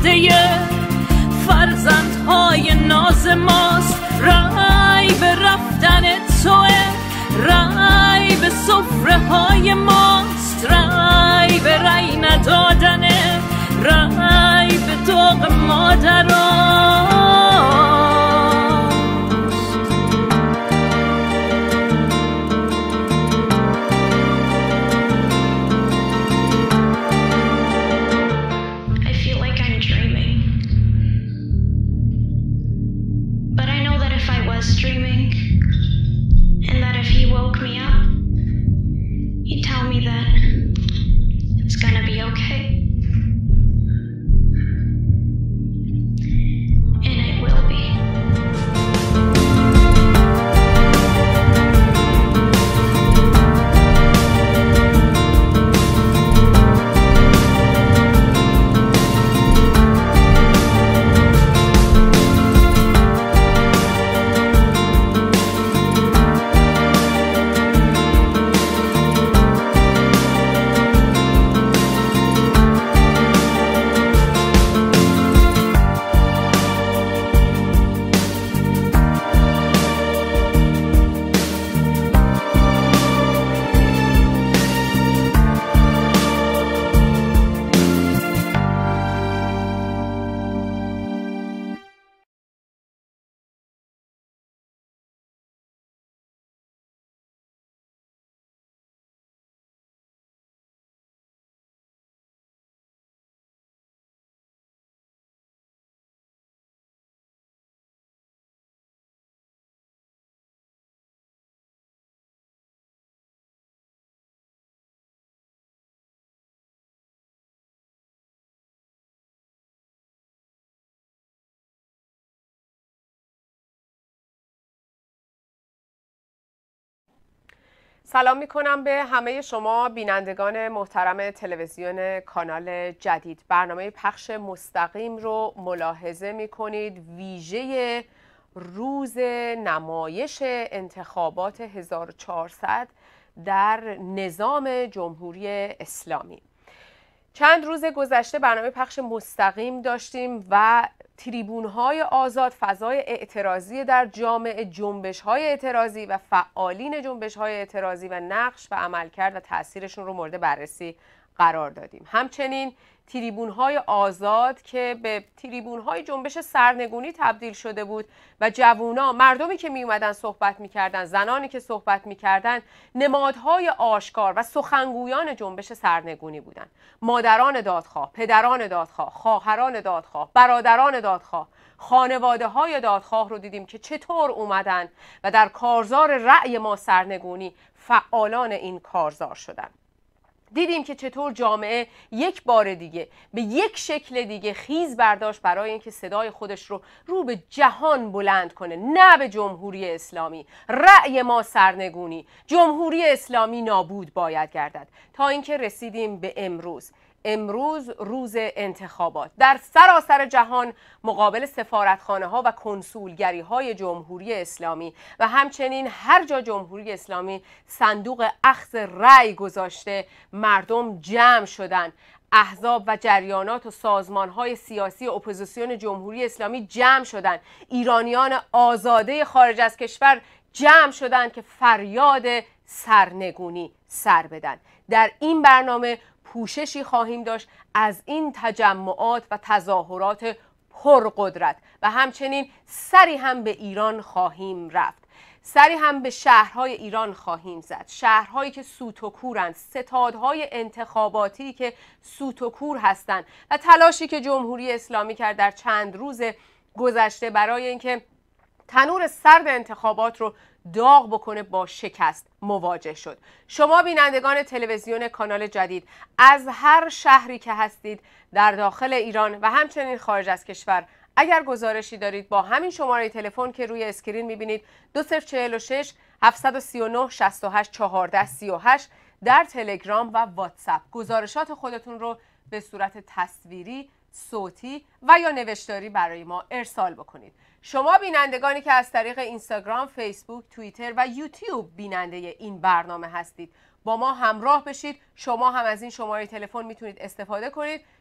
آماده فرزندهای ناز ماست. رای به رفتن توه، رای به سفره های ماست. رای به رای ندادنه، رای به داغ مادران. Dreaming, and that if he woke me up, he'd tell me that it's gonna be okay. And it will be. سلام میکنم به همه شما بینندگان محترم تلویزیون کانال جدید. برنامه پخش مستقیم رو ملاحظه میکنید. ویژه روز نمایش انتخابات 1400 در نظام جمهوری اسلامی. چند روز گذشته برنامه پخش مستقیم داشتیم و تریبون‌های آزاد، فضای اعتراضی در جامعه، جنبش‌های اعتراضی و فعالین جنبش‌های اعتراضی و نقش و عملکرد و تأثیرشون رو مورد بررسی قرار دادیم. همچنین تریبون‌های آزاد که به تریبون‌های جنبش سرنگونی تبدیل شده بود و جوونا، مردمی که می اومدن صحبت می‌کردن، زنانی که صحبت می‌کردن، نمادهای آشکار و سخنگویان جنبش سرنگونی بودند. مادران دادخواه، پدران دادخواه، خواهران دادخواه، برادران دادخواه، خانواده‌های دادخواه رو دیدیم که چطور اومدن و در کارزار رأی ما سرنگونی فعالان این کارزار شدند. دیدیم که چطور جامعه یک بار دیگه به یک شکل دیگه خیز برداشت برای اینکه صدای خودش رو به جهان بلند کنه. نه به جمهوری اسلامی، رأی ما سرنگونی، جمهوری اسلامی نابود باید گردد، تا اینکه رسیدیم به امروز روز انتخابات در سراسر جهان مقابل سفارتخانه ها و کنسولگری های جمهوری اسلامی و همچنین هر جا جمهوری اسلامی صندوق اخذ رأی گذاشته، مردم جمع شدن. احزاب و جریانات و سازمان های سیاسی اپوزیسیون جمهوری اسلامی جمع شدن. ایرانیان آزاده خارج از کشور جمع شدن که فریاد سرنگونی سر بدن. در این برنامه پوششی خواهیم داشت از این تجمعات و تظاهرات پرقدرت و همچنین سری هم به ایران خواهیم رفت، سری هم به شهرهای ایران خواهیم زد، شهرهایی که سوت و کورند، ستادهای انتخاباتی که سوت و کور هستند و تلاشی که جمهوری اسلامی کرد در چند روز گذشته برای اینکه تنور سرد انتخابات رو داغ بکنه با شکست مواجه شد. شما بینندگان تلویزیون کانال جدید از هر شهری که هستید در داخل ایران و همچنین خارج از کشور، اگر گزارشی دارید با همین شماره تلفن که روی اسکرین میبینید 2046 739 68 14 38 در تلگرام و واتساپ گزارشات خودتون رو به صورت تصویری، صوتی و یا نوشتاری برای ما ارسال بکنید. شما بینندگانی که از طریق اینستاگرام، فیسبوک، توییتر و یوتیوب بیننده این برنامه هستید، با ما همراه بشید. شما هم از این شماره تلفن میتونید استفاده کنید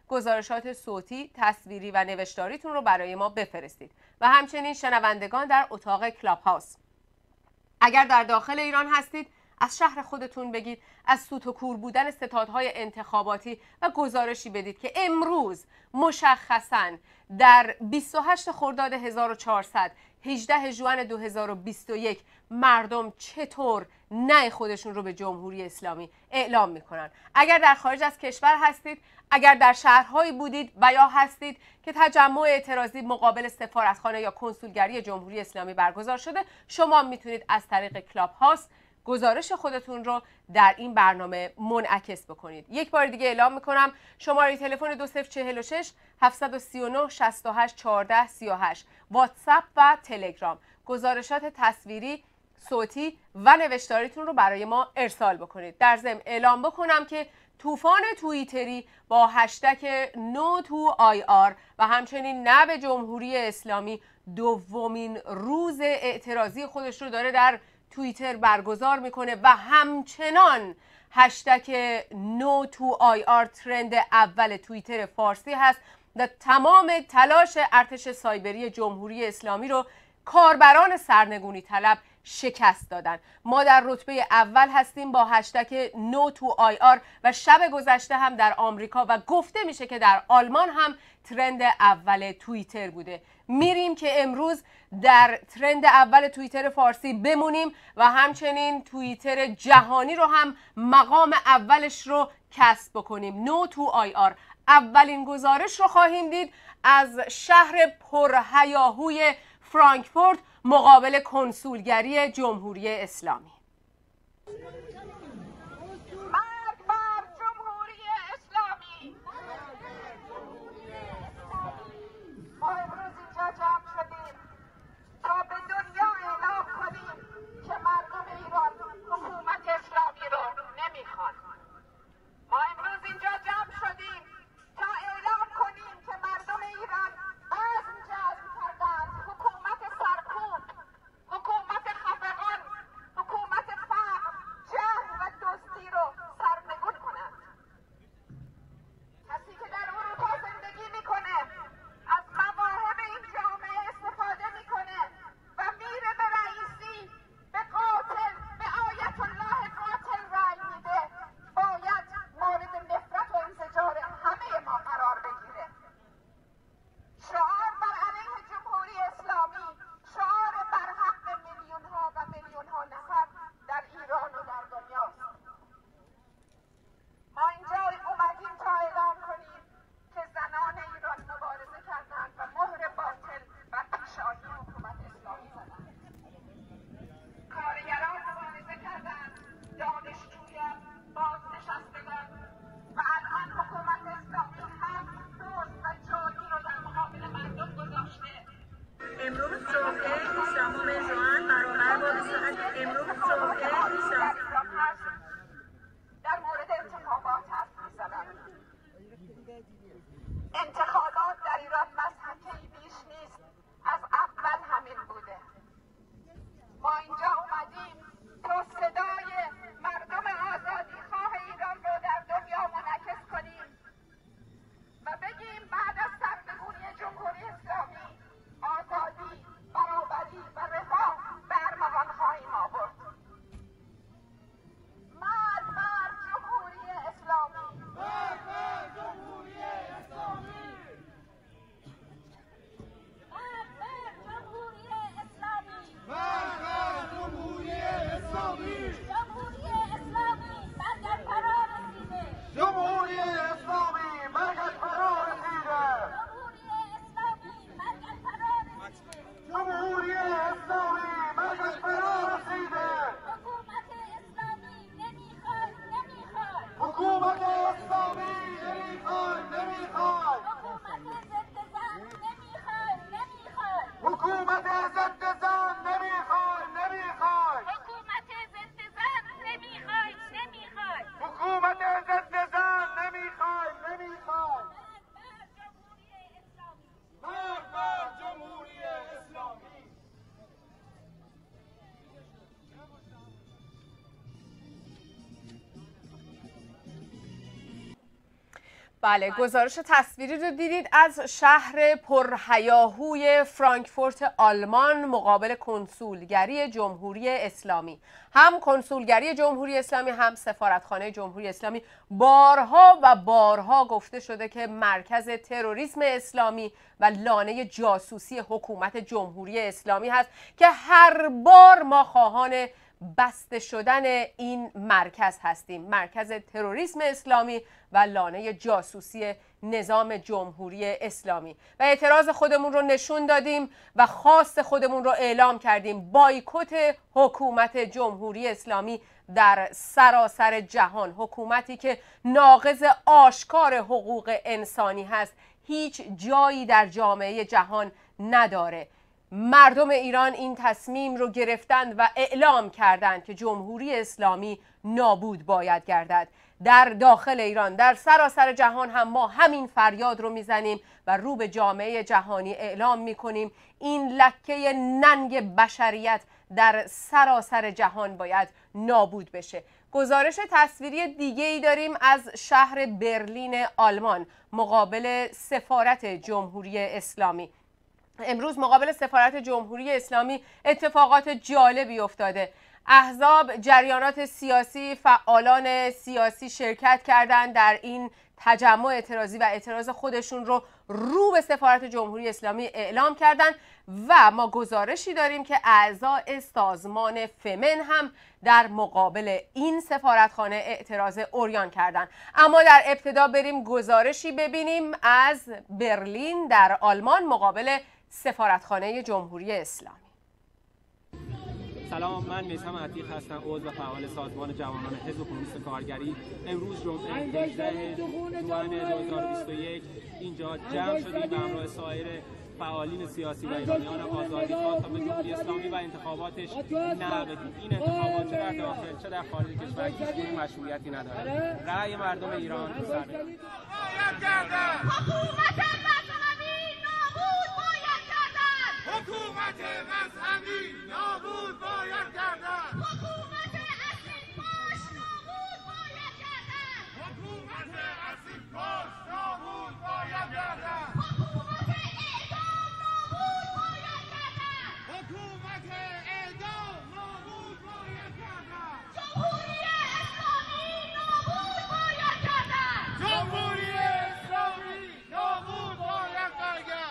گزارشات صوتی، تصویری و نوشتاریتون رو برای ما بفرستید و همچنین شنوندگان در اتاق کلاب هاوس، اگر در داخل ایران هستید از شهر خودتون بگید، از سوت و کور بودن ستادهای انتخاباتی و گزارشی بدید که امروز مشخصاً در 28 خرداد 1400 18 ژوئن 2021 مردم چطور نه خودشون رو به جمهوری اسلامی اعلام میکنن. اگر در خارج از کشور هستید، اگر در شهرهایی بودید و یا هستید که تجمع اعتراضی مقابل سفارتخانه یا کنسولگری جمهوری اسلامی برگزار شده، شما میتونید از طریق کلاب هاوس گزارش خودتون رو در این برنامه منعکس بکنید. یک بار دیگه اعلام میکنم شماره تلفن 2046 739 68 14 38، واتساپ و تلگرام، گزارشات تصویری، صوتی و نوشتاریتون رو برای ما ارسال بکنید. در ضمن اعلام بکنم که طوفان توییتری با هشتگ #NoToIR و همچنین نه به جمهوری اسلامی دومین روز اعتراضی خودش رو داره در توییتر برگزار میکنه و همچنان هشتگ #NoToIR ترند اول توییتر فارسی هست و تمام تلاش ارتش سایبری جمهوری اسلامی رو کاربران سرنگونی طلب شکست دادن. ما در رتبه اول هستیم با هشتگ #NoToIR و شب گذشته هم در آمریکا و گفته میشه که در آلمان هم ترند اول توییتر بوده. میریم که امروز در ترند اول توییتر فارسی بمونیم و همچنین توییتر جهانی رو هم مقام اولش رو کسب بکنیم. #NoToIR اولین گزارش رو خواهیم دید از شهر پرهیاهوی فرانکفورت مقابل کنسولگری جمهوری اسلامی. مرگ بر جمهوری اسلامی. ما امروز اینجا جمع شدیم تا به دنیا اعلام کنیم که مردم ایران حکومت اسلامی رو نمیخوان. ما امروز اینجا جمع شدیم تا اعلام کنیم که مردم ایران عزم کردند حکومت سرکوب، حکومت خفقان، حکومت بله، گزارش تصویری رو دیدید از شهر پرهیاهوی فرانکفورت آلمان مقابل کنسولگری جمهوری اسلامی. هم کنسولگری جمهوری اسلامی هم سفارتخانه جمهوری اسلامی بارها و بارها گفته شده که مرکز تروریسم اسلامی و لانه جاسوسی حکومت جمهوری اسلامی هست که هر بار ما خواهان بسته شدن این مرکز هستیم. مرکز تروریسم اسلامی و لانه جاسوسی نظام جمهوری اسلامی و اعتراض خودمون رو نشون دادیم و خواست خودمون رو اعلام کردیم. بایکوت حکومت جمهوری اسلامی در سراسر جهان، حکومتی که ناقض آشکار حقوق انسانی هست، هیچ جایی در جامعه جهان نداره. مردم ایران این تصمیم رو گرفتند و اعلام کردند که جمهوری اسلامی نابود باید گردد. در داخل ایران، در سراسر جهان هم ما همین فریاد رو میزنیم و رو به جامعه جهانی اعلام میکنیم این لکه ننگ بشریت در سراسر جهان باید نابود بشه. گزارش تصویری دیگه ای داریم از شهر برلین آلمان مقابل سفارت جمهوری اسلامی. امروز مقابل سفارت جمهوری اسلامی اتفاقات جالبی افتاده. احزاب، جریانات سیاسی، فعالان سیاسی شرکت کردند در این تجمع اعتراضی و اعتراض خودشون رو به سفارت جمهوری اسلامی اعلام کردند و ما گزارشی داریم که اعضای سازمان فمن هم در مقابل این سفارتخانه اعتراض عریان کردند. اما در ابتدا بریم گزارشی ببینیم از برلین در آلمان مقابل سفارتخانه جمهوری اسلامی. سلام، من میثم عتیق هستم، عضو و فعال سازمان جوانان حزب کمونیست کارگری. امروز جمعه 18 جوان 2021 اینجا جمع شدیم به همراه سایر فعالین سیاسی و ایرانیان آزادیخواه تا به جمهوری اسلامی و انتخاباتش نه بگیم. این انتخابات چه در داخل چه در خارج کشور هیچ مشروعیتی نداره. رأی مردم ایران سرنگون حکومت مذهبی نابود باید گردد. حکومت اسید پاش نابود باید گردد. حکومت اسید پاش نابود باید گردد. حکومت اعدام نابود باید گردد. حکومت اعدام نابود باید گردد. جمهوری اسلامی نابود باید گردد. جمهوری اسلامی نابود باید گردد.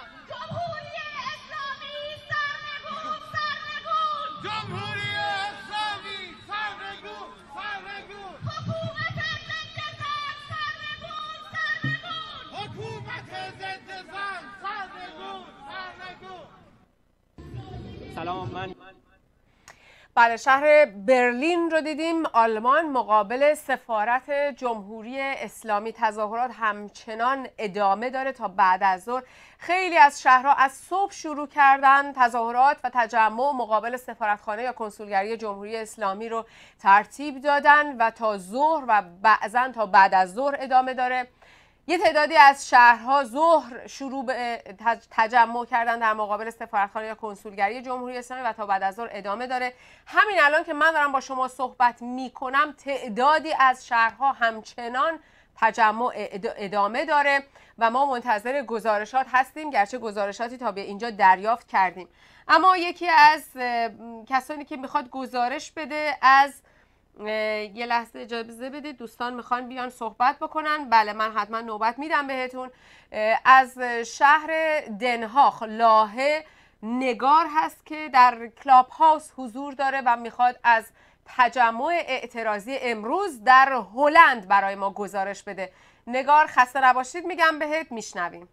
جمهوری اسلامی سرنگون سرنگون. حکومت ضد زن سرنگون سرنگون. حکومت ضد زن سرنگون سرنگون. سلام، من بله، شهر برلین رو دیدیم آلمان مقابل سفارت جمهوری اسلامی. تظاهرات همچنان ادامه داره تا بعد از ظهر. خیلی از شهرها از صبح شروع کردن تظاهرات و تجمع مقابل سفارتخانه یا کنسولگری جمهوری اسلامی رو ترتیب دادن و تا ظهر و بعضاً تا بعد از ظهر ادامه داره. یه تعدادی از شهرها ظهر شروع به تجمع کردن در مقابل سفارتخانه یا کنسولگری جمهوری اسلامی و تا بعد از ظهر ادامه داره. همین الان که من دارم با شما صحبت میکنم تعدادی از شهرها همچنان تجمع ادامه داره و ما منتظر گزارشات هستیم، گرچه گزارشاتی تا به اینجا دریافت کردیم. اما یکی از کسانی که میخواد گزارش بده از یه لحظه اجازه بدید، دوستان میخوان بیان صحبت بکنن. بله، من حتما نوبت میدم بهتون. از شهر دنهاخ لاهه نگار هست که در کلاب هاوس حضور داره و میخواد از تجمع اعتراضی امروز در هلند برای ما گزارش بده. نگار، خسته نباشید میگم بهت، میشنویم.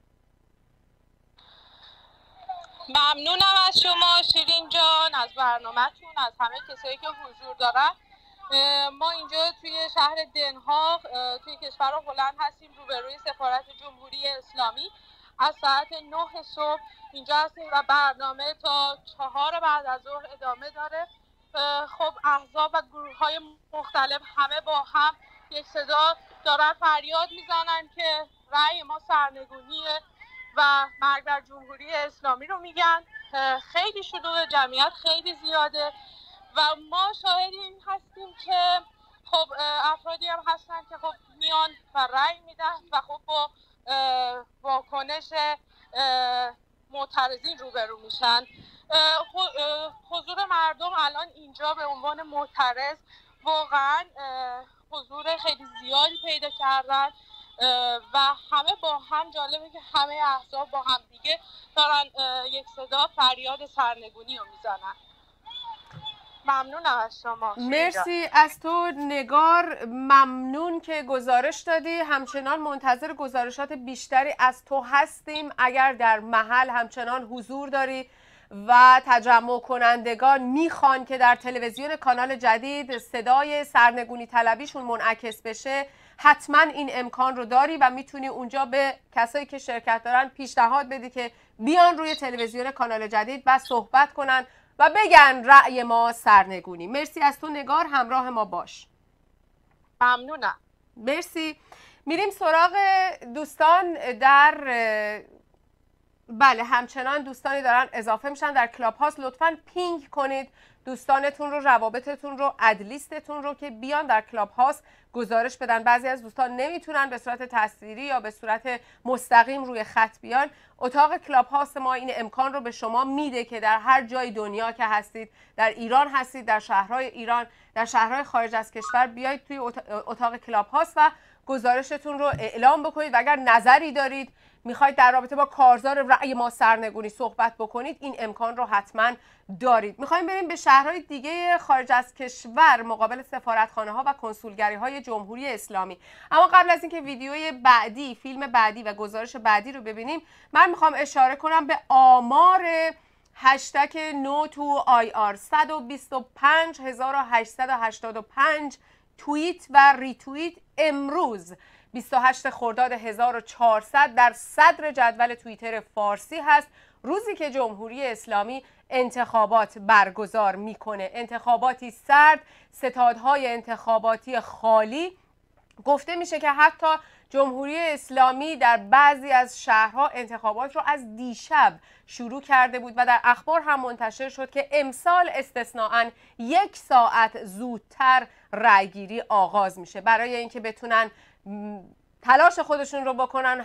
ممنونم از شما شیرین جان، از برنامه‌تون، از همه کسایی که حضور دارن. ما اینجا توی شهر دنهاغ توی کشور هلند هستیم، روبروی سفارت جمهوری اسلامی. از ساعت 9 صبح اینجا هستیم و برنامه تا 4 بعد از ظهر ادامه داره. خب احزاب و گروه‌های مختلف همه با هم یک صدا دارن فریاد میزنن که رأی ما سرنگونیه و مرگ بر جمهوری اسلامی رو میگن. خیلی شلوغ، جمعیت خیلی زیاده و ما شاهد این هستیم که خب افرادی هم هستن که خب میان و رأی میدن و خب با واکنش معترضین روبرو میشن. حضور مردم الان اینجا به عنوان معترض واقعا حضور خیلی زیادی پیدا کردن و همه با هم، جالبه که همه احزاب با هم دیگه دارن یک صدا فریاد سرنگونی رو میزنن. ممنونم از شما. مرسی از تو نگار، ممنون که گزارش دادی. همچنان منتظر گزارشات بیشتری از تو هستیم. اگر در محل همچنان حضور داری و تجمع کنندگان میخوان که در تلویزیون کانال جدید صدای سرنگونی طلبیشون منعکس بشه، حتما این امکان رو داری و میتونی اونجا به کسایی که شرکت دارن پیشنهاد بدی که بیان روی تلویزیون کانال جدید و صحبت کنن و بگن رأی ما سرنگونی. مرسی از تو نگار، همراه ما باش. ممنونم. مرسی. میریم سراغ دوستان در بله، همچنان دوستانی دارن اضافه میشن در کلاب هاست. لطفاً پینگ کنید دوستانتون رو، روابطتون رو، ادلیستتون رو که بیان در کلاب هاست گزارش بدن. بعضی از دوستان نمیتونن به صورت تصویری یا به صورت مستقیم روی خط بیان. اتاق کلاب هاست ما این امکان رو به شما میده که در هر جای دنیا که هستید، در ایران هستید، در شهرهای ایران، در شهرهای خارج از کشور، بیایید توی اتاق کلاب هاست و گزارشتون رو اعلام بکنید و اگر نظری دارید، میخواید در رابطه با کارزار رأی ما سرنگونی صحبت بکنید، این امکان رو حتما دارید. میخوایم بریم به شهرهای دیگه خارج از کشور مقابل سفارتخانه ها و کنسولگری های جمهوری اسلامی. اما قبل از اینکه ویدیوی بعدی، فیلم بعدی و گزارش بعدی رو ببینیم، من میخوام اشاره کنم به آمار هشتگ #NoToIR 125885 توییت و ریتوییت امروز 28 خرداد 1400 در صدر جدول توییتر فارسی هست، روزی که جمهوری اسلامی انتخابات برگزار میکنه. انتخاباتی سرد، ستادهای انتخاباتی خالی. گفته میشه که حتی جمهوری اسلامی در بعضی از شهرها انتخابات رو از دیشب شروع کرده بود و در اخبار هم منتشر شد که امسال استثناءً 1 ساعت زودتر رأیگیری آغاز میشه برای اینکه بتونن تلاش خودشون رو بکنن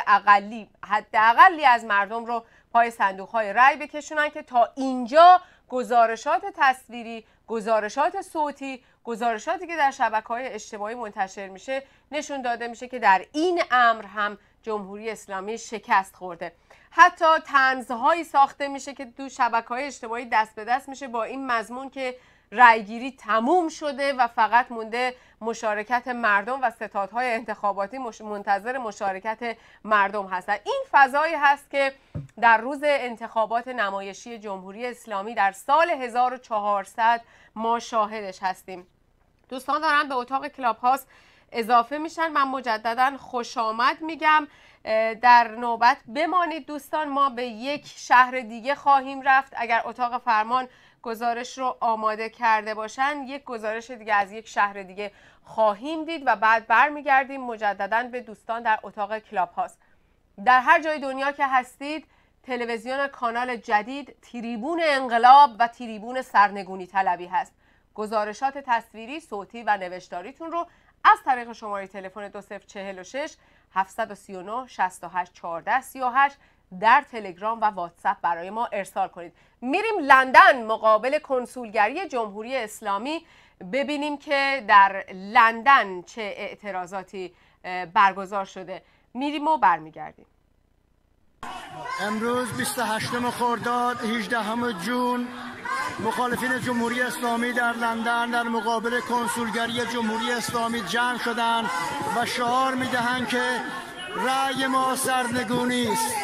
حداقلی از مردم رو پای صندوق‌های رأی بکشونن که تا اینجا گزارشات تصویری، گزارشات صوتی، گزارشاتی که در شبکه‌های اجتماعی منتشر میشه نشون داده میشه که در این امر هم جمهوری اسلامی شکست خورده. حتی طنزهایی ساخته میشه که تو شبکه‌های اجتماعی دست به دست میشه با این مضمون که رأیگیری تموم شده و فقط مونده مشارکت مردم و ستادهای انتخاباتی منتظر مشارکت مردم هستند. این فضایی هست که در روز انتخابات نمایشی جمهوری اسلامی در سال 1400 ما شاهدش هستیم. دوستان دارن به اتاق کلاب هاست اضافه میشن. من مجددا خوش آمد میگم. در نوبت بمانید دوستان، ما به یک شهر دیگه خواهیم رفت. اگر اتاق فرمان گزارش رو آماده کرده باشن، یک گزارش دیگه از یک شهر دیگه خواهیم دید و بعد برمیگردیم مجددا به دوستان در اتاق کلاب هاست. در هر جای دنیا که هستید، تلویزیون کانال جدید تریبون انقلاب و تریبون سرنگونی طلبی هست. گزارشات تصویری، صوتی و نوشتاریتون رو از طریق شماره تلفن 2046 739 68 14 38 در تلگرام و واتساپ برای ما ارسال کنید. میریم لندن مقابل کنسولگری جمهوری اسلامی ببینیم که در لندن چه اعتراضاتی برگزار شده. میریم و برمیگردیم. امروز 28 خرداد 18 جون مخالفین جمهوری اسلامی در لندن در مقابل کنسولگری جمهوری اسلامی جمع شدند و شعار میدهند که رأی ما سرنگونی است.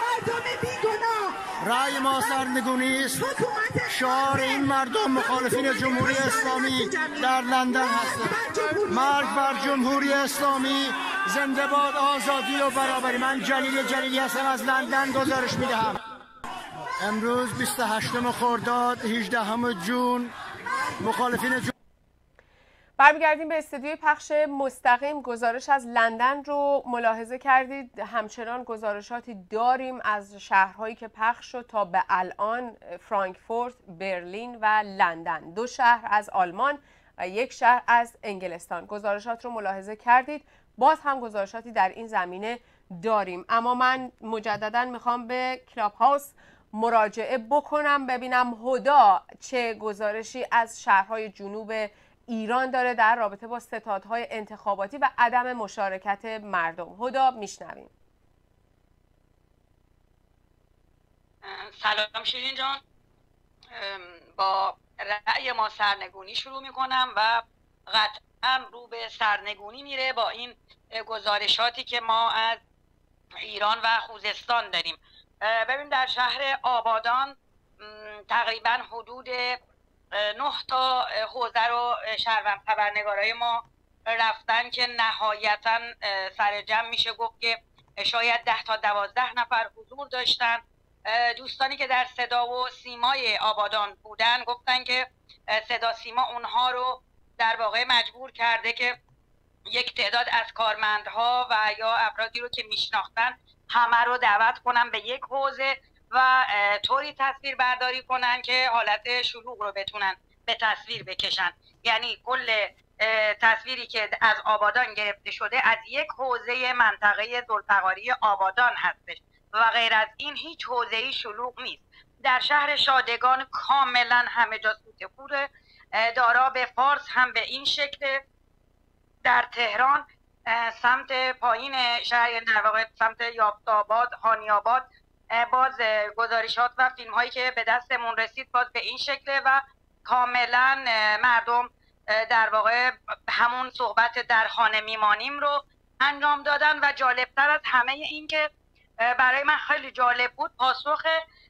رأی ما سرنگونی است. شعار این مردم مخالفین جمهوری اسلامی در لندن هستند. مرگ بر جمهوری اسلامی، زنده باد آزادی و برابری. من جلیلی هستم از لندن گزارش میدهم. امروز 28 خرداد 18 جون مخالفین برمیگردیم به استودیوی پخش مستقیم. گزارش از لندن رو ملاحظه کردید. همچنان گزارشاتی داریم از شهرهایی که پخش شد تا به الان: فرانکفورت، برلین و لندن. 2 شهر از آلمان و یک شهر از انگلستان. گزارشات رو ملاحظه کردید. باز هم گزارشاتی در این زمینه داریم، اما من مجددا میخوام به کلاب هاوس مراجعه بکنم ببینم هدا چه گزارشی از شهرهای جنوب ایران داره در رابطه با ستادهای انتخاباتی و عدم مشارکت مردم. هدا میشنویم. سلام شیرین جان، با رأی ما سرنگونی شروع میکنم و قطعا رو به سرنگونی میره با این گزارشاتی که ما از ایران و خوزستان داریم. ببین در شهر آبادان تقریبا حدود 9 تا حوزه رو شهروند خبرنگارای ما رفتن که نهایتا سر جمع میشه گفت که شاید 10 تا 12 نفر حضور داشتن. دوستانی که در صدا و سیمای آبادان بودن گفتن که صدا سیما اونها رو در واقع مجبور کرده که یک تعداد از کارمندها و یا افرادی رو که میشناختن همه رو دعوت کنن به یک حوزه و طوری تصویر برداری کنن که حالت شلوغ رو بتونن به تصویر بکشن. یعنی کل تصویری که از آبادان گرفته شده از یک حوزه منطقه ذوالفقاری آبادان هستش و غیر از این هیچ حوزه‌ای شلوغ نیست. در شهر شادگان کاملا همه جا سوت کوره. دارا به فارس هم به این شکل. در تهران سمت پایین شهر در واقع سمت یافت‌آباد، هانی‌آباد باز گزارشات و فیلم هایی که به دستمون رسید باز به این شکله و کاملا مردم در واقع همون صحبت در خانه میمانیم رو انجام دادن و جالبتر از همه این که برای من خیلی جالب بود پاسخ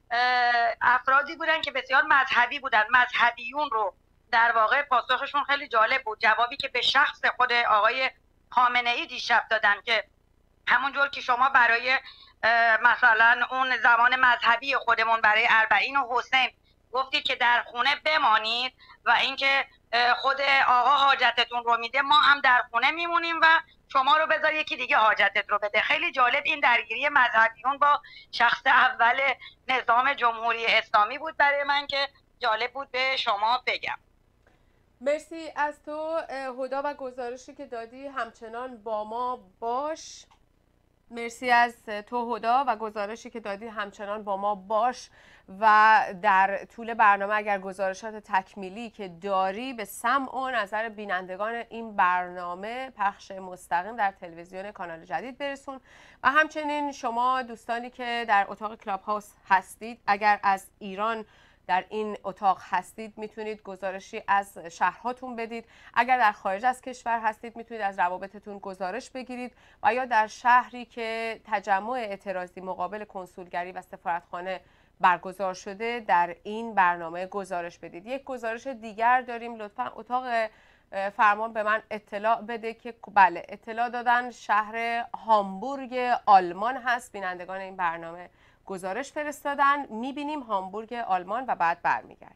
افرادی بودن که بسیار مذهبی بودن، مذهبیون رو در واقع پاسخشون خیلی جالب بود. جوابی که به شخص خود آقای خامنه ای دیشب دادن که همونجور که شما برای مثلا اون زمان مذهبی خودمون برای اربعین و حسین گفتید که در خونه بمانید و اینکه خود آقا حاجتتون رو میده، ما هم در خونه میمونیم و شما رو بذار یکی دیگه حاجتت رو بده. خیلی جالب این درگیری مذهبیون با شخص اول نظام جمهوری اسلامی بود برای من که جالب بود به شما بگم. مرسی از تو هدا و گزارشی که دادی همچنان با ما باش. مرسی از تو هدا و گزارشی که دادی همچنان با ما باش و در طول برنامه اگر گزارشات تکمیلی که داری به سمع و نظر بینندگان این برنامه پخش مستقیم در تلویزیون کانال جدید برسون و همچنین شما دوستانی که در اتاق کلاب هاوس هستید اگر از ایران در این اتاق هستید میتونید گزارشی از شهرهاتون بدید. اگر در خارج از کشور هستید میتونید از روابطتون گزارش بگیرید و یا در شهری که تجمع اعتراضی مقابل کنسولگری و سفارتخانه برگزار شده در این برنامه گزارش بدید. یک گزارش دیگر داریم، لطفا اتاق فرمان به من اطلاع بده که بله اطلاع دادن شهر هامبورگ آلمان هست. بینندگان این برنامه گزارش فرستادن، میبینیم هامبورگ آلمان و بعد برمیگردیم.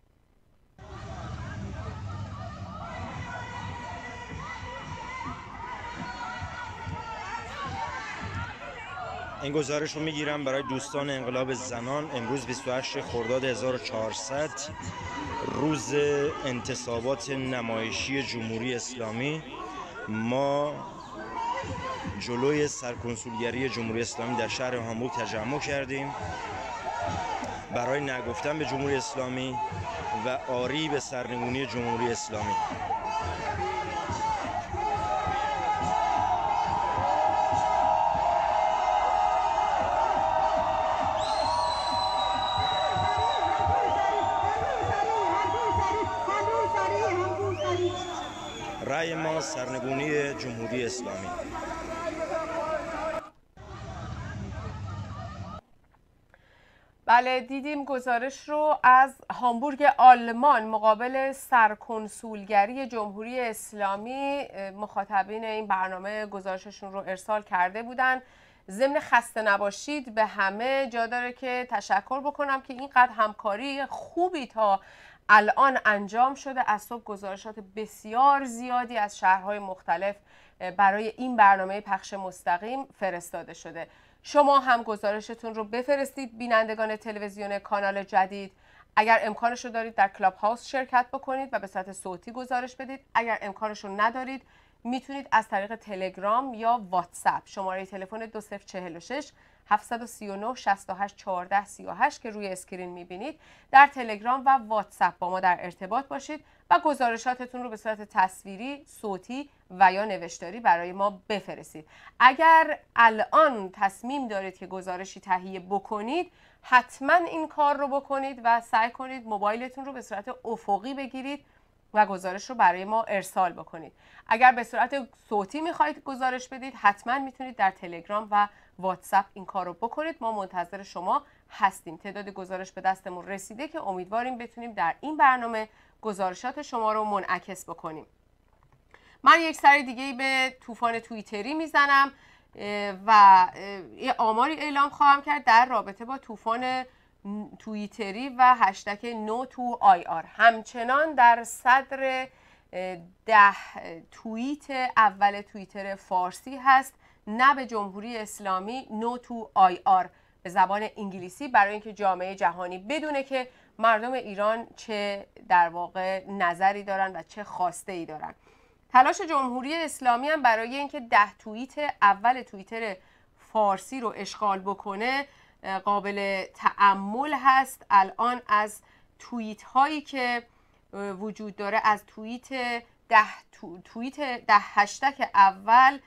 این گزارش رو میگیرم برای دوستان انقلاب زنان. امروز 28 خرداد 1400 روز انتصابات نمایشی جمهوری اسلامی، ما جلوی سرکنسولگری جمهوری اسلامی در شهر هامبورگ تجمع کردیم برای نگفتن به جمهوری اسلامی و آری به سرنگونی جمهوری اسلامی. رأی ما سرنگونی جمهوری اسلامی. بله دیدیم گزارش رو از هامبورگ آلمان مقابل سرکنسولگری جمهوری اسلامی. مخاطبین این برنامه گزارششون رو ارسال کرده بودن. ضمن خسته نباشید به همه جا داره که تشکر بکنم که اینقدر همکاری خوبی تا الان انجام شده. از صبح گزارشات بسیار زیادی از شهرهای مختلف برای این برنامه پخش مستقیم فرستاده شده. شما هم گزارشتون رو بفرستید بینندگان تلویزیون کانال جدید. اگر امکانش رو دارید در کلاب هاوس شرکت بکنید و به صورت صوتی گزارش بدید. اگر امکانش رو ندارید میتونید از طریق تلگرام یا واتساپ شماره تلفن 2046 739 68 14 38 که روی اسکرین میبینید در تلگرام و واتساپ با ما در ارتباط باشید و گزارشاتتون رو به صورت تصویری، صوتی و یا نوشتاری برای ما بفرستید. اگر الان تصمیم دارید که گزارشی تهیه بکنید حتما این کار رو بکنید و سعی کنید موبایلتون رو به صورت افقی بگیرید و گزارش رو برای ما ارسال بکنید. اگر به صورت صوتی میخواید گزارش بدید حتما میتونید در تلگرام و واتساپ این کار رو بکنید. ما منتظر شما هستیم. تعداد گزارش به دستمون رسیده که امیدواریم بتونیم در این برنامه گزارشات شما رو منعکس بکنیم. من یک سری دیگه به طوفان توییتری میزنم و یه آماری اعلام خواهم کرد در رابطه با طوفان توییتری و هشتگ #NoToIR. همچنان در صدر 10 توییت اول توییتر فارسی هست نه به جمهوری اسلامی #NoToIR به زبان انگلیسی، برای اینکه جامعه جهانی بدونه که مردم ایران چه در واقع نظری دارن و چه خواسته ای دارن. تلاش جمهوری اسلامی هم برای اینکه 10 توییت اول توییتر فارسی رو اشغال بکنه قابل تأمل هست. الان از توییت هایی که وجود داره، از توییت 10 هشتگ اول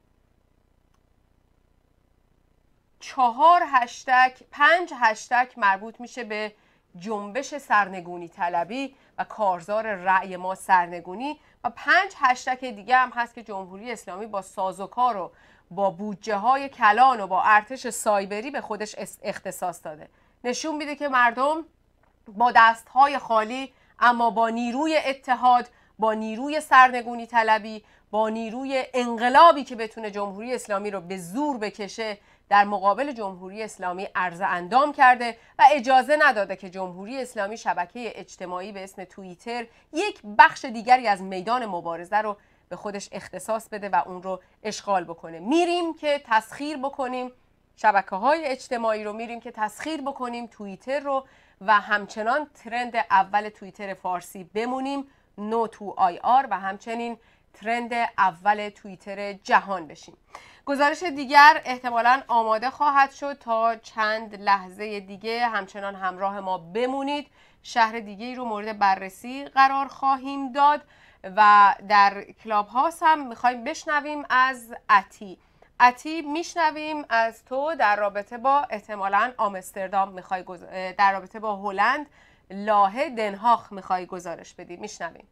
4 هشتگ 5 هشتگ مربوط میشه به جنبش سرنگونی طلبی و کارزار رأی ما سرنگونی و 5 هشتگ دیگه هم هست که جمهوری اسلامی با سازوکار و با بودجه های کلان و با ارتش سایبری به خودش اختصاص داده. نشون میده که مردم با دستهای خالی اما با نیروی اتحاد، با نیروی سرنگونی طلبی، با نیروی انقلابی که بتونه جمهوری اسلامی رو به زور بکشه در مقابل جمهوری اسلامی عرض اندام کرده و اجازه نداده که جمهوری اسلامی شبکه اجتماعی به اسم توییتر یک بخش دیگری از میدان مبارزه رو به خودش اختصاص بده و اون رو اشغال بکنه. میریم که تسخیر بکنیم شبکه‌های اجتماعی رو، میریم که تسخیر بکنیم توییتر رو و همچنان ترند اول توییتر فارسی بمونیم #NoToIR و همچنین ترند اول توییتر جهان بشیم. گزارش دیگر احتمالاً آماده خواهد شد تا چند لحظه دیگه. همچنان همراه ما بمونید. شهر دیگه‌ای رو مورد بررسی قرار خواهیم داد و در کلاب هاوس هم میخوایم بشنویم از عتی میشنویم از تو در رابطه با احتمالاً آمستردام میخوای در رابطه با هلند لاهه دنهاخ میخوای گزارش بدی. میشنویم.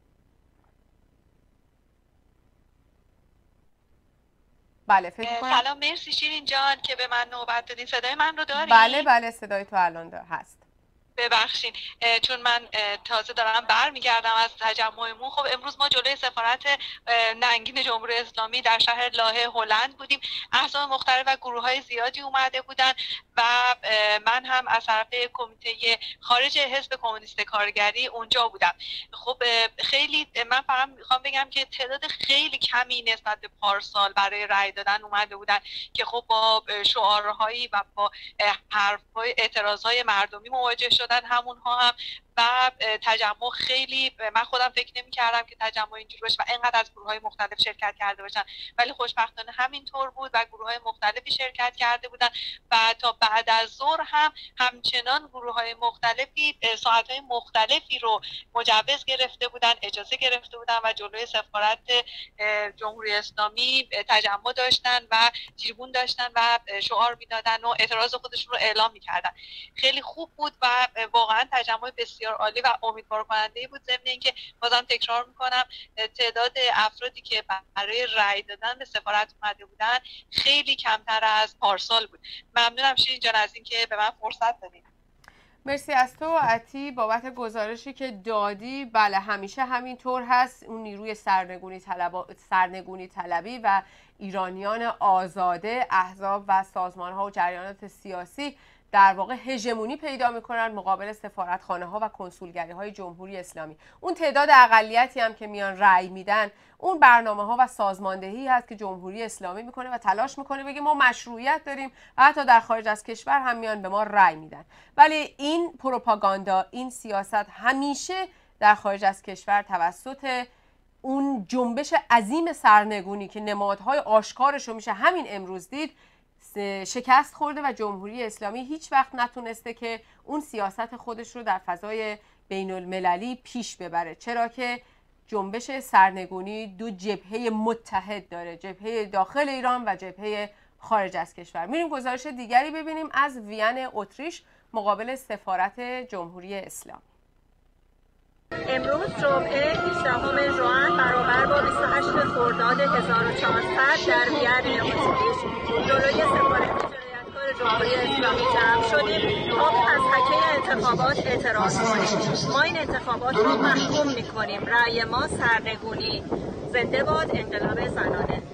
بله فکر کنم. سلام، مرسی شیرین جان که به من نوبت دادین. صدای من رو داری؟ بله صدای تو الان هست. ببخشید چون من تازه دارم برمیگردم از تجمعمون. خب امروز ما جلوی سفارت ننگین جمهوری اسلامی در شهر لاهه هلند بودیم. احزاب مختلف و گروه‌های زیادی اومده بودن و من هم از طرف کمیته خارج حزب کمونیست کارگری اونجا بودم. خب خیلی من فقط میخوام بگم که تعداد خیلی کمی نسبت به پارسال برای رأی دادن اومده بودن که خب با شعارهایی و با حرف‌های اعتراضهای مردمی مواجه شدن همونها هم و تجمع خیلی، من خودم فکر نمی‌کردم که تجمع اینجوری باشه و اینقدر از گروه‌های مختلف شرکت کرده باشن، ولی خوشبختانه همینطور بود و گروه‌های مختلفی شرکت کرده بودن و تا بعد از ظهر هم همچنان گروه‌های مختلفی ساعت‌های مختلفی رو مجوز گرفته بودن، اجازه گرفته بودن و جلوی سفارت جمهوری اسلامی تجمع داشتن و تریبون داشتن و شعار میدادن و اعتراض خودشون رو اعلام می‌کردن. خیلی خوب بود و واقعا تجمع بسیار عالی و امیدوار کننده بود. ضمن اینکه بازم تکرار میکنم تعداد افرادی که برای رأی دادن به سفارت اومده بودن خیلی کمتر از پارسال بود. ممنونم شیرین جان از اینکه به من فرصت دادید. مرسی از تو عتی بابت گزارشی که دادی. بله همیشه همینطور هست. اون نیروی سرنگونی طلبی و ایرانیان آزاده، احزاب و سازمان‌ها و جریانات سیاسی در واقع هژمونی پیدا می‌کنن مقابل سفارتخانه‌ها و کنسولگری‌های جمهوری اسلامی. اون تعداد اقلیتی هم که میان رأی میدن، اون برنامه‌ها و سازماندهی هست که جمهوری اسلامی میکنه و تلاش میکنه بگه ما مشروعیت داریم و حتی در خارج از کشور هم میان به ما رأی میدن. ولی این پروپاگاندا، این سیاست همیشه در خارج از کشور توسط اون جنبش عظیم سرنگونی که نمادهای آشکارش رو میشه همین امروز دید شکست خورده و جمهوری اسلامی هیچ وقت نتونسته که اون سیاست خودش رو در فضای بین المللی پیش ببره، چرا که جنبش سرنگونی دو جبهه متحد داره، جبهه داخل ایران و جبهه خارج از کشور. میریم گزارش دیگری ببینیم از وین اتریش مقابل سفارت جمهوری اسلامی. امروز جمعه 18 ژوئن برابر با 28 خرداد 1400 در وین اتریش جلوی سفارت جنایتکار جمهوری اسلامی جمع شدیم تا به مضحکه انتخابات اعتراض کنیم. ما این انتخابات رو محکوم می‌کنیم. رأی ما سرنگونی. زنده باد انقلاب زنانه.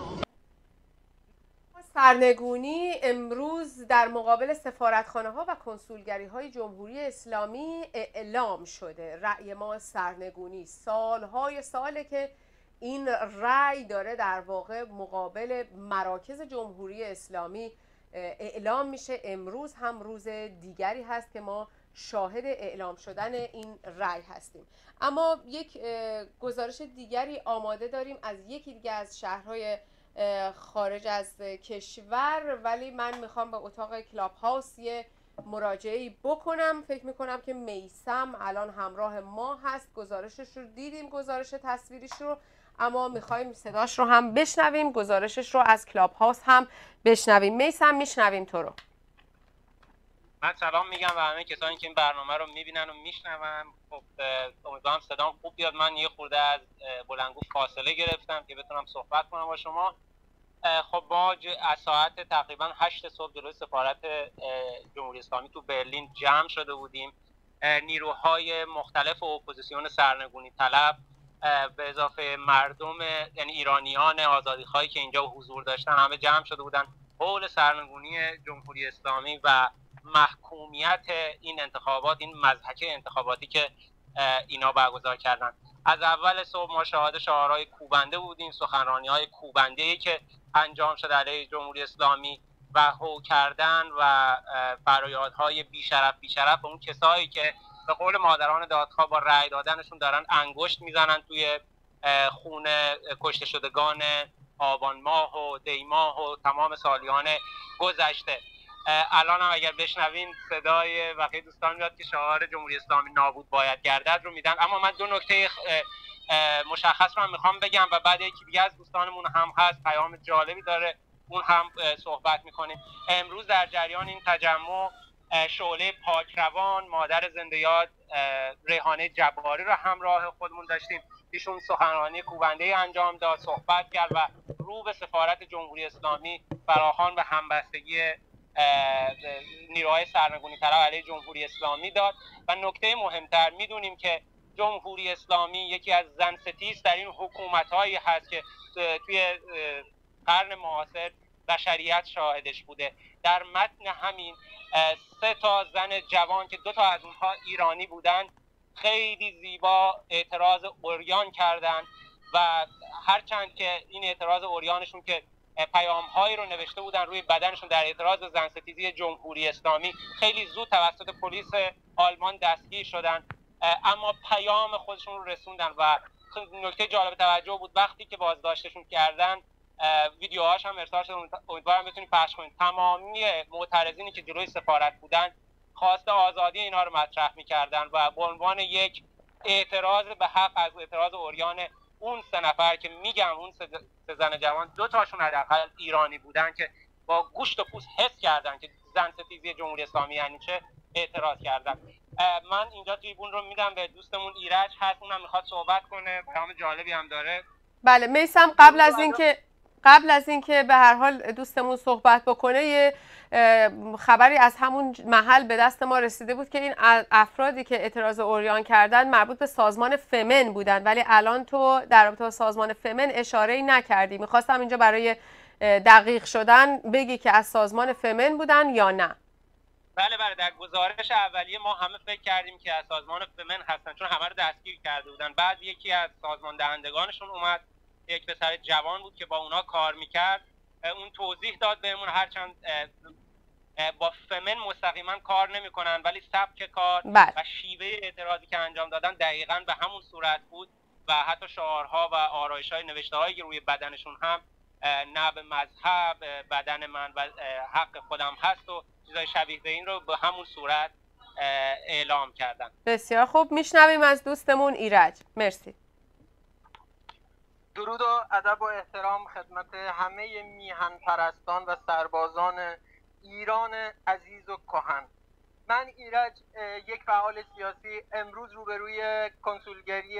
سرنگونی امروز در مقابل سفارتخانه‌ها و کنسولگری‌های جمهوری اسلامی اعلام شده. رأی ما سرنگونی. سالهای ساله که این رأی داره در واقع مقابل مراکز جمهوری اسلامی اعلام میشه. امروز هم روز دیگری هست که ما شاهد اعلام شدن این رأی هستیم. اما یک گزارش دیگری آماده داریم از یکی دیگه از شهرهای خارج از کشور، ولی من میخوام به اتاق کلاب هاوس یه مراجعه‌ای بکنم. فکر میکنم که میثم الان همراه ما هست. گزارشش رو دیدیم، گزارش تصویریش رو، اما میخوایم صداش رو هم بشنویم، گزارشش رو از کلاب هاوس هم بشنویم. میثم میشنویم تو رو. من سلام میگم و همه کسانی که این برنامه رو میبینن و میشنون. خب امیدوارم صدام خوب بیاد. من یه خورده از بلندگو فاصله گرفتم که بتونم صحبت کنم با شما. خب ما از ساعت تقریبا 8 صبح جلوی سفارت جمهوری اسلامی تو برلین جمع شده بودیم. نیروهای مختلف اپوزیسیون سرنگونی طلب به اضافه مردم یعنی ایرانیان آزادیخواهی که اینجا حضور داشتن همه جمع شده بودن حول سرنگونی جمهوری اسلامی و محکومیت این انتخابات، این مضحکه انتخاباتی که اینا برگزار کردن. از اول صبح ما شاهد شعارهای کوبنده بودیم، سخنرانی‌های کوبنده‌ای که انجام شده علیه جمهوری اسلامی و هو کردن و فریادهای بیشرف به اون کسایی که به قول مادران دادخواه با رأی دادنشون دارن انگشت میزنن توی خون کشته شدگان آبان ماه و دی ماه و تمام سالیان گذشته. الان هم اگر بشنوین صدای بقیه دوستان میاد که شعار جمهوری اسلامی نابود باید گردد رو میدن. اما من دو نکته مشخص رو هم میخوام بگم و بعد یکی دیگه از دوستانمون هم هست پیام جالبی داره، اون هم صحبت میکنیم. امروز در جریان این تجمع شعله پاکروان مادر زنده یاد ریحانه جباری رو همراه خودمون داشتیم. ایشون سخنرانی کوبنده انجام داد، صحبت کرد و رو به سفارت جمهوری اسلامی فراخوان به همبستگی نیروهای سرنگونی طلب علیه جمهوری اسلامی داد. و نکته مهمتر، میدونیم که جمهوری اسلامی یکی از زن ستیز در این حکومت‌هایی هست که توی قرن معاصر بشریت شاهدش بوده. در متن همین 3 زن جوان که 2 از اونها ایرانی بودن خیلی زیبا اعتراض عریان کردن و هرچند که این اعتراض عریانشون که پیام‌هایی رو نوشته بودن روی بدنشون در اعتراض به زنستیزی جمهوری اسلامی خیلی زود توسط پلیس آلمان دستگیر شدن، اما پیام خودشون رو رسوندن. و نکته جالب توجه بود وقتی که بازداشتشون کردن ویدیوهاش هم ارسال شد، امیدوارم بتونید پخش کنید. تمامی معترضینی که جلوی سفارت بودن خواست آزادی اینا رو مطرح می‌کردن و به عنوان یک اعتراض به حق از اعتراض عریان اون 3 نفر که میگم اون 3 زن جوان 2 تاشون حداقل ایرانی بودن که با گوشت و پوست حس کردن که زن ستیزی جمهوری اسلامی یعنی چه، اعتراض کردن. من اینجا تریبون رو میدم به دوستمون ایرج هست، اونم میخواد صحبت کنه، پیام جالبی هم داره. بله میثم، قبل از اینکه به هر حال دوستمون صحبت بکنه یه خبری از همون محل به دست ما رسیده بود که این افرادی که اعتراض عریان کردن مربوط به سازمان فمن بودن، ولی الان تو در رابطه با سازمان فمن اشاره‌ای نکردی. میخواستم اینجا برای دقیق شدن بگی که از سازمان فمن بودن یا نه. بله در گزارش اولیه ما همه فکر کردیم که از سازمان فمن هستن، چون همه رو دستگیر کرده بودن. بعد یکی از سازمان دهندگانشون اومد، یک پسر جوان بود که با اونا کار میکرد، اون توضیح داد بهمون هرچند با فمن مستقیما کار نمیکنن ولی سبک کار و شیوه اعتراضی که انجام دادن دقیقاً به همون صورت بود و حتی شعارها و آرایش‌های نوشته‌هایی که روی بدنشون هم نه به مذهب بدن من و حق خودم هست و چیزای شبیه به این رو به همون صورت اعلام کردن. بسیار خوب، میشنویم از دوستمون ایرج. مرسی. درود و ادب و احترام خدمت همه میهن پرستان و سربازان ایران عزیز و کهن. من ایرج، یک فعال سیاسی، امروز روبروی کنسولگری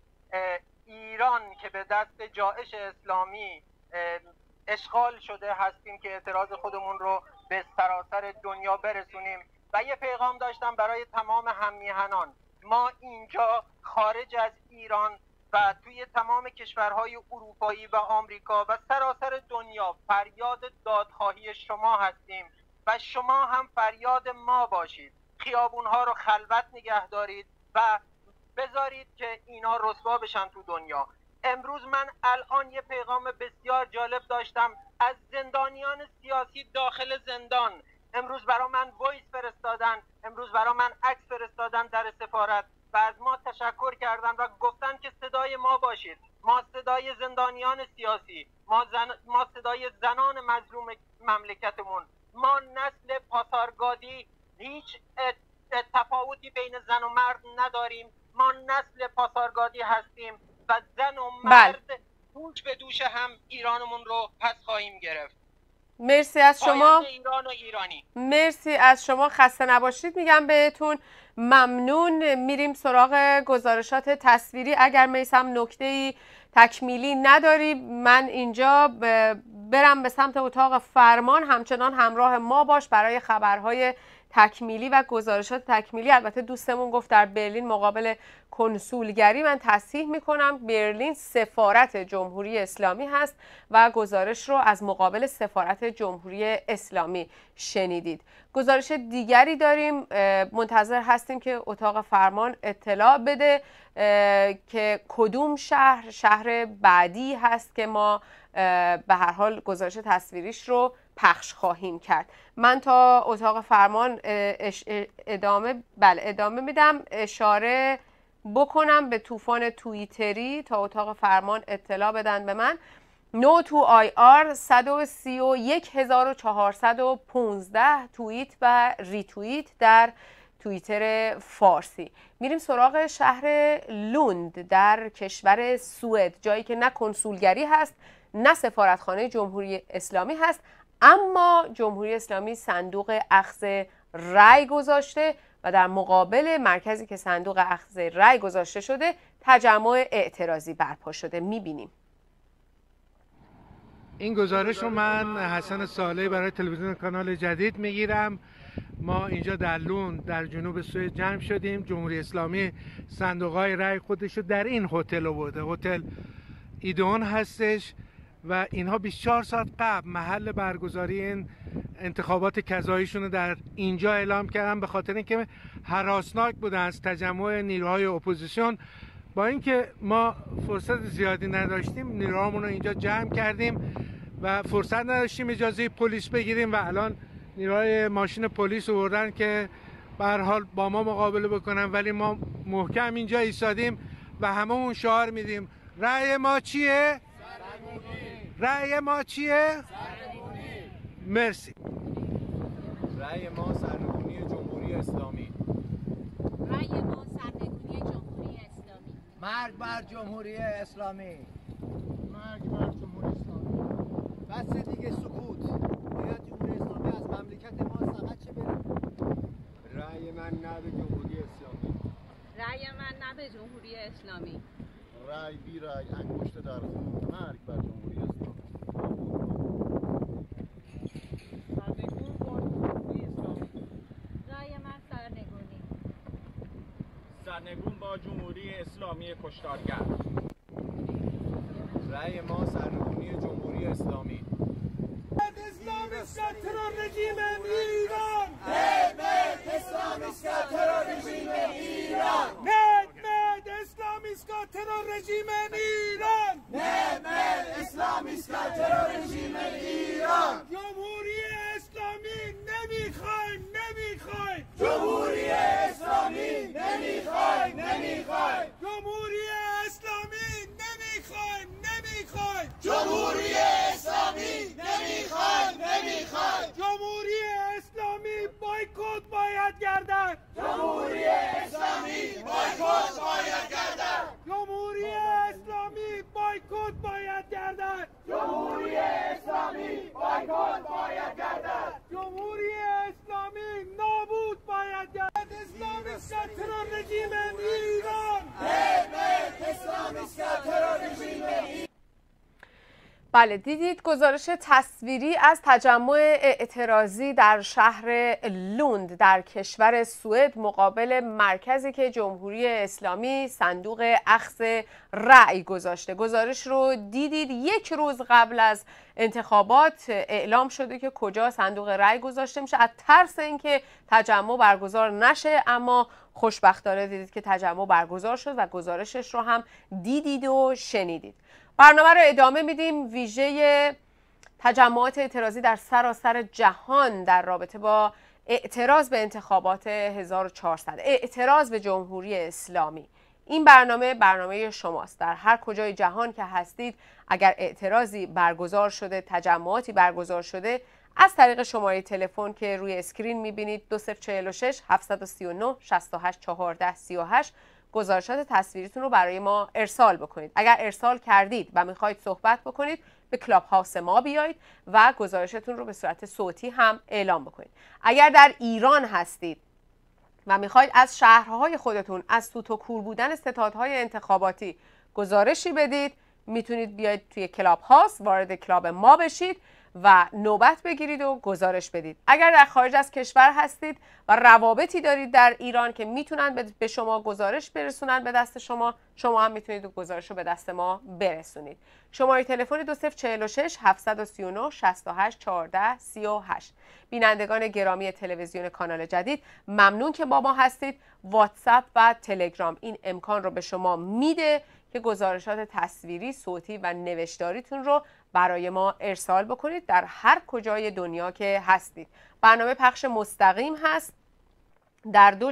ایران که به دست جایش اسلامی اشغال شده هستیم که اعتراض خودمون رو به سراسر دنیا برسونیم و یه پیغام داشتم برای تمام هممیهنان. ما اینجا خارج از ایران و توی تمام کشورهای اروپایی و آمریکا و سراسر دنیا فریاد دادخواهی شما هستیم و شما هم فریاد ما باشید. خیابونها رو خلوت نگه دارید و بذارید که اینا رسوا بشن تو دنیا. امروز من الان یه پیغام بسیار جالب داشتم از زندانیان سیاسی داخل زندان. امروز برا من وایس فرستادن، امروز برا من عکس فرستادن در سفارت و از ما تشکر کردن و گفتن که صدای ما باشید. ما صدای زندانیان سیاسی، ما صدای زنان مظلوم مملکتمون. ما نسل پاسارگادی، هیچ تفاوتی بین زن و مرد نداریم. ما نسل پاسارگادی هستیم و زن و مرد دوش به دوش هم ایرانمون رو پس خواهیم گرفت. مرسی از شما. ایران و ایرانی. مرسی از شما، خسته نباشید میگم بهتون. ممنون. میریم سراغ گزارشات تصویری. اگر میثم نکته‌ای تکمیلی نداری من اینجا برم به سمت اتاق فرمان. همچنان همراه ما باش برای خبرهای تکمیلی و گزارشات تکمیلی. البته دوستمون گفت در برلین مقابل کنسولگری. من تصحیح میکنم برلین سفارت جمهوری اسلامی هست و گزارش رو از مقابل سفارت جمهوری اسلامی شنیدید. گزارش دیگری داریم، منتظر هستیم که اتاق فرمان اطلاع بده که کدوم شهر بعدی هست که ما به هر حال گزارش تصویریش رو پخش خواهیم کرد. من تا اتاق فرمان ادامه میدم. اشاره بکنم به طوفان توییتری تا اتاق فرمان اطلاع بدن به من. نو تو آی آر 131415 توییت و ریتوییت در توییتر فارسی. میریم سراغ شهر لوند در کشور سوئد، جایی که نه کنسولگری هست نه سفارتخانه جمهوری اسلامی هست، اما جمهوری اسلامی صندوق اخذ رأی گذاشته و در مقابل مرکزی که صندوق اخذ رأی گذاشته شده تجمع اعتراضی برپا شده. میبینیم این گزارش رو من حسن صالحی برای تلویزیون کانال جدید میگیرم. ما اینجا در لوند در جنوب سوئد جمع شدیم. جمهوری اسلامی صندوق‌های رأی خودش رو در این هتل آورده. هتل ایدون هستش و اینها 24 ساعت قبل محل برگزاری این انتخابات کذاییشون رو در اینجا اعلام کردن، به خاطر اینکه هراسناک بودن از تجمع نیروهای اپوزیسیون. با اینکه ما فرصت زیادی نداشتیم نیروهامون رو اینجا جمع کردیم و فرصت نداشتیم اجازه پلیس بگیریم و الان نیروهای ماشین پلیس آوردن که به هر حال با ما مقابله بکنن، ولی ما محکم اینجا ایستادیم و هممون شعار میدیم رأی ما چیه؟ رأی ما چیه؟ مرسی. رأی ما سرنگونی جمهوری اسلامی. رأی ما سرنگونی جمهوری اسلامی. مرگ بر جمهوری اسلامی. مرگ بر جمهوری اسلامی. بس دیگه سکوت. باید جمهوری اسلامی از مملکت ما فقط چه بره؟ رأی من نه به جمهوری اسلامی. رأی من نه به جمهوری اسلامی. رأی بی رأی انگشت در خون. مرگ بر جمهوری اسلامی. سرنگون با جمهوری اسلامی کشتارگر. رأی ما سرنگونی جمهوری اسلامی. اسلامیست ترور رژیم ایران. اسلامیست ترور رژیم ایران. اسلامیست ترور رژیم ایران. اسلامیست ترور رژیم ایران. جمهوری اسلامی نمیخوایم. جمهوری اسلامی نمیخوایم. جمهوری اسلامی نمیخوایم. جمهوری اسلامی نمیخوایم. جمهوری اسلامی بایکوت باید گردد. جمهوری اسلامی بایکوت باید گردد. جمهوری اسلامی بایکوت باید گردد. جمهوری اسلامی بایکوت باید گردد. جمهوری اسلامی نابود باید گردد. اسلامیست ترور رژیم ایران. اسلامیست ترور رژیم ایران. بله، دیدید گزارش تصویری از تجمع اعتراضی در شهر لوند در کشور سوئد مقابل مرکزی که جمهوری اسلامی صندوق اخذ رأی گذاشته. گزارش رو دیدید. یک روز قبل از انتخابات اعلام شده که کجا صندوق رأی گذاشته میشه، از ترس اینکه تجمع برگزار نشه. اما خوشبختانه دیدید که تجمع برگزار شد و گزارشش رو هم دیدید و شنیدید. برنامه رو ادامه میدیم. ویژه تجمعات اعتراضی در سراسر جهان در رابطه با اعتراض به انتخابات 1400، اعتراض به جمهوری اسلامی. این برنامه شماست. در هر کجای جهان که هستید، اگر اعتراضی برگزار شده، تجمعاتی برگزار شده، از طریق شماره تلفن که روی اسکرین میبینید 2046 739 68 14 38 گزارشات تصویریتون رو برای ما ارسال بکنید. اگر ارسال کردید و میخواید صحبت بکنید، به کلاب هاوس ما بیایید و گزارشتون رو به صورت صوتی هم اعلام بکنید. اگر در ایران هستید و میخواید از شهرهای خودتون از سوت و کور بودن ستادهای انتخاباتی گزارشی بدید، میتونید بیاید توی کلاب هاوس، وارد کلاب ما بشید و نوبت بگیرید و گزارش بدید. اگر در خارج از کشور هستید و روابطی دارید در ایران که میتونن به شما گزارش برسونن به دست شما هم میتونید گزارش رو به دست ما برسونید. شماره تلفن 2046 739 68 14 38. بینندگان گرامی تلویزیون کانال جدید، ممنون که با ما هستید. واتساپ و تلگرام این امکان رو به شما میده که گزارشات تصویری، صوتی و نوشتاریتون رو برای ما ارسال بکنید در هر کجای دنیا که هستید. برنامه پخش مستقیم هست در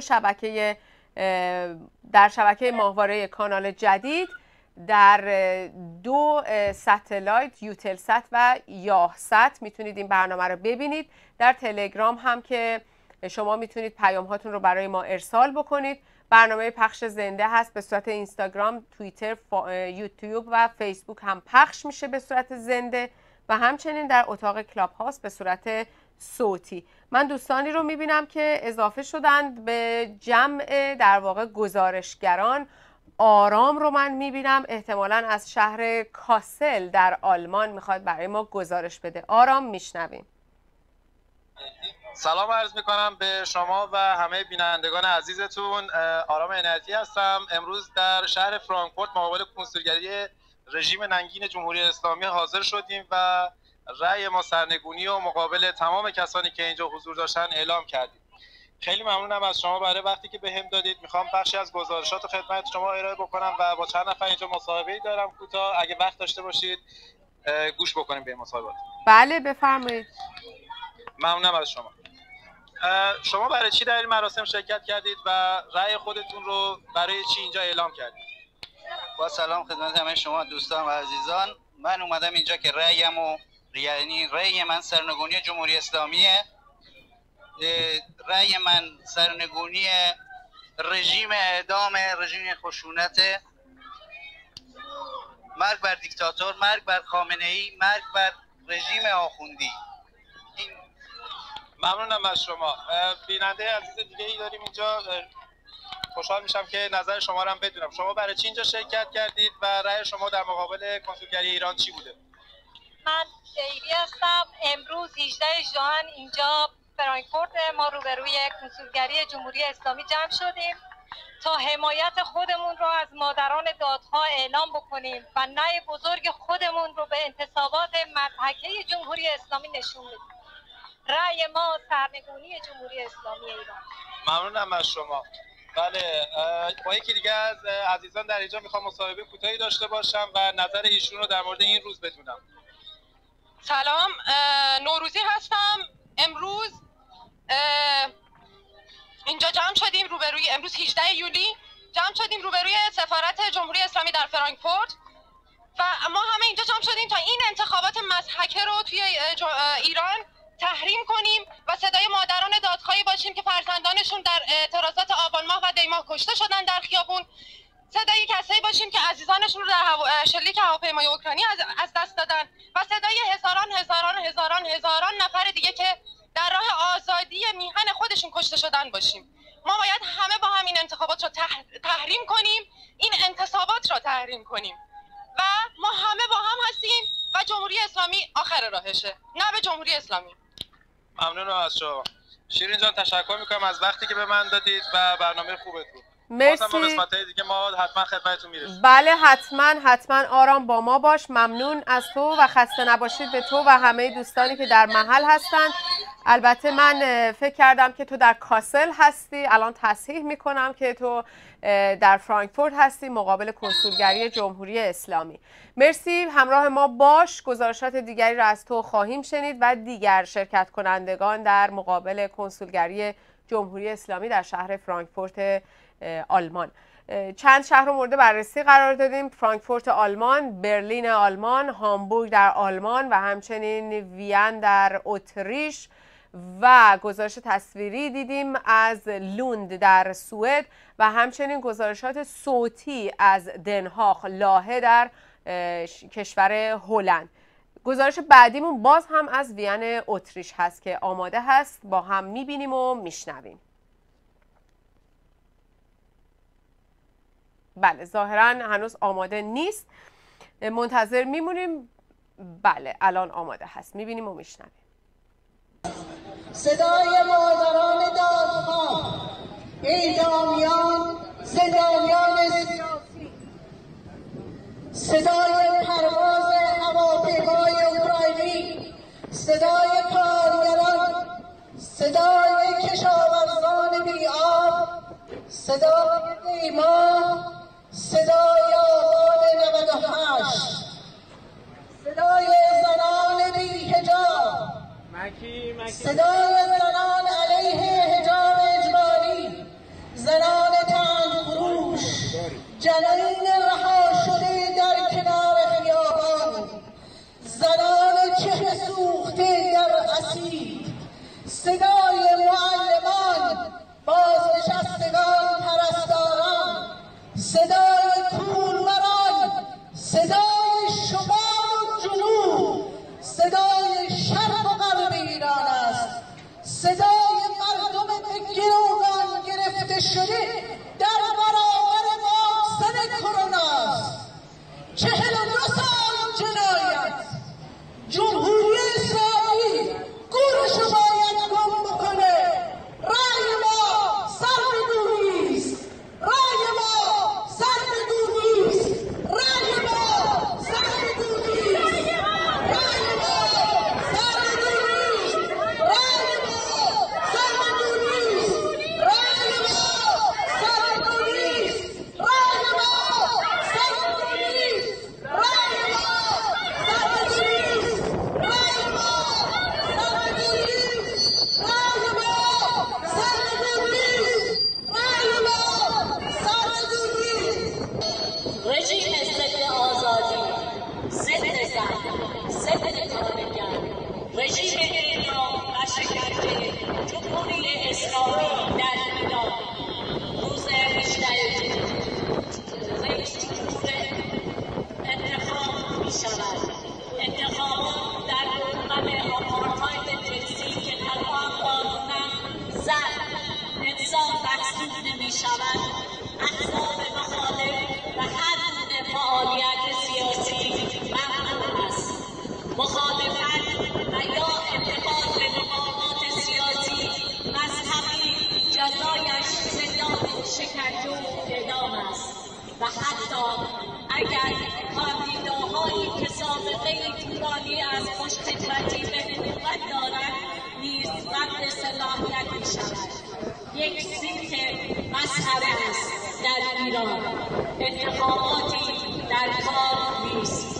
شبکه ماهواره کانال جدید، در 2 ستلایت، یوتلسات و یاهسات میتونید این برنامه رو ببینید. در تلگرام هم که شما میتونید پیام هاتون رو برای ما ارسال بکنید. برنامه پخش زنده هست به صورت اینستاگرام، توییتر، یوتیوب و فیسبوک هم پخش میشه به صورت زنده و همچنین در اتاق کلاب هاوس به صورت صوتی. من دوستانی رو میبینم که اضافه شدند به جمع در واقع گزارشگران. آرام رو من میبینم، احتمالاً از شهر کاسل در آلمان میخواد برای ما گزارش بده. آرام، میشنویم. سلام عرض میکنم به شما و همه بینندگان عزیزتون. آرام عنایتی هستم. امروز در شهر فرانکفورت مقابل کنسولگری رژیم ننگین جمهوری اسلامی حاضر شدیم و رأی ما سرنگونی و مقابل تمام کسانی که اینجا حضور داشتن اعلام کردیم. خیلی ممنونم از شما برای وقتی که بهم دادید. میخوام بخشی از گزارشات خدمت شما ارائه بکنم و با چند نفر اینجا مصاحبه‌ای دارم کوتاه. اگه وقت داشته باشید گوش بکنیم به مصاحبات. بله بفرمایید. ممنونم از شما. شما برای چی در این مراسم شرکت کردید و رأی خودتون رو برای چی اینجا اعلام کردید؟ با سلام خدمت همه شما دوستان و عزیزان. من اومدم اینجا که رأی من سرنگونی جمهوری اسلامیه. رأی من سرنگونی رژیم اعدام، رژیم خشونت، مرگ بر دیکتاتور، مرگ بر خامنه‌ای، مرگ بر رژیم آخوندی. ممنونم از شما. بیننده عزیز دیگه ای داریم اینجا. خوشحال میشم که نظر شما رو هم بدونم. شما برای چی اینجا شرکت کردید و رأی شما در مقابل کنسولگری ایران چی بوده؟ من ایری هستم. امروز 18 ژوئن اینجا فرانکفورت ما روبروی کنسولگری جمهوری اسلامی جمع شدیم تا حمایت خودمون رو از مادران دادها اعلام بکنیم و نای بزرگ خودمون رو به انتصابات مضحکه جمهوری اسلامی نشون بدیم. رأی ما سرنگونی جمهوری اسلامی ایران. ممنونم از شما. بله، با یکی دیگه از عزیزان در اینجا میخوام مصاحبه کوتاهی داشته باشم و نظر ایشون رو در مورد این روز بدونم. سلام، نوروزی هستم. امروز اینجا جمع شدیم روبروی، امروز 18 یولی جمع شدیم روبروی سفارت جمهوری اسلامی در فرانکفورت و ما همه اینجا جمع شدیم تا این انتخابات مضحکه رو توی ایران تحریم کنیم و صدای مادران دادخواهی باشیم که فرزندانشون در اعتراضات آبان ماه و دی ماه کشته شدن در خیابون، صدای کسایی باشیم که عزیزانشون رو در شلیک هواپیمای اوکراینی از دست دادن و صدای هزاران نفر دیگه که در راه آزادی میهن خودشون کشته شدن باشیم. ما باید همه با هم این انتخابات رو تحریم کنیم، این انتصابات رو تحریم کنیم و ما همه با هم هستیم و جمهوری اسلامی آخر راهشه، نه به جمهوری اسلامی. ممنونم از شما. شیرین جان تشکر میکنم از وقتی که به من دادید و برنامه خوبتون. مرسی. با قسمت‌های دیگه ما حتما خدمتتون میرسیم. بله حتما آرام با ما باش. ممنون از تو و خسته نباشید به تو و همه دوستانی که در محل هستن. البته من فکر کردم که تو در کاسل هستی، الان تصحیح میکنم که تو در فرانکفورت هستی مقابل کنسولگری جمهوری اسلامی. مرسی، همراه ما باش. گزارشات دیگری را از تو خواهیم شنید و دیگر شرکت کنندگان در مقابل کنسولگری جمهوری اسلامی در شهر فرانکفورت آلمان. چند شهر رو مورد بررسی قرار دادیم: فرانکفورت آلمان، برلین آلمان، هامبورگ در آلمان و همچنین وین در اتریش و گزارش تصویری دیدیم از لوند در سوئد و همچنین گزارشات صوتی از دنهاخ لاهه در کشور هلند. گزارش بعدیمون باز هم از وین اتریش هست که آماده هست، با هم میبینیم و میشنویم. بله ظاهرا هنوز آماده نیست، منتظر میمونیم. بله الان آماده هست، میبینیم و میشنویم. صدای مادران دادخواه، اعدامیان، زندانیان سیاسی، صدای پرواز هواپیمای اوکراینی، صدای کارگران، صدای کشاورزان بی‌آب، صدای دیما، صدای آبان 98، صدای زنان بی‌حجاب، صدای زنان علیه حجاب اجباری، زنان تن فروش، جنین رها شده در کنار خیابان، زنان چهره سوخته در اسید، صدای معلمان، بازنشستگان، پرستاران، صدای کوروران، صدای شمال و جنوب، صدای شرق و غرب ایران است، صدای مردم به گروگان گرفته شده در برابر واکسن کرونا است. 42 سال جنایت، جمهوری اسلامی گورشو باید گم بکنه. رأی ما سرنگونی است، رأی ما سرنگونی است، رأی ما سرنگونی است، رأی ما سرنگونی است، رأی ما سرنگونی است، رأی ما سرنگونی است، رأی ما سرنگونی است، رأی ما سرنگونی است، رأی ما رژیم ضد آزادی، ضد زن، ضد کارگر، رژیم اعدام و شکنجه جمهوری اسلامی در ایران روز 18 رئیس جمهور انتخاب می شود. انتخابات در دوران آپارتاید جنسی که الان قانونا زن انسان محسوب نمی شود، احزاب مخالف و هر گونه فعالیت سیاسی ممنوع است. مخالفت و یا انتقاد به مقامات سیاسی شکنجه و اعدام است و حتی اگر کاندیداهایی که سابقه طولانی از خوشخدمتی به حکومت دارند نیز رد صلاحیت می شود. یک سیت مسخره است در ایران. انتخاباتی در کار نیست.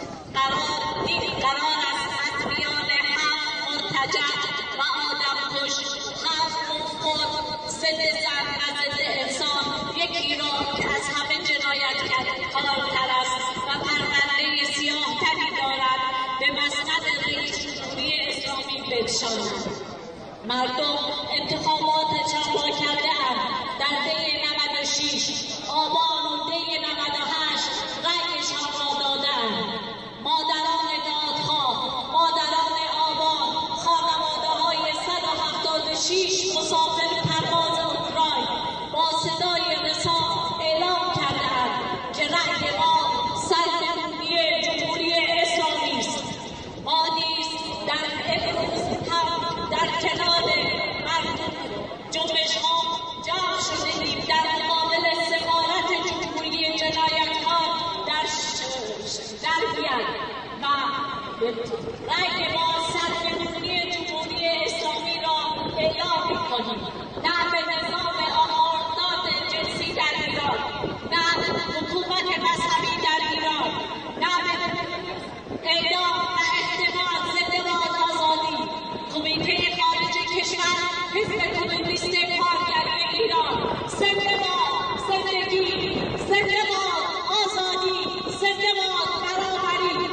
قرار است ادیان حق مرتجع و آدمکش، خلق خود، ضد زن و ضد انسان، یکی را که از همه جنایتکارتر است و پرونده سیاه‌تری دارد به مسند رئیس جمهوری اسلامی بنشانند. مردم انتخابات چندبار کرده‌اند. در دی 96 آبان و دی 98 رأیشان را داده‌اند. مادران دادخواه، مادران آبان، خانواده‌های 176 مسافر پرواز اوکراین با صدای رسا اعلام کرده‌اند که رأی ما سرنگونی جمهوری اسلامی است. ما نیز در امروز هم در کنار مردم جنبش‌ها جمع شده‌ایم در مقابل سفارت جمهوری جنایتکار در وین و رأی ما سرنگونی جمهوری اسلامی را اعلام می‌کنیم. نه به نظام آزاد جنسی در ایران، نه حکومت مذهبی در ایران، نه به اعدام و احتمال زنده باد آزادی. کمیته خارجه کشور، حزب کمونیست کارگری ایران، زنده باد زندگی، زنده باد آزادی، زنده باد برابری.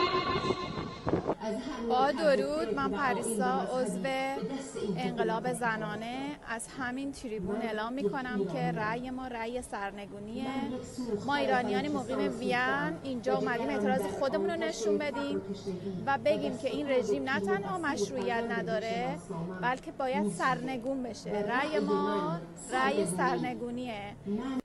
با درود، من پریسا عضو انقلاب زنانه از همین تریبون اعلام میکنم که رأی ما رأی سرنگونیه. ما ایرانیان مقیم وین اینجا اومدیم اعتراض خودمون رو نشون بدیم و بگیم که این رژیم نه تنها مشروعیت نداره بلکه باید سرنگون بشه. رأی ما رأی سرنگونیه.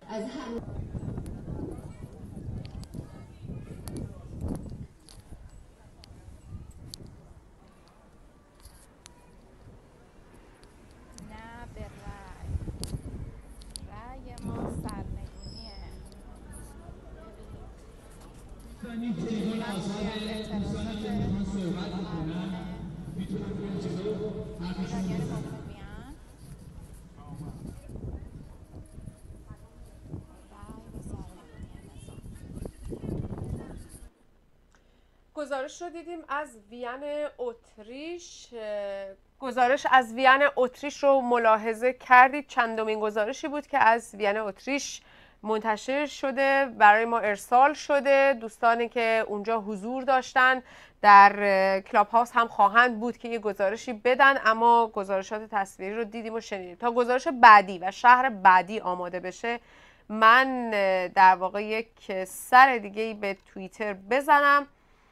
گزارش رو دیدیم از وین اتریش. گزارش از وین اتریش رو ملاحظه کردید. چندمین گزارشی بود که از وین اتریش منتشر شده، برای ما ارسال شده. دوستانی که اونجا حضور داشتن در کلاب هاوس هم خواهند بود که یه گزارشی بدن، اما گزارشات تصویری رو دیدیم و شنیدیم. تا گزارش بعدی و شهر بعدی آماده بشه من در واقع یک سر دیگه‌ای به توییتر بزنم.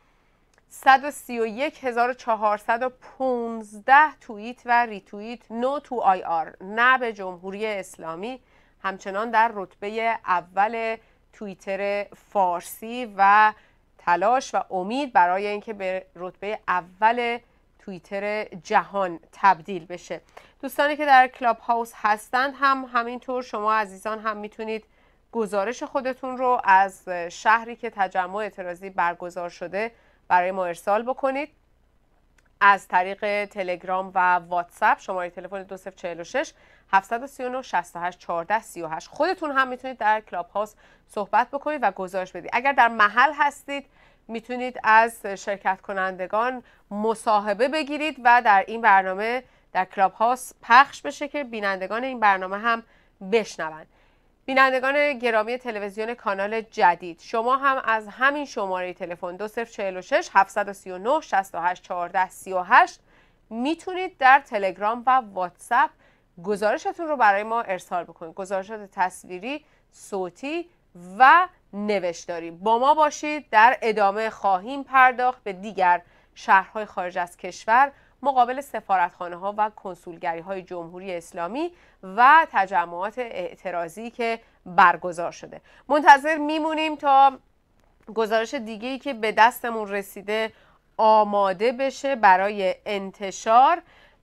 131,415 توییت و ریتوییت نو تو آی آر، نه به جمهوری اسلامی، همچنان در رتبه اول توییتر فارسی و تلاش و امید برای اینکه به رتبه اول توییتر جهان تبدیل بشه. دوستانی که در کلاب هاوس هستند هم همینطور، شما عزیزان هم میتونید گزارش خودتون رو از شهری که تجمع اعتراضی برگزار شده برای ما ارسال بکنید از طریق تلگرام و واتساپ. شماره تلفن 2046 739 68 14 38. خودتون هم میتونید در کلاب هاوس صحبت بکنید و گزارش بدید. اگر در محل هستید میتونید از شرکت کنندگان مصاحبه بگیرید و در این برنامه در کلاب هاوس پخش بشه که بینندگان این برنامه هم بشنوند. بینندگان گرامی تلویزیون کانال جدید، شما هم از همین شماره تلفن 2046 739 68 14 38 میتونید در تلگرام و واتساپ گزارشتون رو برای ما ارسال بکنید. گزارشات تصویری، صوتی و نوشتاری. با ما باشید. در ادامه خواهیم پرداخت به دیگر شهرهای خارج از کشور مقابل سفارتخانه ها و کنسولگری های جمهوری اسلامی و تجمعات اعتراضی که برگزار شده. منتظر میمونیم تا گزارش دیگه‌ای که به دستمون رسیده آماده بشه برای انتشار.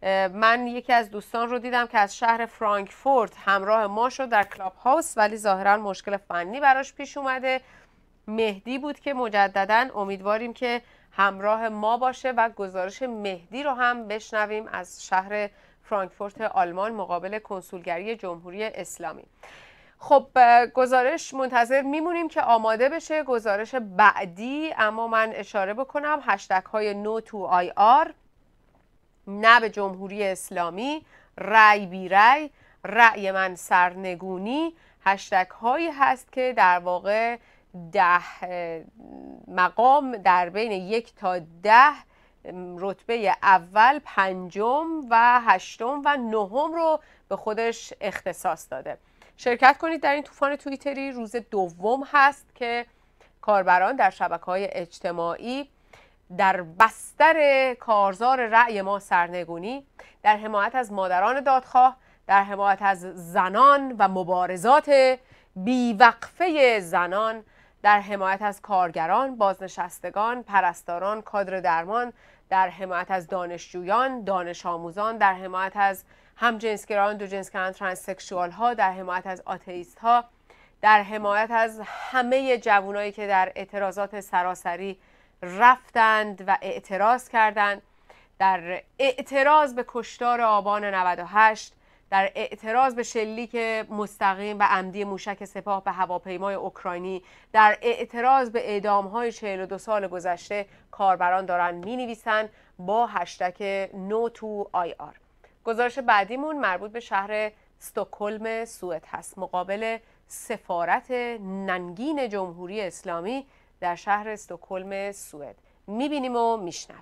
من یکی از دوستان رو دیدم که از شهر فرانکفورت همراه ما شد در کلاب هاوس، ولی ظاهرا مشکل فنی براش پیش اومده. مهدی بود که مجددا امیدواریم که همراه ما باشه و گزارش مهدی رو هم بشنویم از شهر فرانکفورت آلمان مقابل کنسولگری جمهوری اسلامی. خب گزارش منتظر میمونیم که آماده بشه گزارش بعدی، اما من اشاره بکنم هشتگ های No to IR، نه به جمهوری اسلامی، رأی بی رأی، رأی من سرنگونی، هشتگ هایی هست که در واقع 10 مقام در بین 1 تا 10 رتبه اول، 5 و 8 و 9 رو به خودش اختصاص داده. شرکت کنید در این طوفان توییتری. روز دوم هست که کاربران در شبکه‌های اجتماعی در بستر کارزار رأی ما سرنگونی، در حمایت از مادران دادخواه، در حمایت از زنان و مبارزات بیوقفه زنان، در حمایت از کارگران، بازنشستگان، پرستاران، کادر درمان، در حمایت از دانشجویان، دانش آموزان، در حمایت از همجنسگرایان، دوجنسگرایان، ترانسکشوال ها، در حمایت از آتئیست ها، در حمایت از همه جوانایی که در اعتراضات سراسری رفتند و اعتراض کردند، در اعتراض به کشتار آبان 98، در اعتراض به شلیک مستقیم و عمدی موشک سپاه به هواپیمای اوکراینی، در اعتراض به اعدام‌های 42 سال گذشته، کاربران دارن می‌نویسن با هشتگ No to IR. گزارش بعدیمون مربوط به شهر استکهلم سوئد هست، مقابل سفارت ننگین جمهوری اسلامی در شهر استکهلم سوئد. می‌بینیم و میشنویم.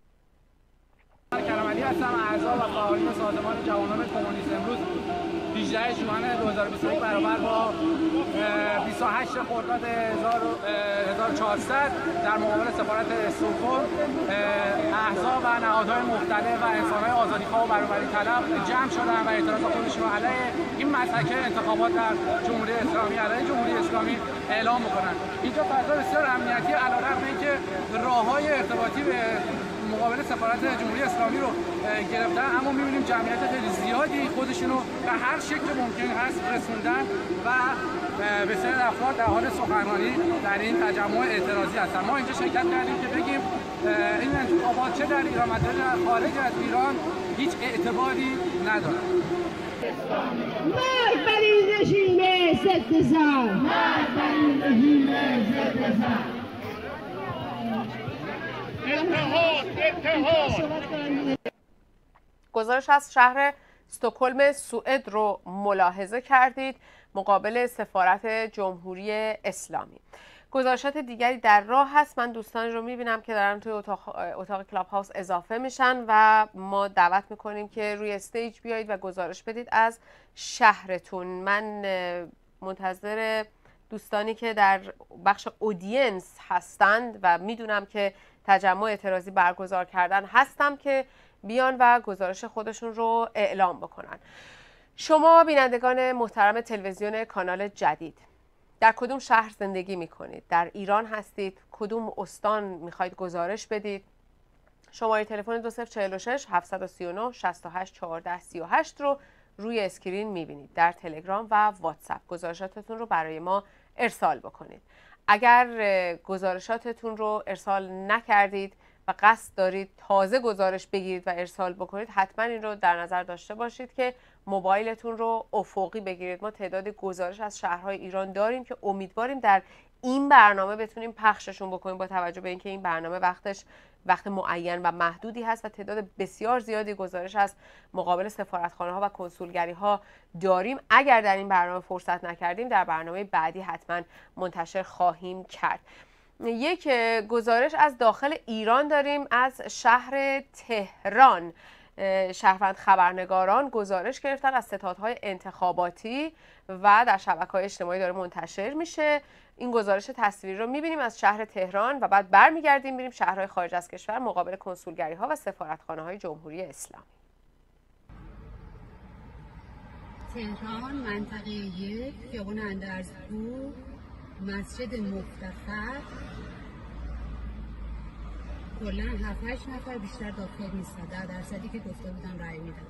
کرم‌علی هستم، اعضا و فعالین سازمان جوانان کمونیست. امروز 18 ژوئن 2021 برابر با 28 خرداد 1400 در مقابل سفارت استکهلم احزاب و نهادهای مختلف و انسان‌های آزادیخواه و برابری طلب جمع شدن و اعتراض خودشون رو علیه این مسلک انتخابات در جمهوری اسلامی، علیه جمهوری اسلامی اعلام می‌کنن. اینجا فضا بسیار امنیتی علیرغم اینکه راه‌های ارتباطی به مقابل سفارت جمهوری اسلامی رو گرفتن، اما می‌بینیم جمعیت خیلی زیادی خودشونو به هر شکل ممکن هست رسوندن و بسیار افراد در حال سخنرانی در این تجمع اعتراضی هستن. ما اینجا شرکت کردیم که بگیم این انتخابات چه در ایران و در خارج از ایران هیچ اعتباری نداره. مرگ بر این رژیم ضد زن، مرگ بر این رژیم ضد زن. گزارش از شهر استکهلم سوئد رو ملاحظه کردید مقابل سفارت جمهوری اسلامی. گزارشات دیگری در راه هست. من دوستان رو میبینم که دارن توی اتاق کلاب هاوس اضافه میشن و ما دعوت میکنیم که روی استیج بیایید و گزارش بدید از شهرتون. من منتظر دوستانی که در بخش اودینس هستند و میدونم که تجمع اعتراضی برگزار کردن هستم که بیان و گزارش خودشون رو اعلام بکنن. شما بینندگان محترم تلویزیون کانال جدید در کدوم شهر زندگی میکنید؟ در ایران هستید؟ کدوم استان میخواید گزارش بدید؟ شماره تلفن 2046 739 68 14 38 رو روی اسکرین میبینید. در تلگرام و واتساپ گزارشاتتون رو برای ما ارسال بکنید. اگر گزارشاتتون رو ارسال نکردید و قصد دارید تازه گزارش بگیرید و ارسال بکنید، حتما این رو در نظر داشته باشید که موبایلتون رو افقی بگیرید. ما تعداد گزارش از شهرهای ایران داریم که امیدواریم در این برنامه بتونیم پخششون بکنیم، با توجه به اینکه این برنامه وقت معین و محدودی هست و تعداد بسیار زیادی گزارش از مقابل سفارتخانه ها و کنسولگری ها داریم. اگر در این برنامه فرصت نکردیم، در برنامه بعدی حتما منتشر خواهیم کرد. یک گزارش از داخل ایران داریم از شهر تهران. شهروند خبرنگاران گزارش گرفتن از ستادهای انتخاباتی و در شبکه‌های اجتماعی داره منتشر میشه. این گزارش تصویری رو میبینیم از شهر تهران و بعد برمیگردیم میریم شهرهای خارج از کشور مقابل کنسولگری ها و سفارتخانه های جمهوری اسلامی. تهران، منطقه 1، خیابان اندرزگو، مسجد مفتخر، کلا 7-8 نفر بیشتر دادخواه نیستن، در درصدی که گفته بودن رأی میدن.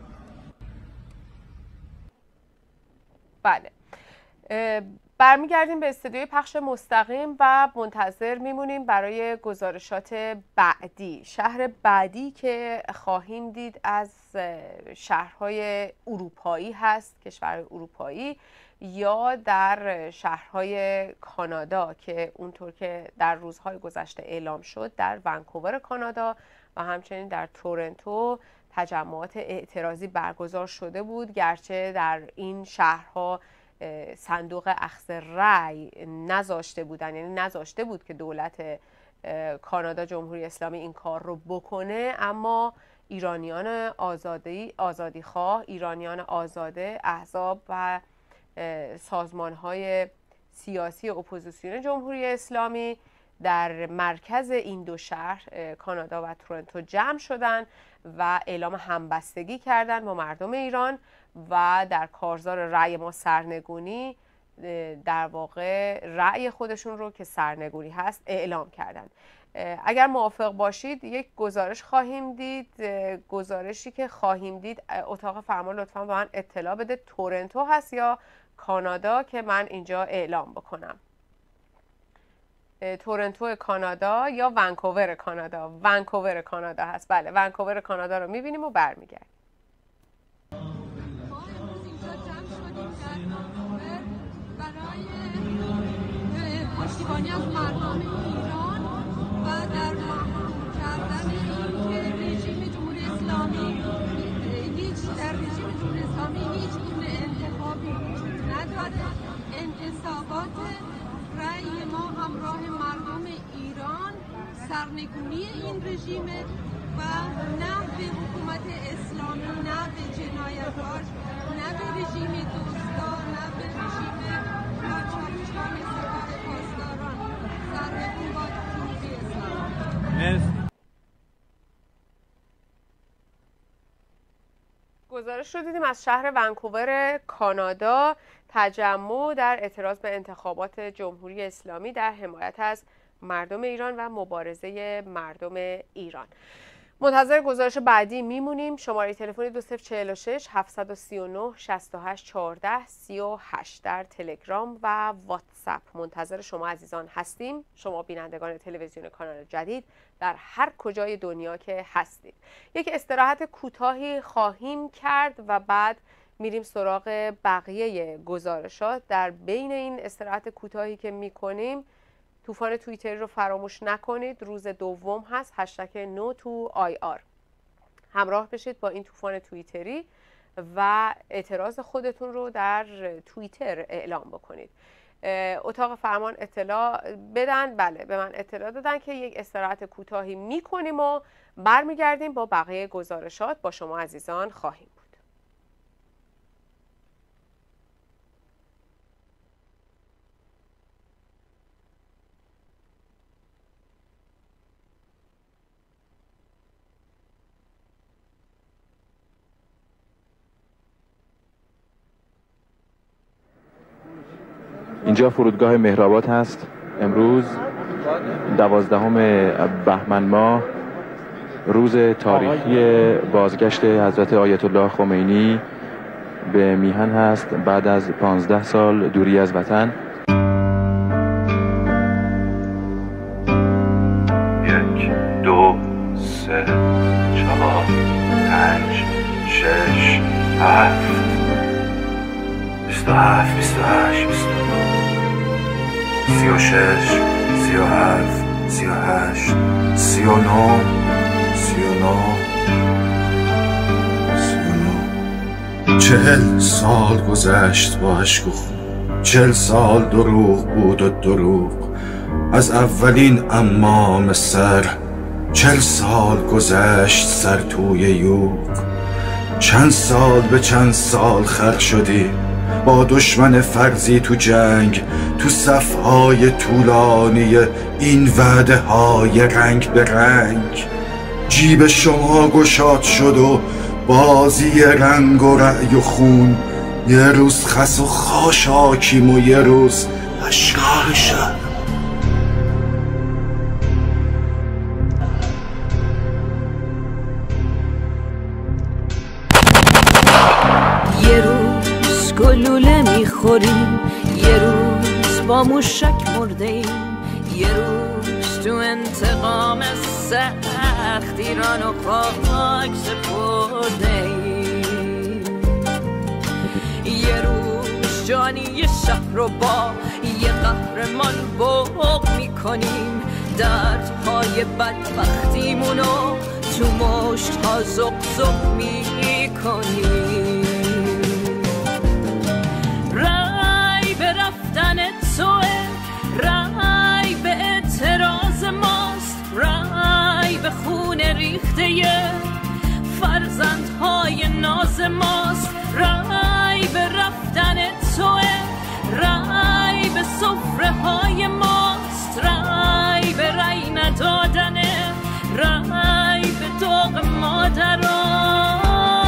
بله، برمیگردیم به استودیوی پخش مستقیم و منتظر میمونیم برای گزارشات بعدی. شهر بعدی که خواهیم دید از شهرهای اروپایی هست، کشور اروپایی، یا در شهرهای کانادا که اونطور که در روزهای گذشته اعلام شد در ونکوور کانادا و همچنین در تورنتو تجمعات اعتراضی برگزار شده بود، گرچه در این شهرها صندوق اخذ رأی نذاشته بودن، یعنی نذاشته بود که دولت کانادا جمهوری اسلامی این کار رو بکنه، اما ایرانیان آزادیخواه، ایرانیان آزاده، احزاب و سازمان‌های سیاسی اپوزیسیون جمهوری اسلامی در مرکز این دو شهر کانادا و تورنتو جمع شدند و اعلام همبستگی کردند با مردم ایران و در کارزار رأی ما سرنگونی در واقع رأی خودشون رو که سرنگونی هست اعلام کردند. اگر موافق باشید یک گزارش خواهیم دید، گزارشی که خواهیم دید اتاق فرمان لطفاً به من اطلاع بده تورنتو هست یا کانادا که من اینجا اعلام بکنم. تورنتو کانادا یا ونکوور کانادا؟ ونکوور کانادا هست. بله، ونکوور کانادا رو میبینیم و برمیگردیم. پشتیبانی از مردم ایران و در محکوم کردن اینکه رژیم جمهوری اسلامی در رژیم جمهوری اسلامی هیچ گونه انتخابی وجود نداره. انتصابات رأی ما همراه مردم ایران سرنگونی این رژیم و نه به حکومت اسلامی، نه به جنایتکار، نه به رژیم دوستان، نه به رژیم ناچارچان سپاه پاسداران. سرنگون با جمهوری اسلامی. گزارش رو دیدیم از شهر ونکوور کانادا، تجمع در اعتراض به انتخابات جمهوری اسلامی در حمایت از مردم ایران و مبارزه مردم ایران. منتظر گزارش بعدی میمونیم. شماره تلفن 2046 739 68 14 38 در تلگرام و واتساپ منتظر شما عزیزان هستیم، شما بینندگان تلویزیون کانال جدید در هر کجای دنیا که هستید. یک استراحت کوتاهی خواهیم کرد و بعد میریم سراغ بقیه گزارشات. در بین این استراحت کوتاهی که میکنیم طوفان توییتری رو فراموش نکنید، روز دوم هست، هشتگ #NoToIR. همراه بشید با این طوفان توییتری و اعتراض خودتون رو در توییتر اعلام بکنید. اتاق فرمان اطلاع بدن، بله به من اطلاع دادن که یک استراحت کوتاهی میکنیم و برمیگردیم با بقیه گزارشات با شما عزیزان خواهیم بود. اینجا فرودگاه مهرآباد هست. امروز 12 بهمن ماه، روز تاریخی بازگشت حضرت آیت الله خمینی به میهن هست بعد از 15 سال دوری از وطن. 1 2 3 4 5 6 7 27 28 29 36 37 38 39 40 سال گذشت با اشک و خون، 40 سال دروغ بود و دروغ از اولین امام سر. 40 سال گذشت سر توی یوغ، چند سال به چند سال خر شدی با دشمن فرضی تو جنگ، تو صفهای طولانی این وعده های رنگ به رنگ. جیب شما گشاد شد و بازی رنگ و رأی و خون، یه روز خس و خاشاکیم و یه روز اشکال شهر. گلوله میخوریم، یه روز با موشک مردیم، یه روز تو انتقام سخت ایران و خاک سپردیم، یه روز جانی یه شهر رو با یه قهرمان بوق میکنیم، دردهای بدبختیمونو تو مشت‌ها زق زق میکنیم. رای به رفتن توه، رای به اعتراض ماست، رای به خون ریخته فرزندهای ناز ماست، رای به رفتن توه، رای به سفره های ماست، رای به رای ندادنه، رای به داغ مادران.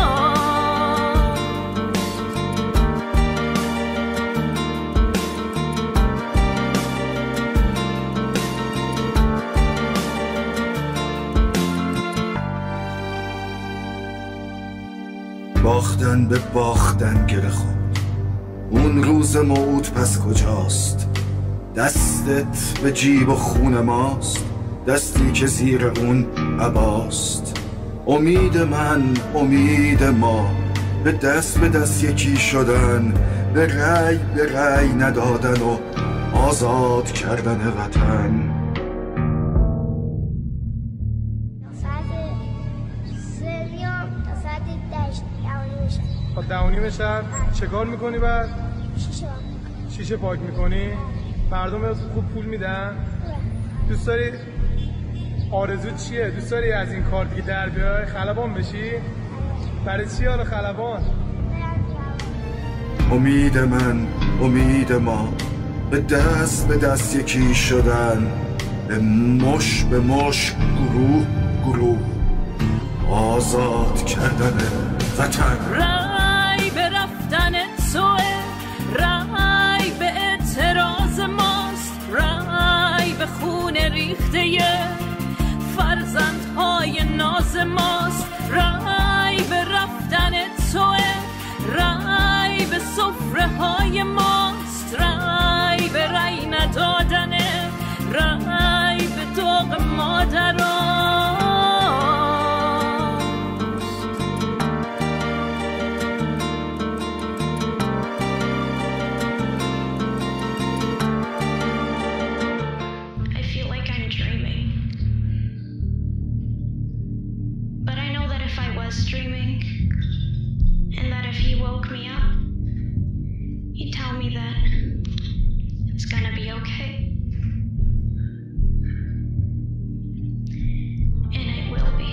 باختن به باختن گره خورد، اون روز موعود پس کجاست؟ دستت به جیب و خون ماست، دستی که زیر اون عباست. امید من، امید ما، به دست یکی شدن، به رأی ندادن و آزاد کردن وطن. خب 10:30 شب چه کار میکنی بعد؟ شیشه پاک میکنی؟ مردم بهت خوب پول میدن؟ دوست داری آرزو چیه؟ دوست داری از این کار دیگه در بیای خلبان بشی؟ برای چی حالا خلبان؟ امید من، امید ما، به دست یکی شدن، به مش گروه گروه آزاد کردن وطن. رای به رفتن توه، رای به اعتراض ماست، رای به خون ریخته فرزندهای ناز ماست، رای به رفتن توه، رای به سفره های ماست، رای به رای ندادنه، رای به داغ مادران. Dreaming, and that if he woke me up, he'd tell me that it's gonna be okay, and it will be.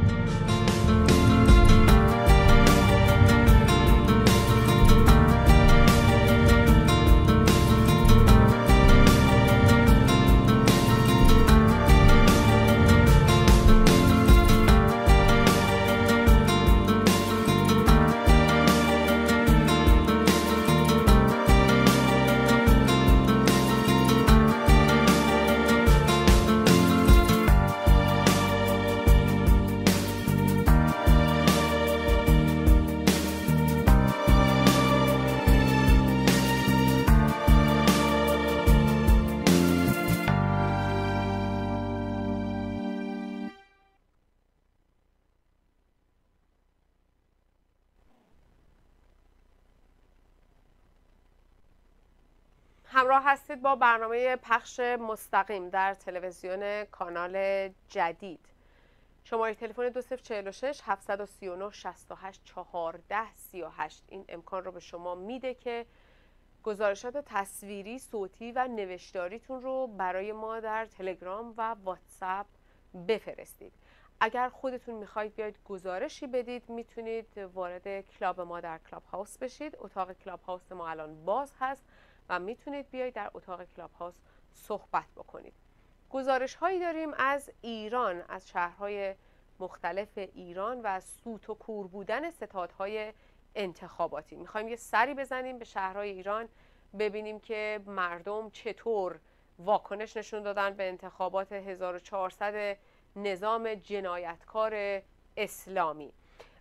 همراه هستید با برنامه پخش مستقیم در تلویزیون کانال جدید. شماره تلفن 2046 739 68 14 38 این امکان رو به شما میده که گزارشات تصویری، صوتی و نوشتاریتون رو برای ما در تلگرام و واتساپ بفرستید. اگر خودتون میخواید بیاید گزارشی بدید، میتونید وارد کلاب ما در کلاب هاوس بشید. اتاق کلاب هاوس ما الان باز هست و میتونید بیاید در اتاق کلاب هاوس صحبت بکنید. گزارش هایی داریم از ایران، از شهرهای مختلف ایران و سوت و کور بودن ستادهای انتخاباتی. میخوایم یه سری بزنیم به شهرهای ایران، ببینیم که مردم چطور واکنش نشون دادن به انتخابات 1400 نظام جنایتکار اسلامی.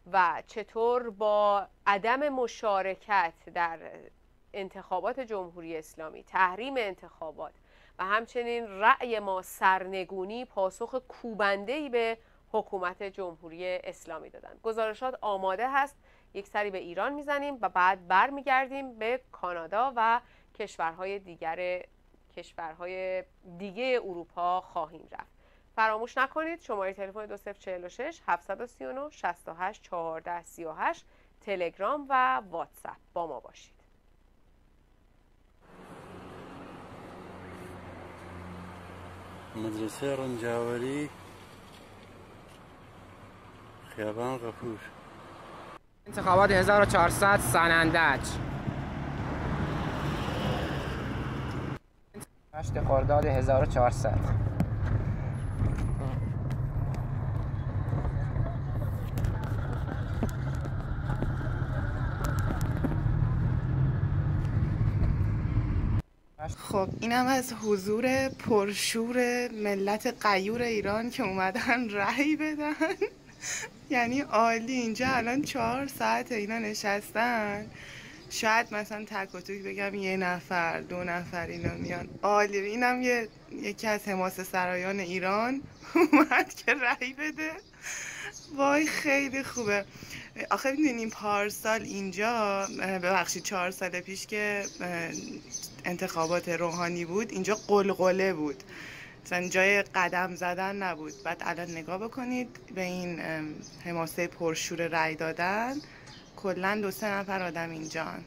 و چطور با عدم مشارکت در انتخابات جمهوری اسلامی، تحریم انتخابات و همچنین رأی ما سرنگونی پاسخ کوبنده‌ای به حکومت جمهوری اسلامی دادن. گزارشات آماده هست، یک سری به ایران میزنیم و بعد برمیگردیم به کانادا و کشورهای دیگه اروپا خواهیم رفت. فراموش نکنید شماره تلفن 2046 739 68 14 38 تلگرام و واتساپ با ما باشید. مدرسه رنجاوری، خیابان غفور. انتخابات 1400 سنندج 8 خرداد 1400. خب اینم از حضور پرشور ملت غیور ایران که اومدن رأی بدن. یعنی عالی. اینجا الان 4 ساعت اینا نشستن، شاید مثلا تک و توک بگم 1 نفر 2 نفر اینا میان. عالی. اینم یکی از حماسه سرایان ایران اومد که رأی بده. وای خیلی خوبه. آخه میدونیم پارسال اینجا، ببخشید 4 سال پیش که انتخابات روحانی بود، اینجا قلقله بود، مثلا جای قدم زدن نبود. بعد الان نگاه بکنید به این حماسه پرشور رأی دادن، کلا 2-3 نفر آدم اینجان.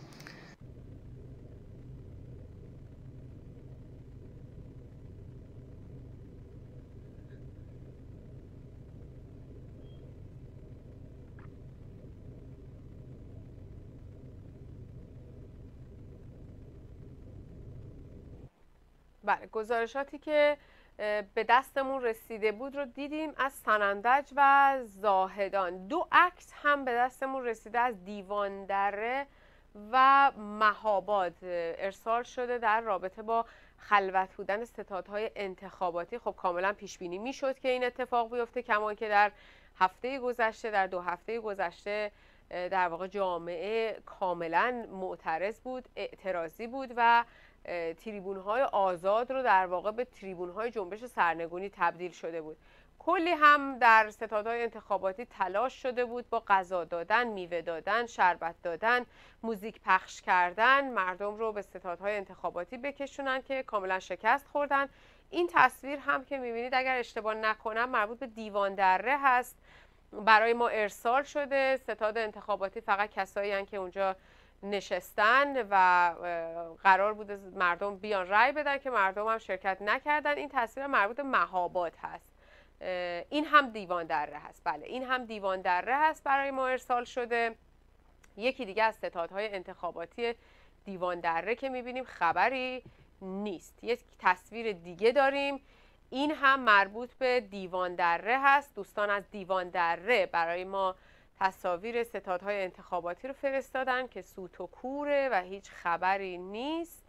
بله، گزارشاتی که به دستمون رسیده بود رو دیدیم از سنندج و زاهدان. 2 عکس هم به دستمون رسیده از دیوان دره و مهاباد ارسال شده در رابطه با خلوت بودن ستادهای انتخاباتی. خب کاملا پیش بینی میشد که این اتفاق بیفته، کما که در هفته گذشته، در 2 هفته گذشته در واقع جامعه کاملا معترض بود، اعتراضی بود و تریبون‌های آزاد رو در واقع به تریبون‌های جنبش سرنگونی تبدیل شده بود. کلی هم در ستادهای انتخاباتی تلاش شده بود با غذا دادن، میوه دادن، شربت دادن، موزیک پخش کردن، مردم رو به ستادهای انتخاباتی بکشونن که کاملا شکست خوردن. این تصویر هم که می‌بینید اگر اشتباه نکنم مربوط به دیوان دره هست، برای ما ارسال شده. ستاد انتخاباتی فقط کسایی هستند که اونجا نشستن و قرار بوده مردم بیان رأی بدن که مردم هم شرکت نکردن. این تصویر مربوط به مهاباد هست. این هم دیوان دره هست. بله، این هم دیوان دره هست، برای ما ارسال شده. یکی دیگه از ستادهای انتخاباتی دیوان دره که میبینیم خبری نیست. یک تصویر دیگه داریم، این هم مربوط به دیوان دره هست. دوستان از دیوان دره برای ما تصاویر ستادهای انتخاباتی رو فرستادن که سوت و کوره و هیچ خبری نیست.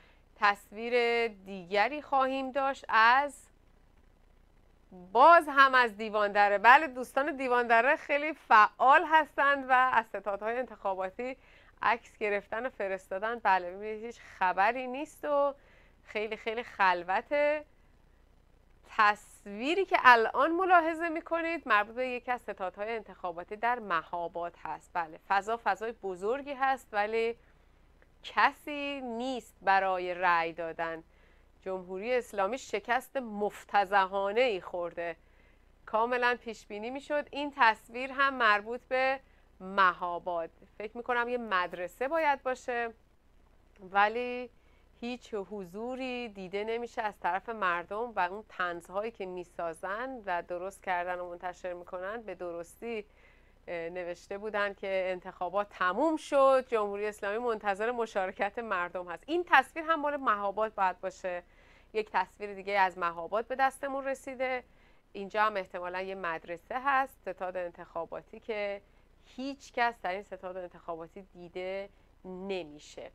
تصویر دیگری خواهیم داشت از باز هم از دیوان دره. بله دوستان دیوان دره خیلی فعال هستند و از ستادهای انتخاباتی عکس گرفتن و فرستادن. بله ببینید هیچ خبری نیست و خیلی خیلی خلوته. تصویری که الان ملاحظه میکنید مربوط به یکی از ستادهای انتخاباتی در مهاباد هست. بله، فضای بزرگی هست ولی کسی نیست برای رأی دادن. جمهوری اسلامی شکست مفتضحانه‌ای خورده، کاملا پیش بینی میشد. این تصویر هم مربوط به مهاباد، فکر میکنم یه مدرسه باید باشه ولی هیچ حضوری دیده نمیشه از طرف مردم و اون طنزهایی که میسازن و درست کردن و منتشر میکنن به درستی نوشته بودن که انتخابات تموم شد، جمهوری اسلامی منتظر مشارکت مردم هست. این تصویر هم مال مهاباد باید باشه. یک تصویر دیگه از مهاباد به دستمون رسیده. اینجا هم احتمالا یه مدرسه هست، ستاد انتخاباتی که هیچ کس در این ستاد انتخاباتی دیده نمیشه.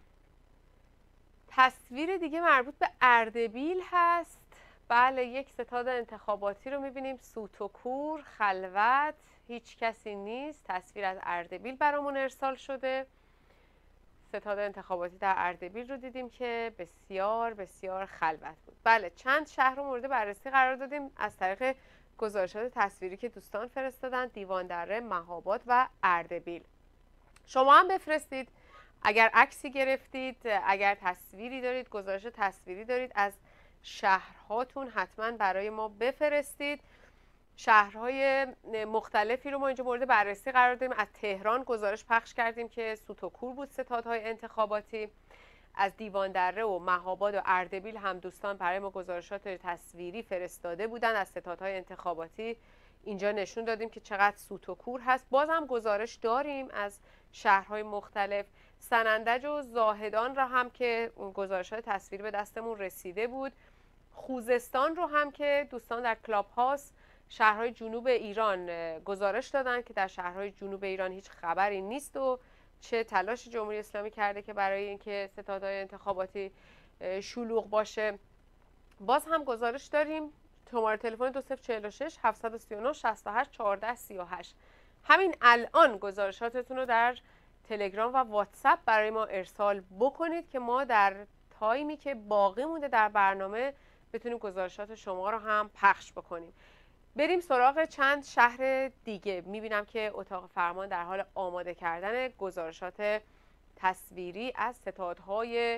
تصویر دیگه مربوط به اردبیل هست. بله، یک ستاد انتخاباتی رو میبینیم، سوت و کور، خلوت، هیچ کسی نیست. تصویر از اردبیل برامون ارسال شده. ستاد انتخاباتی در اردبیل رو دیدیم که بسیار بسیار خلوت بود. بله، چند شهر رو مورد بررسی قرار دادیم از طریق گزارشات تصویری که دوستان فرستادن: دیواندره، مهاباد و اردبیل. شما هم بفرستید اگر عکسی گرفتید، اگر تصویری دارید، گزارش تصویری دارید از شهرهاتون حتما برای ما بفرستید. شهرهای مختلفی رو ما اینجا مورد بررسی قرار دادیم. از تهران گزارش پخش کردیم که سوت و کور بود ستادهای انتخاباتی. از دیواندره و مهاباد و اردبیل هم دوستان برای ما گزارشات تصویری فرستاده بودن از ستادهای انتخاباتی. اینجا نشون دادیم که چقدر سوت و کور هست. باز هم گزارش داریم از شهرهای مختلف. سنندج و زاهدان را هم که گزارشات تصویری به دستمون رسیده بود. خوزستان رو هم که دوستان در کلاب هاوس شهرهای جنوب ایران گزارش دادن که در شهرهای جنوب ایران هیچ خبری نیست و چه تلاش جمهوری اسلامی کرده که برای اینکه ستادهای انتخاباتی شلوغ باشه. باز هم گزارش داریم. شماره تلفن 2046 739 68 14 38. همین الان گزارشاتتون رو در تلگرام و واتساپ برای ما ارسال بکنید که ما در تایمی که باقی مونده در برنامه بتونیم گزارشات شما رو هم پخش بکنیم. بریم سراغ چند شهر دیگه. میبینم که اتاق فرمان در حال آماده کردن گزارشات تصویری از ستادهای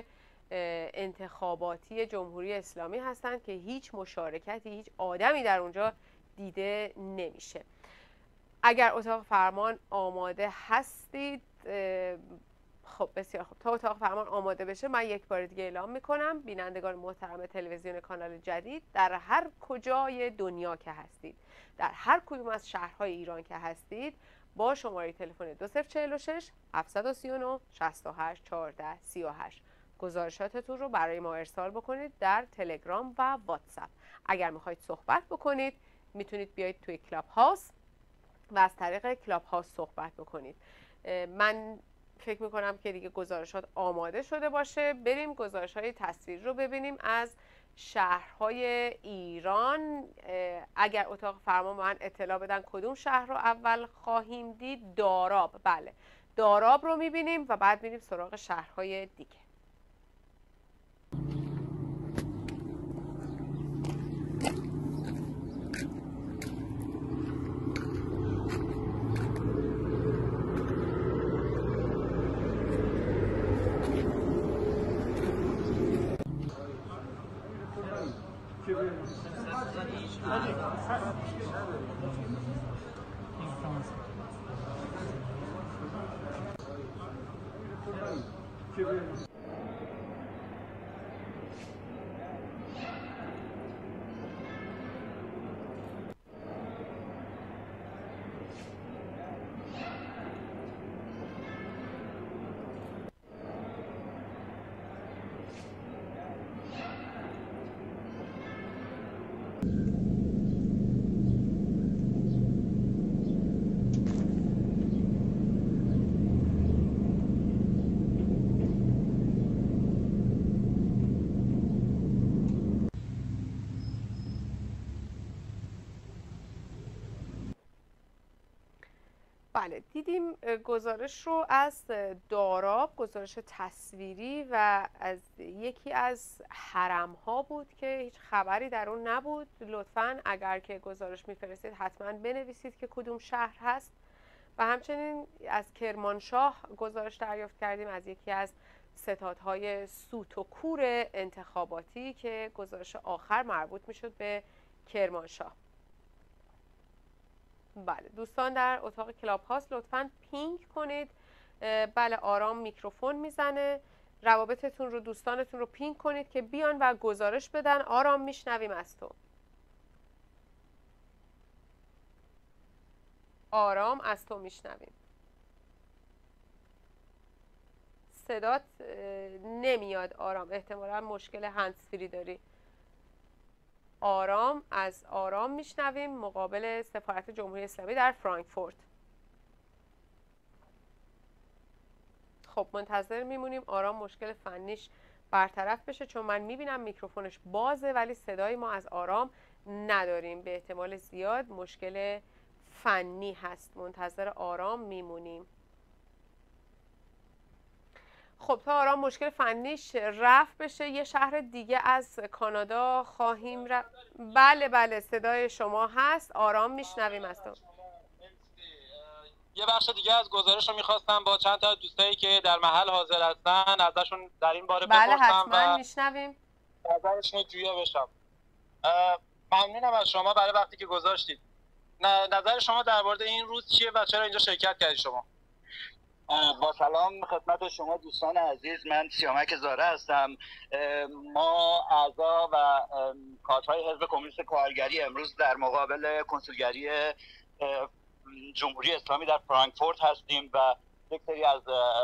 انتخاباتی جمهوری اسلامی هستند که هیچ مشارکتی، هیچ آدمی در اونجا دیده نمیشه. اگر اتاق فرمان آماده هستید، خب بسیار خوب. تا اتاق فرمان آماده بشه من یک بار دیگه اعلام میکنم: بینندگان محترم تلویزیون کانال جدید، در هر کجای دنیا که هستید، در هر کدوم از شهرهای ایران که هستید، با شماره تلفن 2046 739 68 14 38 گزارشاتتون رو برای ما ارسال بکنید در تلگرام و واتساپ. اگر میخواید صحبت بکنید میتونید بیایید توی کلاب هاوس و از طریق کلاب هاوس صحبت بکنید. من فکر میکنم که دیگه گزارشات آماده شده باشه. بریم گزارش‌های تصویری رو ببینیم از شهرهای ایران. اگر اتاق فرمان من اطلاع بدن کدوم شهر رو اول خواهیم دید. داراب. بله، داراب رو میبینیم و بعد میریم سراغ شهرهای دیگه. بله، دیدیم گزارش رو از داراب، گزارش تصویری و از یکی از حرم ها بود که هیچ خبری در اون نبود. لطفاً اگر که گزارش میفرستید حتما بنویسید که کدوم شهر هست. و همچنین از کرمانشاه گزارش دریافت کردیم از یکی از ستادهای سوت و کور انتخاباتی که گزارش آخر مربوط میشد به کرمانشاه. بله دوستان در اتاق کلاب هاوس لطفاً پینگ کنید. بله آرام میکروفون میزنه. روابطتون رو، دوستانتون رو پینگ کنید که بیان و گزارش بدن. آرام میشنویم از تو. آرام از تو میشنویم. صدات نمیاد آرام، احتمالا مشکل هندزفری داری. آرام، از آرام میشنویم مقابل سفارت جمهوری اسلامی در فرانکفورت. خب منتظر میمونیم آرام مشکل فنیش برطرف بشه، چون من میبینم میکروفونش بازه ولی صدای ما از آرام نداریم. به احتمال زیاد مشکل فنی هست. منتظر آرام میمونیم. خب تا آرام مشکل فنیش رفع بشه یه شهر دیگه از کانادا خواهیم رفت. بله بله صدای شما هست، آرام میشنویم از تو. یه بخش دیگه از گزارش رو میخواستم با چند تا دوستایی که در محل حاضر هستن ازشون در این باره بله بپرسم حتما میشنویم. نظرشون رو جویا بشم. ممنونم از شما برای وقتی که گذاشتید. نظر شما در مورد این روز چیه و چرا اینجا شرکت کردید شما؟ با سلام خدمت شما دوستان عزیز، من سیامک زاره هستم. ما اعضا و کادرهای حزب کمونیست کارگری امروز در مقابل کنسولگری جمهوری اسلامی در فرانکفورت هستیم و یک سری از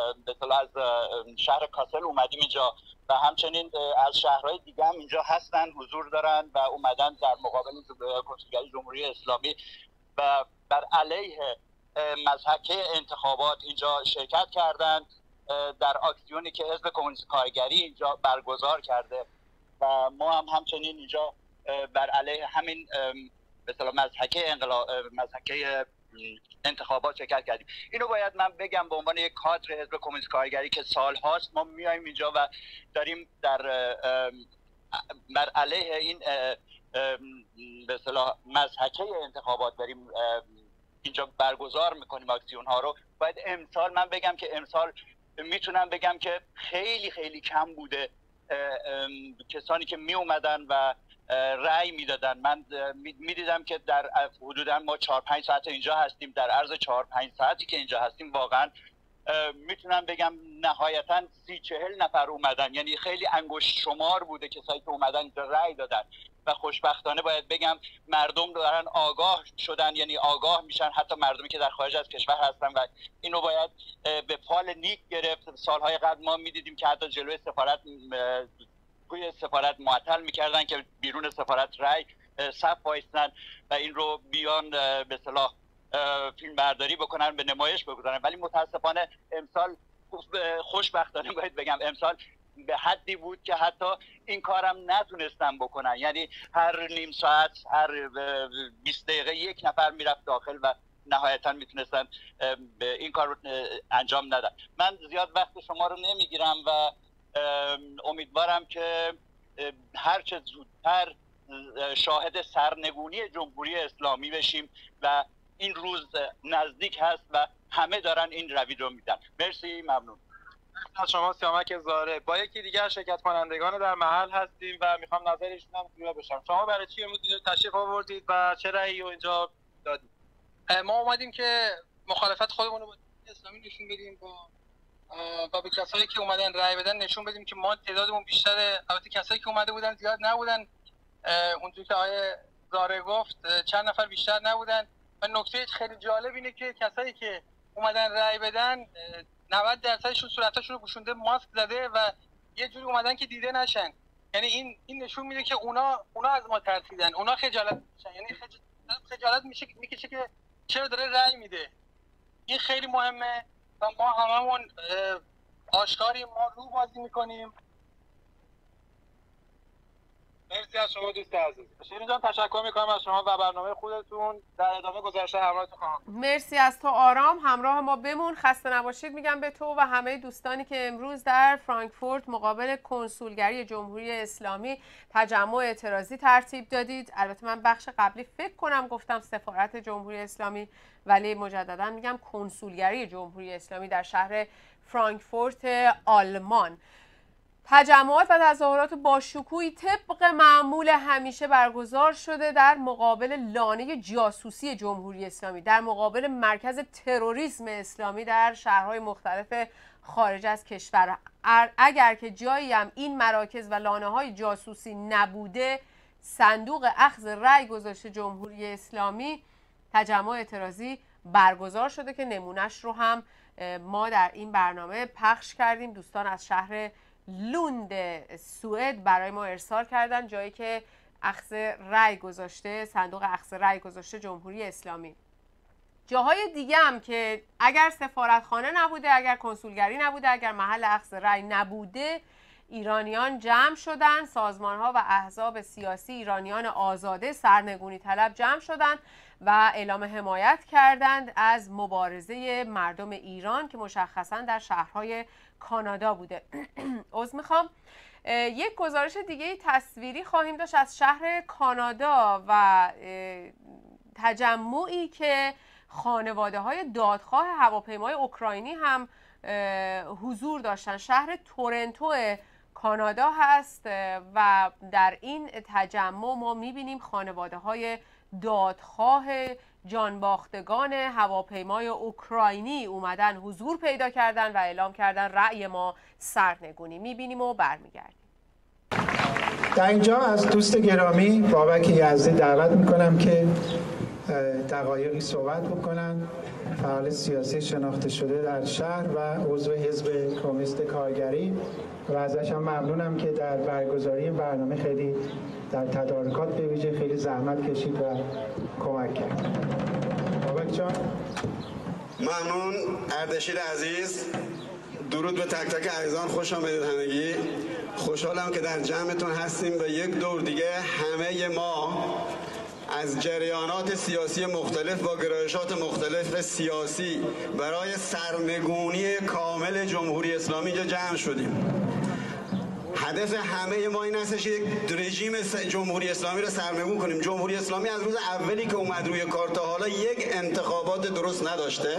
شهر کاسل اومدیم اینجا و همچنین از شهرهای دیگه هم اینجا هستن، حضور دارن و اومدن در مقابل کنسولگری جمهوری اسلامی و بر علیه مضحکه انتخابات اینجا شرکت کردند در آکسیونی که حزب کمونیست کارگری اینجا برگزار کرده و ما هم همچنین اینجا بر علیه همین مثلا مضحکه انتخابات شرکت کردیم. اینو باید من بگم به عنوان یک کادر حزب کمونیست کارگری که سال هاست ما میایم اینجا و داریم بر علیه این به اصطلاح مضحکه انتخابات داریم اینجا برگزار میکنیم اکسیون ها رو. باید امسال من بگم که امسال میتونم بگم که خیلی خیلی کم بوده کسانی که می اومدن و رأی میدادن. من میدیدم که در حدودا ما 4-5 ساعت اینجا هستیم، در عرض 4-5 ساعتی که اینجا هستیم واقعا میتونم بگم نهایتا 30-40 نفر اومدن، یعنی خیلی انگشت شمار بوده کسایی که اومدن اینجا رأی دادن و خوشبختانه باید بگم مردم دارن آگاه شدن، یعنی آگاه میشن، حتی مردمی که در خارج از کشور هستن و اینو باید به پال نیک گرفت. سالهای قبل ما میدیدیم که حتی جلوی سفارت معطل میکردن که بیرون سفارت رأی صف وایسن و این رو بیان به اصطلاح فیلم برداری بکنن، به نمایش بگذارن. ولی متاسفانه امسال خوشبختانه باید بگم امسال به حدی بود که حتی این کارم نتونستن بکنن، یعنی هر نیم ساعت هر 20 دقیقه یک نفر میرفت داخل و نهایتا میتونستن این کار رو انجام ندن. من زیاد وقت شما رو نمیگیرم و امیدوارم که هر چه زودتر شاهد سرنگونی جمهوری اسلامی بشیم و این روز نزدیک هست و همه دارن این روی رو میدن. مرسی، ممنون از شما سیامک زاره. با یکی دیگر شرکت کنندگان در محل هستیم و میخوام نظرشون هم جویا بشم. شما برای چی امروز تشریف آوردید و چه رأیی رو اینجا دادید؟ ما اومدیم که مخالفت خودمون رو با اسلامی نشون بدیم و به کسایی که اومدن رأی بدن نشون بدیم که ما تعدادمون بیشتره. البته کسایی که اومده بودن زیاد نبودن، اونجوری که آقای زاره گفت چند نفر بیشتر نبودن و نکته خیلی جالب اینه که کسایی که اومدن رأی بدن 90% صورتاشون رو پوشونده ماسک زده و یه جوری اومدن که دیده نشن. یعنی این نشون میده که اونا از ما ترسیدن، اونا خجالت میشن، یعنی خجالت میکشه که چرا داره رأی میده. این خیلی مهمه و ما هممون آشکاری ما رو بازی میکنیم. مرسی از شما دوست عزیز. شیرین جان تشکر میکنم از شما و برنامه خودتون. در ادامه گزارش همراهتون خواهم. مرسی از تو آرام، همراه ما بمون. خسته نباشید میگم به تو و همه دوستانی که امروز در فرانکفورت مقابل کنسولگری جمهوری اسلامی تجمع اعتراضی ترتیب دادید. البته من بخش قبلی فکر کنم گفتم سفارت جمهوری اسلامی، ولی مجددا میگم کنسولگری جمهوری اسلامی در شهر فرانکفورت آلمان. تجمعات و تظاهرات با شکوهی طبق معمول همیشه برگزار شده در مقابل لانه جاسوسی جمهوری اسلامی، در مقابل مرکز تروریسم اسلامی در شهرهای مختلف خارج از کشور. اگر که جایی هم این مراکز و لانه‌های جاسوسی نبوده، صندوق اخذ رأی گذاشته جمهوری اسلامی، تجمع اعتراضی برگزار شده که نمونهش رو هم ما در این برنامه پخش کردیم. دوستان از شهر لوند سوئد برای ما ارسال کردن، جایی که اخذ رأی گذاشته، صندوق اخذ رأی گذاشته جمهوری اسلامی. جاهای دیگه هم که اگر سفارتخانه نبوده، اگر کنسولگری نبوده، اگر محل اخذ رأی نبوده، ایرانیان جمع شدند، سازمان‌ها و احزاب سیاسی ایرانیان آزاده سرنگونی طلب جمع شدند و اعلام حمایت کردند از مبارزه مردم ایران که مشخصاً در شهرهای کانادا بوده. عذر میخوام. یک گزارش دیگه تصویری خواهیم داشت از شهر کانادا و تجمعی که خانواده‌های دادخواه هواپیمای اوکراینی هم حضور داشتن. شهر تورنتو کانادا هست و در این تجمع ما می‌بینیم خانواده‌های دادخواه جانباختگان هواپیمای اوکراینی اومدن حضور پیدا کردن و اعلام کردن رأی ما سرنگونی. می‌بینیم و برمیگردیم. در اینجا از دوست گرامی بابک یزدی دعوت می‌کنم که دقایقی صحبت بکنن. فعال سیاسی شناخته شده در شهر و عضو حزب کمونیست کارگری و ازش هم ممنونم که در برگزاری برنامه خیلی در تدارکات به ویژه خیلی زحمت کشید و کمک کرد. بابک جان. ممنون اردشیر عزیز. درود به تک تک عزیزان، خوش آمدید همگی. خوشحالم که در جمعتون هستیم و یک دور دیگه همه ما از جریانات سیاسی مختلف با گرایشات مختلف سیاسی برای سرنگونی کامل جمهوری اسلامی اینجا جمع شدیم. هدف همه ما این هستش یک رژیم جمهوری اسلامی رو سرنگون کنیم. جمهوری اسلامی از روز اولی که اومد روی کار تا حالا یک انتخابات درست نداشته.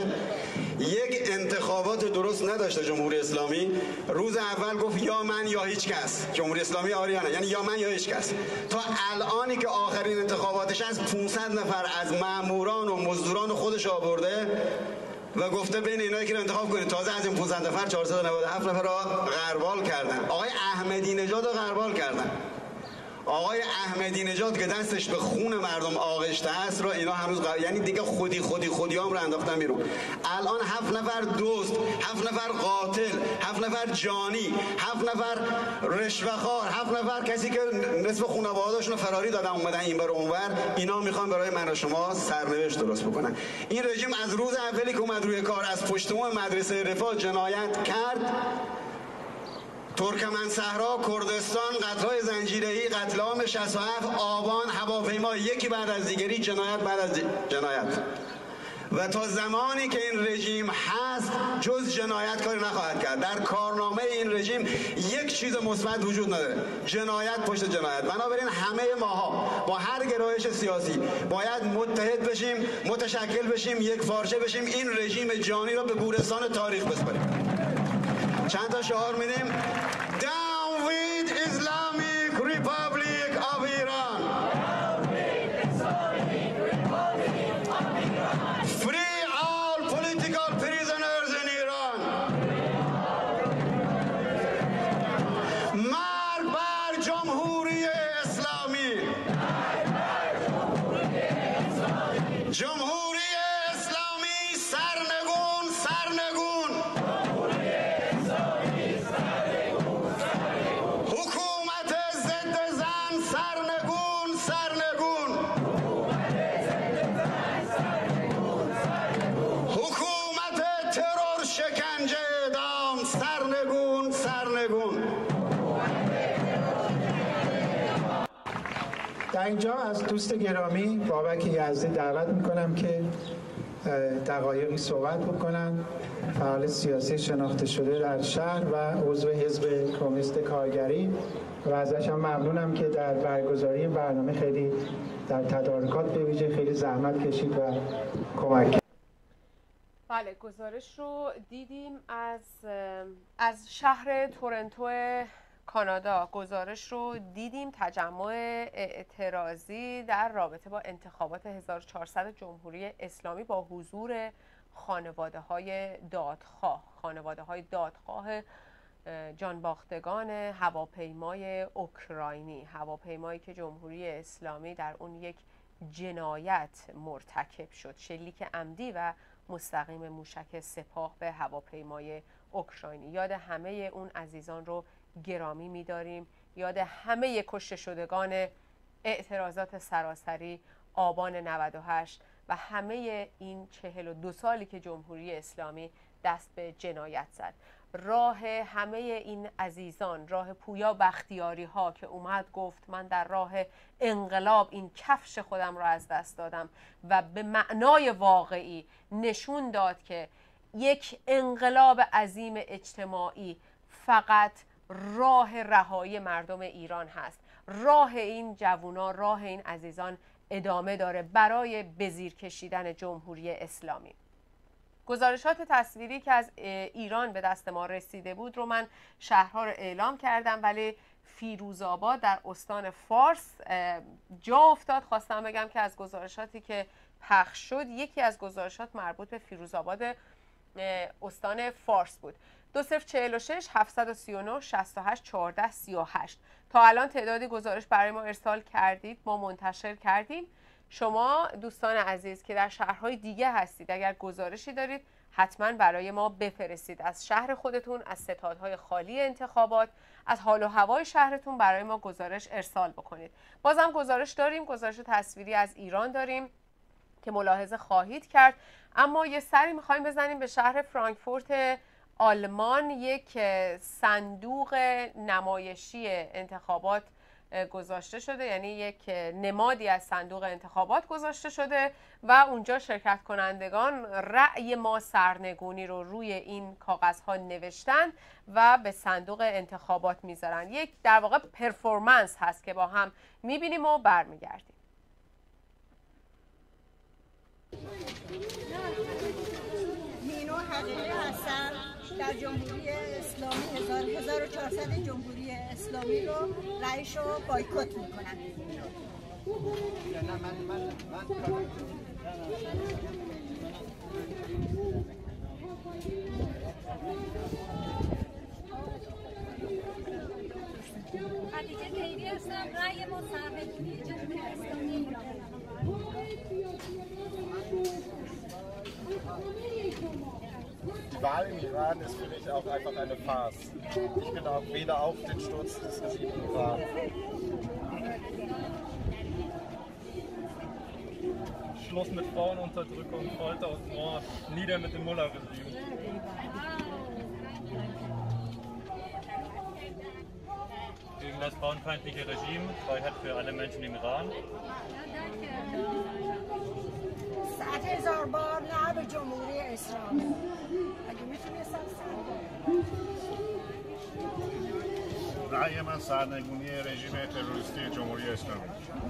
جمهوری اسلامی روز اول گفت یا من یا هیچ کس. جمهوری اسلامی آریانه، یعنی یا من یا هیچ کس. تا الانی که آخرین انتخاباتش از 500 نفر از ماموران و مزدوران خودش آورده و گفته بین اینایی که رو انتخاب کنید. تازه از این 500 نفر 497 نفر رو غربال کردن. آقای احمدی نژاد رو غربال کردن. آقای احمدی نژاد که دستش به خون مردم آغشته است رو اینا هنوز یعنی دیگه خودی هم رو انداختن بیرون. الان 7 نفر دوست، 7 نفر قاتل، 7 نفر جانی، 7 نفر رشوه‌خوار، 7 نفر کسی که نصف خانواده‌هاشون فراری دادن اومدن اینور و اونور، اینا میخوان برای من و شما سرنوشت درست بکنن. این رژیم از روز اولی که اومد روی کار از پشت بوم مدرسه رفاه جنایت کرد. ترکمن صحرا، کردستان، قتل‌های زنجیره‌ای، قتل عام 67 آبان، هواپیما یکی بعد از دیگری، جنایت بعد از جنایت. و تا زمانی که این رژیم هست جز جنایت کاری نخواهد کرد. در کارنامه این رژیم یک چیز مثبت وجود نداره، جنایت پشت جنایت. بنابراین همه ماها با هر گرایش سیاسی باید متحد بشیم، متشکل بشیم، یک پارچه بشیم، این رژیم جانی را به گورستان تاریخ بسپاریم. چند تا شعار میدیم. Down with Islamic Republic of Iran. Free all political prisoners in Iran. مرگ بر جمهوری اسلامی. جمهوری اسلامی سرنگون، سرنگون. حکومت ضد زن سرنگون، سرنگون. حکومت ترور شکنجه اعدام سرنگون، سرنگون. در اینجا از دوست گرامی بابک یزدی دعوت میکنم که دقایقی صحبت بکنن. فعال سیاسی شناخته شده در شهر و عضو حزب کمونیست کارگری و ازش هم ممنونم که در برگزاری برنامه خیلی در تدارکات به ویژه خیلی زحمت کشید و کمک کرد. بله، گزارش رو دیدیم از شهر تورنتو کانادا. گزارش رو دیدیم، تجمع اعتراضی در رابطه با انتخابات 1400 جمهوری اسلامی با حضور خانواده‌های دادخواه جانباختگان هواپیمای اوکراینی، هواپیمایی که جمهوری اسلامی در اون یک جنایت مرتکب شد، شلیک عمدی و مستقیم موشک سپاه به هواپیمای اوکراینی. یاد همه اون عزیزان رو گرامی می‌داریم، یاد همه کشته شدگان اعتراضات سراسری آبان 98 و همه این 42 سالی که جمهوری اسلامی دست به جنایت زد. راه همه این عزیزان، راه پویا بختیاری ها که اومد گفت من در راه انقلاب این کفش خودم را از دست دادم و به معنای واقعی نشون داد که یک انقلاب عظیم اجتماعی فقط راه رهایی مردم ایران هست. راه این جوونا، راه این عزیزان ادامه داره برای به زیر کشیدن جمهوری اسلامی. گزارشات تصویری که از ایران به دست ما رسیده بود رو من شهرها رو اعلام کردم، ولی فیروزآباد در استان فارس جا افتاد. خواستم بگم که از گزارشاتی که پخش شد یکی از گزارشات مربوط به فیروزآباد استان فارس بود. 2046 739 68 14 38. تا الان تعدادی گزارش برای ما ارسال کردید، ما منتشر کردیم. شما دوستان عزیز که در شهرهای دیگه هستید اگر گزارشی دارید حتما برای ما بفرستید، از شهر خودتون، از ستادهای خالی انتخابات، از حال و هوای شهرتون برای ما گزارش ارسال بکنید. بازم گزارش داریم، گزارش تصویری از ایران داریم که ملاحظه خواهید کرد. اما یه سری میخوایم بزنیم به شهر فرانکفورت آلمان. یک صندوق نمایشی انتخابات گذاشته شده، یعنی یک نمادی از صندوق انتخابات گذاشته شده و اونجا شرکت کنندگان رأی ما سرنگونی رو روی این کاغذها نوشتن و به صندوق انتخابات میذارن. یک در واقع پرفورمنس هست که با هم میبینیم و برمیگردیم. مینو حقیقی هستم، در جمهوری اسلامی 1400 جمهوری اسلامی رو رئیس رو بایکوت میکنن. خدیجه خیری هستم، رأی ما سرنگونی جمهوری اسلامی ایران. Die Wahl im Iran ist für mich auch einfach eine Farce. Ich bin auch weder auf den Sturz des Regimes im Iran. Schluss mit Frauenunterdrückung, Folter und Mord. Nieder mit dem Mullah-Regime. Gegen das frauenfeindliche Regime, Freiheit für alle Menschen im Iran. 100,000 بار نه به جمهوری اسلامی. اگه میتونستم رأی من سرنگونی رژیم تروریستی جمهوری اسلامی.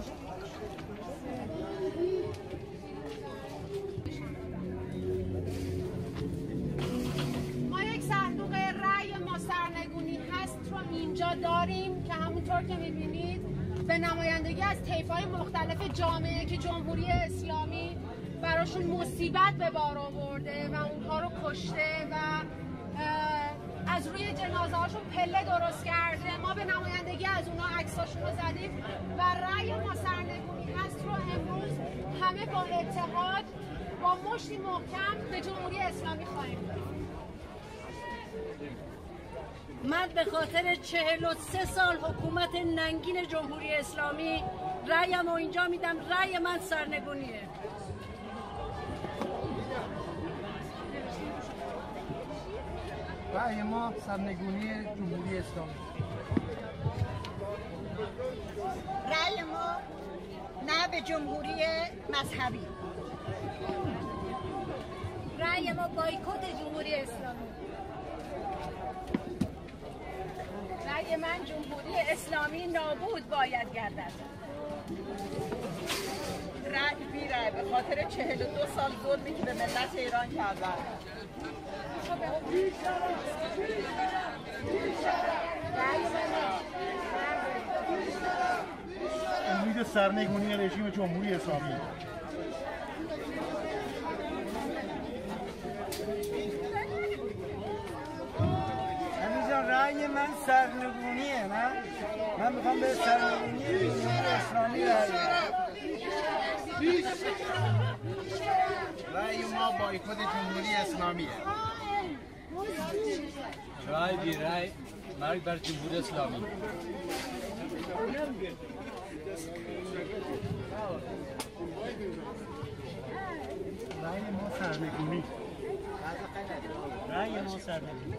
ما یک صندوق رأی ما سرنگونی هست رو اینجا داریم که همونطور که میبینید به نمایندگی از طیف‌های مختلف جامعه که جمهوری اسلامی براشون مصیبت به بار آورده و اونها رو کشته و از روی جنازه هاشون پله درست کرده. ما به نمایندگی از اونها عکساشون رو زدیم و رأی ما سرنگونی هست رو امروز همه با اتحاد با مشتی محکم به جمهوری اسلامی خواهیم داد. من به خاطر 43 سال حکومت ننگین جمهوری اسلامی رأیم رو اینجا میدم. رأی من سرنگونیه. رأی ما سرنگونی جمهوری اسلامی. رأی ما نه به جمهوری مذهبی. رأی ما بایکوت جمهوری اسلامی. رأی من جمهوری اسلامی نابود باید گردد. رأی بی رأی به خاطر 42 سال ظلمی که به ملت ایران کردن. امید سرنگونی رژیم جمهوری اسلامی. همینجا رأی من سرنگونیه. من میخوام به سرنگونی جمهوری اسلامی رأی بدم. رأی ما بایکوت جمهوری اسلامیه. رأی بی رأی مرگ بر جمهوری اسلامی. رأی ما سرنگونی. رأی ما سرنگونی.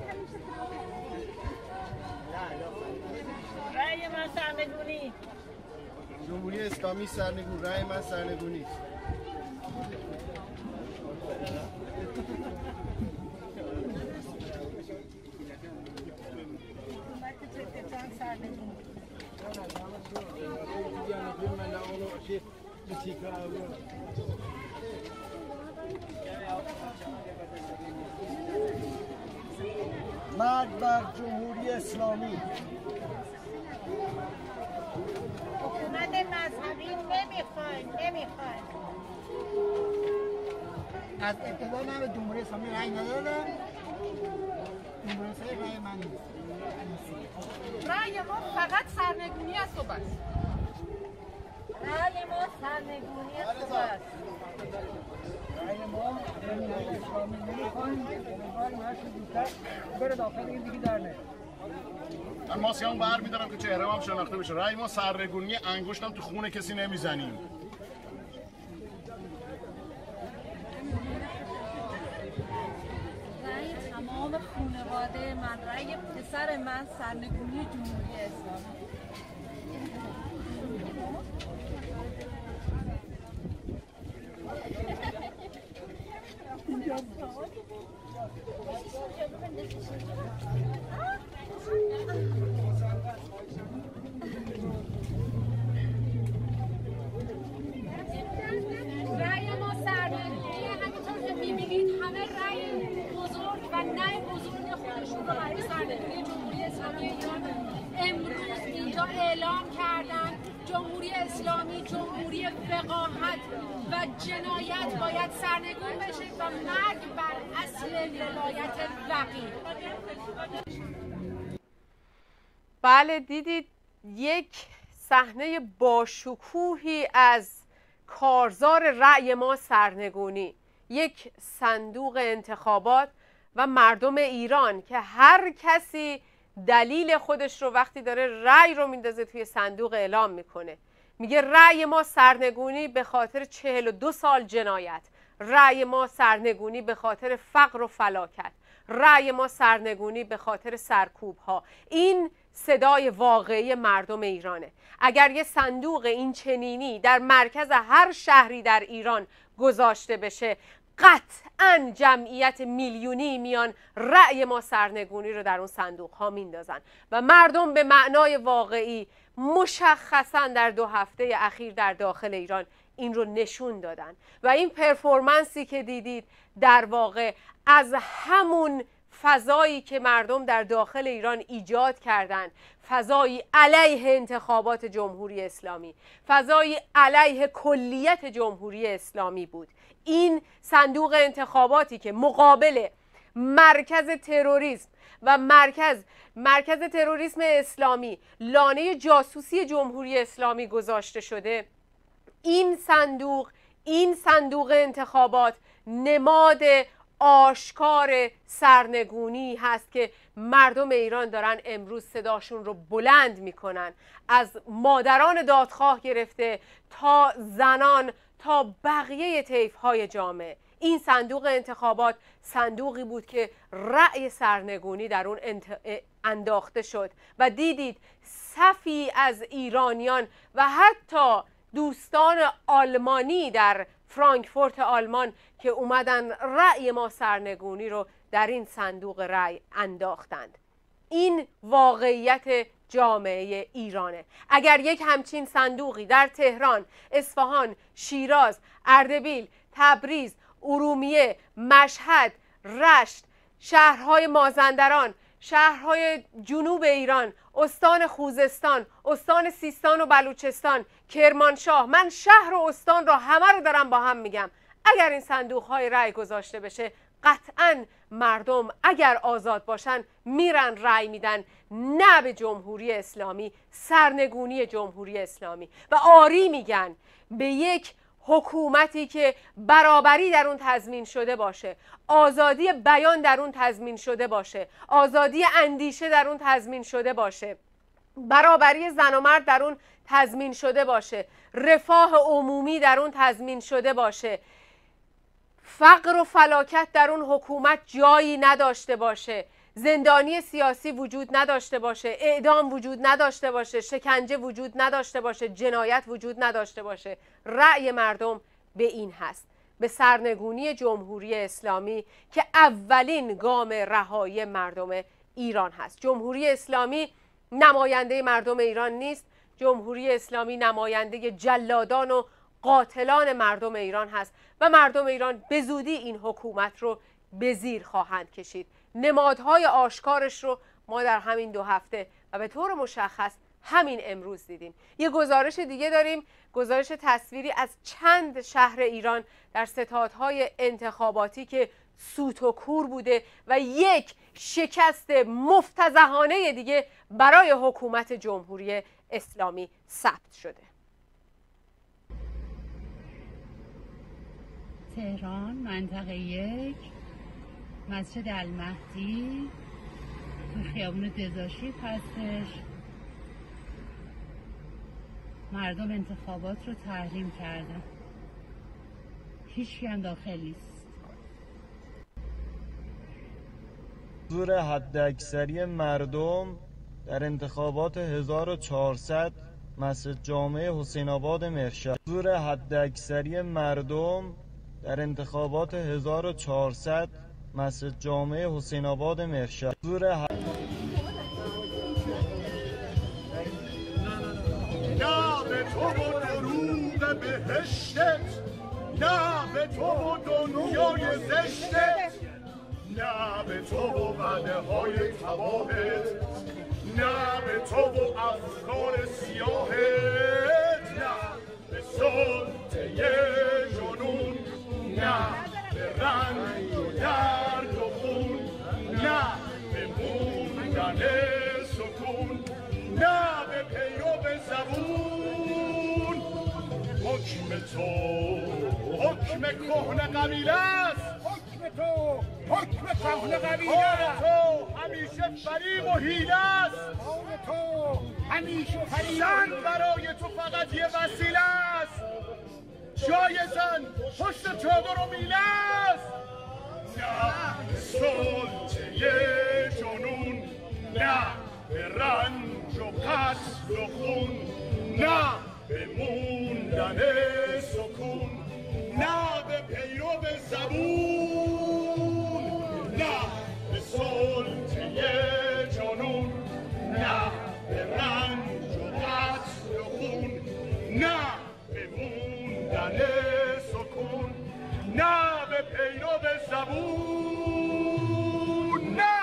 رأی من سرنگونی. جمهوری اسلامی سرنگون. رأی من سرنگونی. مرگ بر جمهوری اسلامی. حکومت مذهبی نمیخوایم. از ابتدا من به جمهوری اسلامی رأی ندادم. جمهوری اسلامی رأی من نیست. رأی ما فقط سرنگونی است و بس. رأی ما سرنگونی است و بس. رأی ما جمهوری اسلامی نمیخوایم. امیدواریم هر چه زودتر بره داخل این دیگه در نه. من ماسکمو برمی‌دارم که چهره‌ام هم شناخته بشه. رأی ما سرنگونی، انگشتم تو خون کسی نمیزنیم. رأی تمام خانواده من، رأی پسر من سرنگونی جمهوری اسلامی. رأی ما سرنگونیه. همینطور که می‌بینید همه رأی بزرگ و نه بزرگ خودشون رو برای سرنگونی جمهوری اسلامی ایران امروز اینجا اعلام کردن. جمهوری اسلامی جمهوری وقاحت و جنایت باید سرنگون بشه و مرگ بر اصل ولایت وقیح. بله دیدید یک صحنه باشکوهی از کارزار رأی ما سرنگونی، یک صندوق انتخابات و مردم ایران که هر کسی دلیل خودش رو وقتی داره رأی رو میندازه توی صندوق اعلام میکنه. میگه رأی ما سرنگونی به خاطر 42 سال جنایت، رأی ما سرنگونی به خاطر فقر و فلاکت، رأی ما سرنگونی به خاطر سرکوب ها. این صدای واقعی مردم ایرانه. اگر یه صندوق این چنینی در مرکز هر شهری در ایران گذاشته بشه، قطعاً جمعیت میلیونی میان رأی ما سرنگونی رو در اون صندوق ها میندازن و مردم به معنای واقعی مشخصاً در 2 هفته اخیر در داخل ایران این رو نشون دادن و این پرفورمنسی که دیدید در واقع از همون فضایی که مردم در داخل ایران ایجاد کردن، فضایی علیه انتخابات جمهوری اسلامی، فضایی علیه کلیت جمهوری اسلامی بود. این صندوق انتخاباتی که مقابل مرکز تروریسم و مرکز تروریسم اسلامی، لانه جاسوسی جمهوری اسلامی گذاشته شده، این صندوق انتخابات نماد آشکار سرنگونی هست که مردم ایران دارن امروز صداشون رو بلند میکنن، از مادران دادخواه گرفته تا زنان تا بقیه طیف‌های جامعه. این صندوق انتخابات صندوقی بود که رأی سرنگونی در اون انداخته شد و دیدید صفی از ایرانیان و حتی دوستان آلمانی در فرانکفورت آلمان که اومدن رأی ما سرنگونی رو در این صندوق رأی انداختند. این واقعیت جامعه ایرانه. اگر یک همچین صندوقی در تهران، اصفهان، شیراز، اردبیل، تبریز، ارومیه، مشهد، رشت، شهرهای مازندران، شهرهای جنوب ایران، استان خوزستان، استان سیستان و بلوچستان، کرمانشاه، من شهر و استان را همه رو دارم با هم میگم، اگر این صندوقهای رأی گذاشته بشه قطعاً مردم اگر آزاد باشن میرن رأی میدن نه به جمهوری اسلامی، سرنگونی جمهوری اسلامی و آری میگن به یک حکومتی که برابری در اون تضمین شده باشه، آزادی بیان در اون تضمین شده باشه، آزادی اندیشه در اون تضمین شده باشه، برابری زن و مرد در اون تضمین شده باشه، رفاه عمومی در اون تضمین شده باشه، فقر و فلاکت در اون حکومت جایی نداشته باشه، زندانی سیاسی وجود نداشته باشه، اعدام وجود نداشته باشه، شکنجه وجود نداشته باشه، جنایت وجود نداشته باشه. رأی مردم به این هست، به سرنگونی جمهوری اسلامی که اولین گام رهایی مردم ایران هست. جمهوری اسلامی نماینده مردم ایران نیست، جمهوری اسلامی نماینده جلادان و قاتلان مردم ایران هست و مردم ایران به زودی این حکومت رو به زیر خواهند کشید. نمادهای آشکارش رو ما در همین 2 هفته و به طور مشخص همین امروز دیدیم. یه گزارش دیگه داریم، گزارش تصویری از چند شهر ایران در ستادهای انتخاباتی که سوت و کور بوده و یک شکست مفتضحانه دیگه برای حکومت جمهوری اسلامی ثبت شده. تهران، منطقه 1، مسجد المهدی، تو خیابون دزاشیب هستش. مردم انتخابات رو تحریم کردن، هیچی هم داخل نیست. حضور حداکثری مردم در انتخابات 1400 مسجد جامع حسین آباد مرشد. حضور حداکثری مردم در انتخابات 1400 مسجد جامع حسین آباد مرشد. حضور نه به تو و دروغ بهشتت، نه به تو و دنیای زشتت، نه به تو و وعده های تباهت، نه به تو و افکار سیاهت، نه به سلطه جنون، نه به رنج و درد و خون، نه به موندن سکون، نه به پیرو زبون. حکم تو حکم کهنه قبیله است، حکم تو حکم کهنه قبیله است، تو همیشه فریب و حیله است، تو همیشه فریب زن برای تو فقط یه وسیله است، جای زن پشت چادر و میله است. نه سلطه جنون، نه به رنج و قتل و خون، نه به موندن سکون، نه به پیرو زبون، نه به سلطه جنون، نه به رنج و قتل و خون، نه به موندن سکون، نه به پیرو زبون، نه.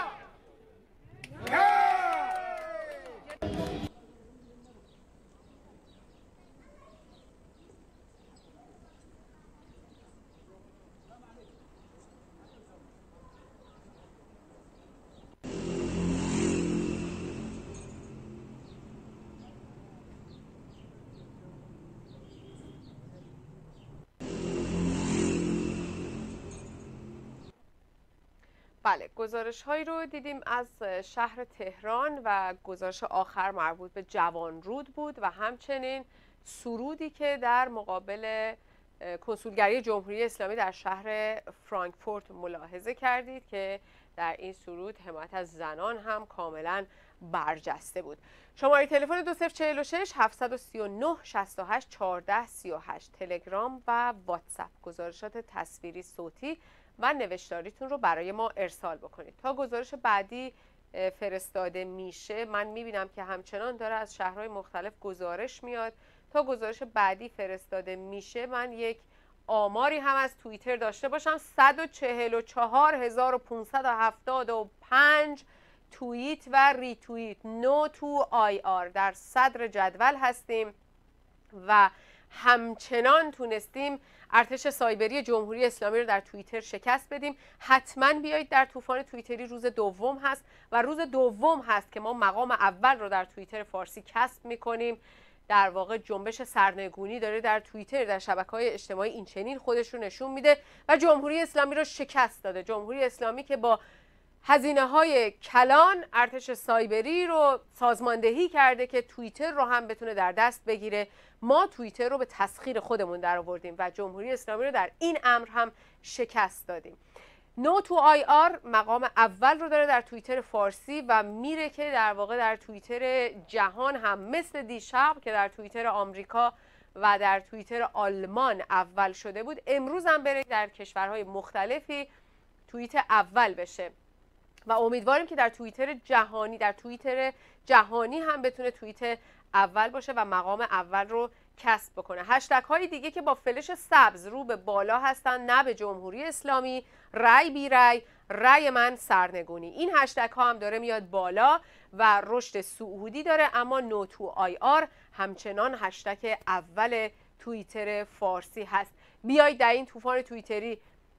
بله، گزارش هایی رو دیدیم از شهر تهران و گزارش آخر مربوط به جوانرود بود و همچنین سرودی که در مقابل کنسولگری جمهوری اسلامی در شهر فرانکفورت ملاحظه کردید که در این سرود حمایت از زنان هم کاملا برجسته بود. شماره تلفن 2046 739 68 14 38، تلگرام و واتساپ. گزارشات تصویری، صوتی و نوشتاریتون رو برای ما ارسال بکنید. تا گزارش بعدی فرستاده میشه، من میبینم که همچنان داره از شهرهای مختلف گزارش میاد. تا گزارش بعدی فرستاده میشه من یک آماری هم از توییتر داشته باشم. 144,575 توییت و ریتوییت نو تو آی آر در صدر جدول هستیم و همچنان تونستیم ارتش سایبری جمهوری اسلامی رو در توییتر شکست بدیم. حتما بیایید، در طوفان توییتری روز دوم هست و روز دوم هست که ما مقام اول رو در توییتر فارسی کسب میکنیم. در واقع جنبش سرنگونی داره در توییتر، در شبکه‌های اجتماعی این چنین خودش رو نشون میده و جمهوری اسلامی رو شکست داده. جمهوری اسلامی که با هزینه‌های کلان ارتش سایبری رو سازماندهی کرده که توییتر رو هم بتونه در دست بگیره. ما توییتر رو به تسخیر خودمون در آوردیم و جمهوری اسلامی رو در این امر هم شکست دادیم. No2IR مقام اول رو داره در توییتر فارسی و میره که در واقع در توییتر جهان هم مثل دیشب که در توییتر آمریکا و در توییتر آلمان اول شده بود، امروز هم بره در کشورهای مختلفی توییت اول بشه و امیدواریم که در توییتر جهانی هم بتونه توییت اول باشه و مقام اول رو کسب بکنه. هشتگ های دیگه که با فلش سبز رو به بالا هستن، نه به جمهوری اسلامی، رای بی رای، رای من سرنگونی. این هشتگ ها هم داره میاد بالا و رشد صعودی داره، اما No2IR همچنان هشتگ اول توییتر فارسی هست. بیایید در این طوفان توییتری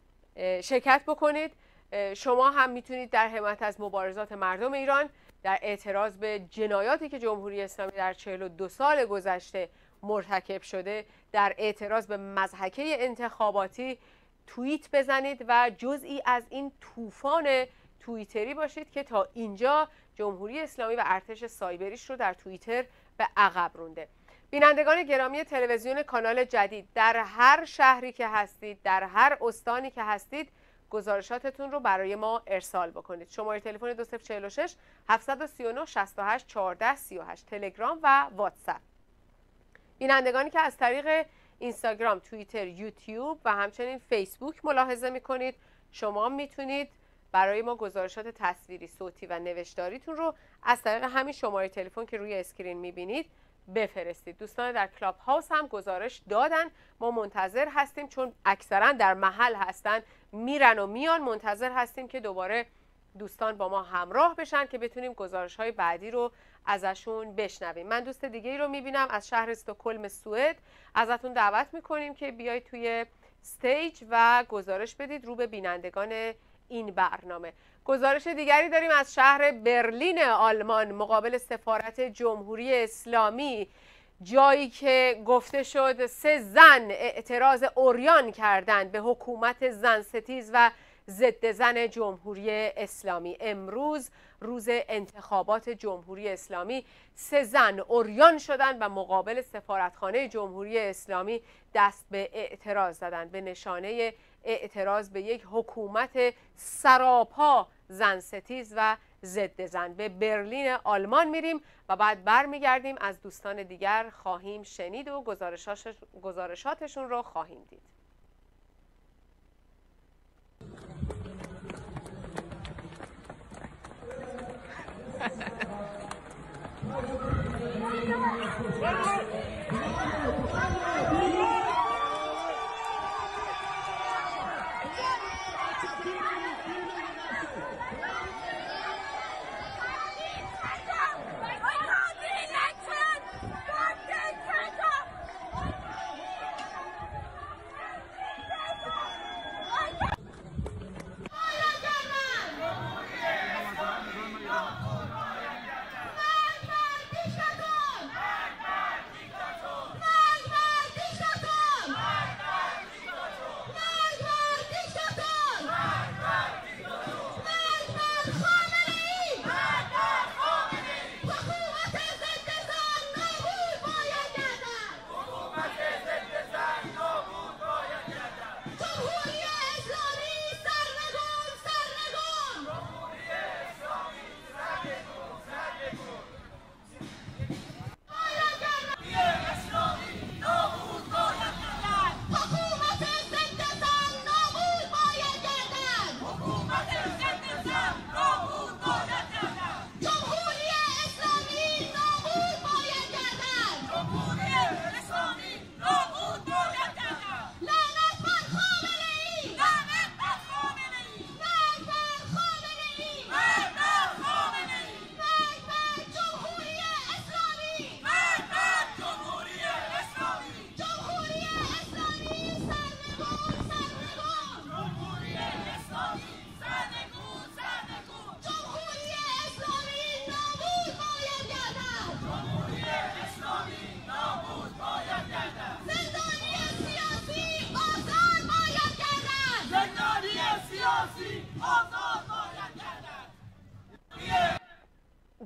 شرکت بکنید. شما هم میتونید در حمایت از مبارزات مردم ایران در اعتراض به جنایاتی که جمهوری اسلامی در 42 سال گذشته مرتکب شده، در اعتراض به مضحکه انتخاباتی توییت بزنید و جزئی از این طوفان توییتری باشید که تا اینجا جمهوری اسلامی و ارتش سایبریش رو در توییتر به عقب رونده. بینندگان گرامی تلویزیون کانال جدید، در هر شهری که هستید، در هر استانی که هستید، گزارشاتتون رو برای ما ارسال بکنید. شماره تلفن 2046 739 68 14 38، تلگرام و واتساپ. بینندگانی که از طریق اینستاگرام، توییتر، یوتیوب و همچنین فیسبوک ملاحظه میکنید، شما میتونید برای ما گزارشات تصویری، صوتی و نوشتاریتون رو از طریق همین شماره تلفن که روی اسکرین میبینید بفرستید. دوستان در کلاب هاوس هم گزارش دادن، ما منتظر هستیم، چون اکثرا در محل هستن، میرن و میان، منتظر هستیم که دوباره دوستان با ما همراه بشن که بتونیم گزارش های بعدی رو ازشون بشنویم. من دوست دیگه ای رو میبینم از شهر استکهلم سوئد، ازتون دعوت میکنیم که بیایید توی استیج و گزارش بدید رو به بینندگان این برنامه. گزارش دیگری داریم از شهر برلین آلمان مقابل سفارت جمهوری اسلامی، جایی که گفته شد 3 زن اعتراض عریان کردند به حکومت زن ستیز و ضد زن جمهوری اسلامی. امروز روز انتخابات جمهوری اسلامی 3 زن عریان شدند و مقابل سفارتخانه جمهوری اسلامی دست به اعتراض زدند، به نشانه اعتراض به یک حکومت سراپا زن ستیز و ضد زن. به برلین آلمان میریم و بعد برمیگردیم، از دوستان دیگر خواهیم شنید و گزارشاتشون رو خواهیم دید. دیکتاتور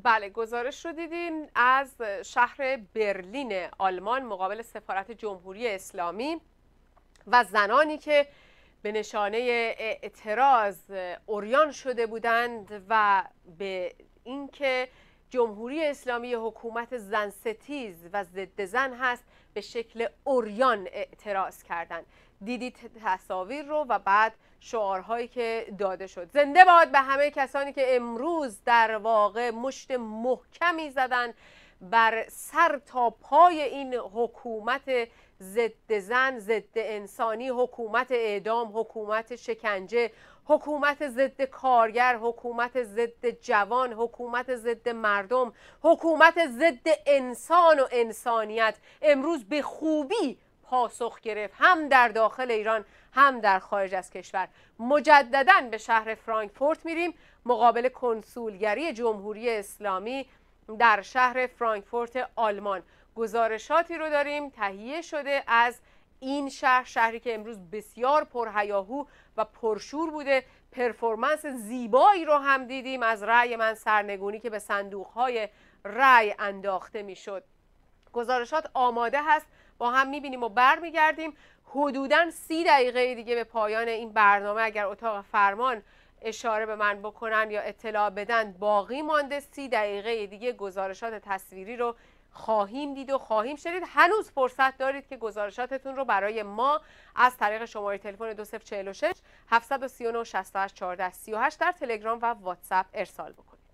بله، گزارش رو دیدین از شهر برلین آلمان مقابل سفارت جمهوری اسلامی و زنانی که به نشانه اعتراض عریان شده بودند و به اینکه جمهوری اسلامی حکومت زن ستیز و ضد زن هست به شکل عریان اعتراض کردند. دیدید تصاویر رو و بعد شعارهایی که داده شد. زنده باد به همه کسانی که امروز در واقع مشت محکمی زدن بر سر تا پای این حکومت ضد زن، ضد انسانی، حکومت اعدام، حکومت شکنجه، حکومت ضد کارگر، حکومت ضد جوان، حکومت ضد مردم، حکومت ضد انسان و انسانیت امروز به خوبی پاسخ گرفت، هم در داخل ایران هم در خارج از کشور. مجدداً به شهر فرانکفورت میریم مقابل کنسولگری جمهوری اسلامی در شهر فرانکفورت آلمان. گزارشاتی رو داریم تهیه شده از این شهری که امروز بسیار پرهیاهو و پرشور بوده. پرفورمنس زیبایی رو هم دیدیم از رأی من سرنگونی که به صندوق‌های رأی انداخته میشد. گزارشات آماده هست، با هم میبینیم و برمیگردیم. حدوداً 30 دقیقه دیگه به پایان این برنامه اگر اتاق فرمان اشاره به من بکنن یا اطلاع بدن باقی مانده. 30 دقیقه دیگه گزارشات تصویری رو خواهیم دید و خواهیم شنید. هنوز فرصت دارید که گزارشاتتون رو برای ما از طریق شماره تلفن 2046 739 68 14 38 در تلگرام و واتساپ ارسال بکنید.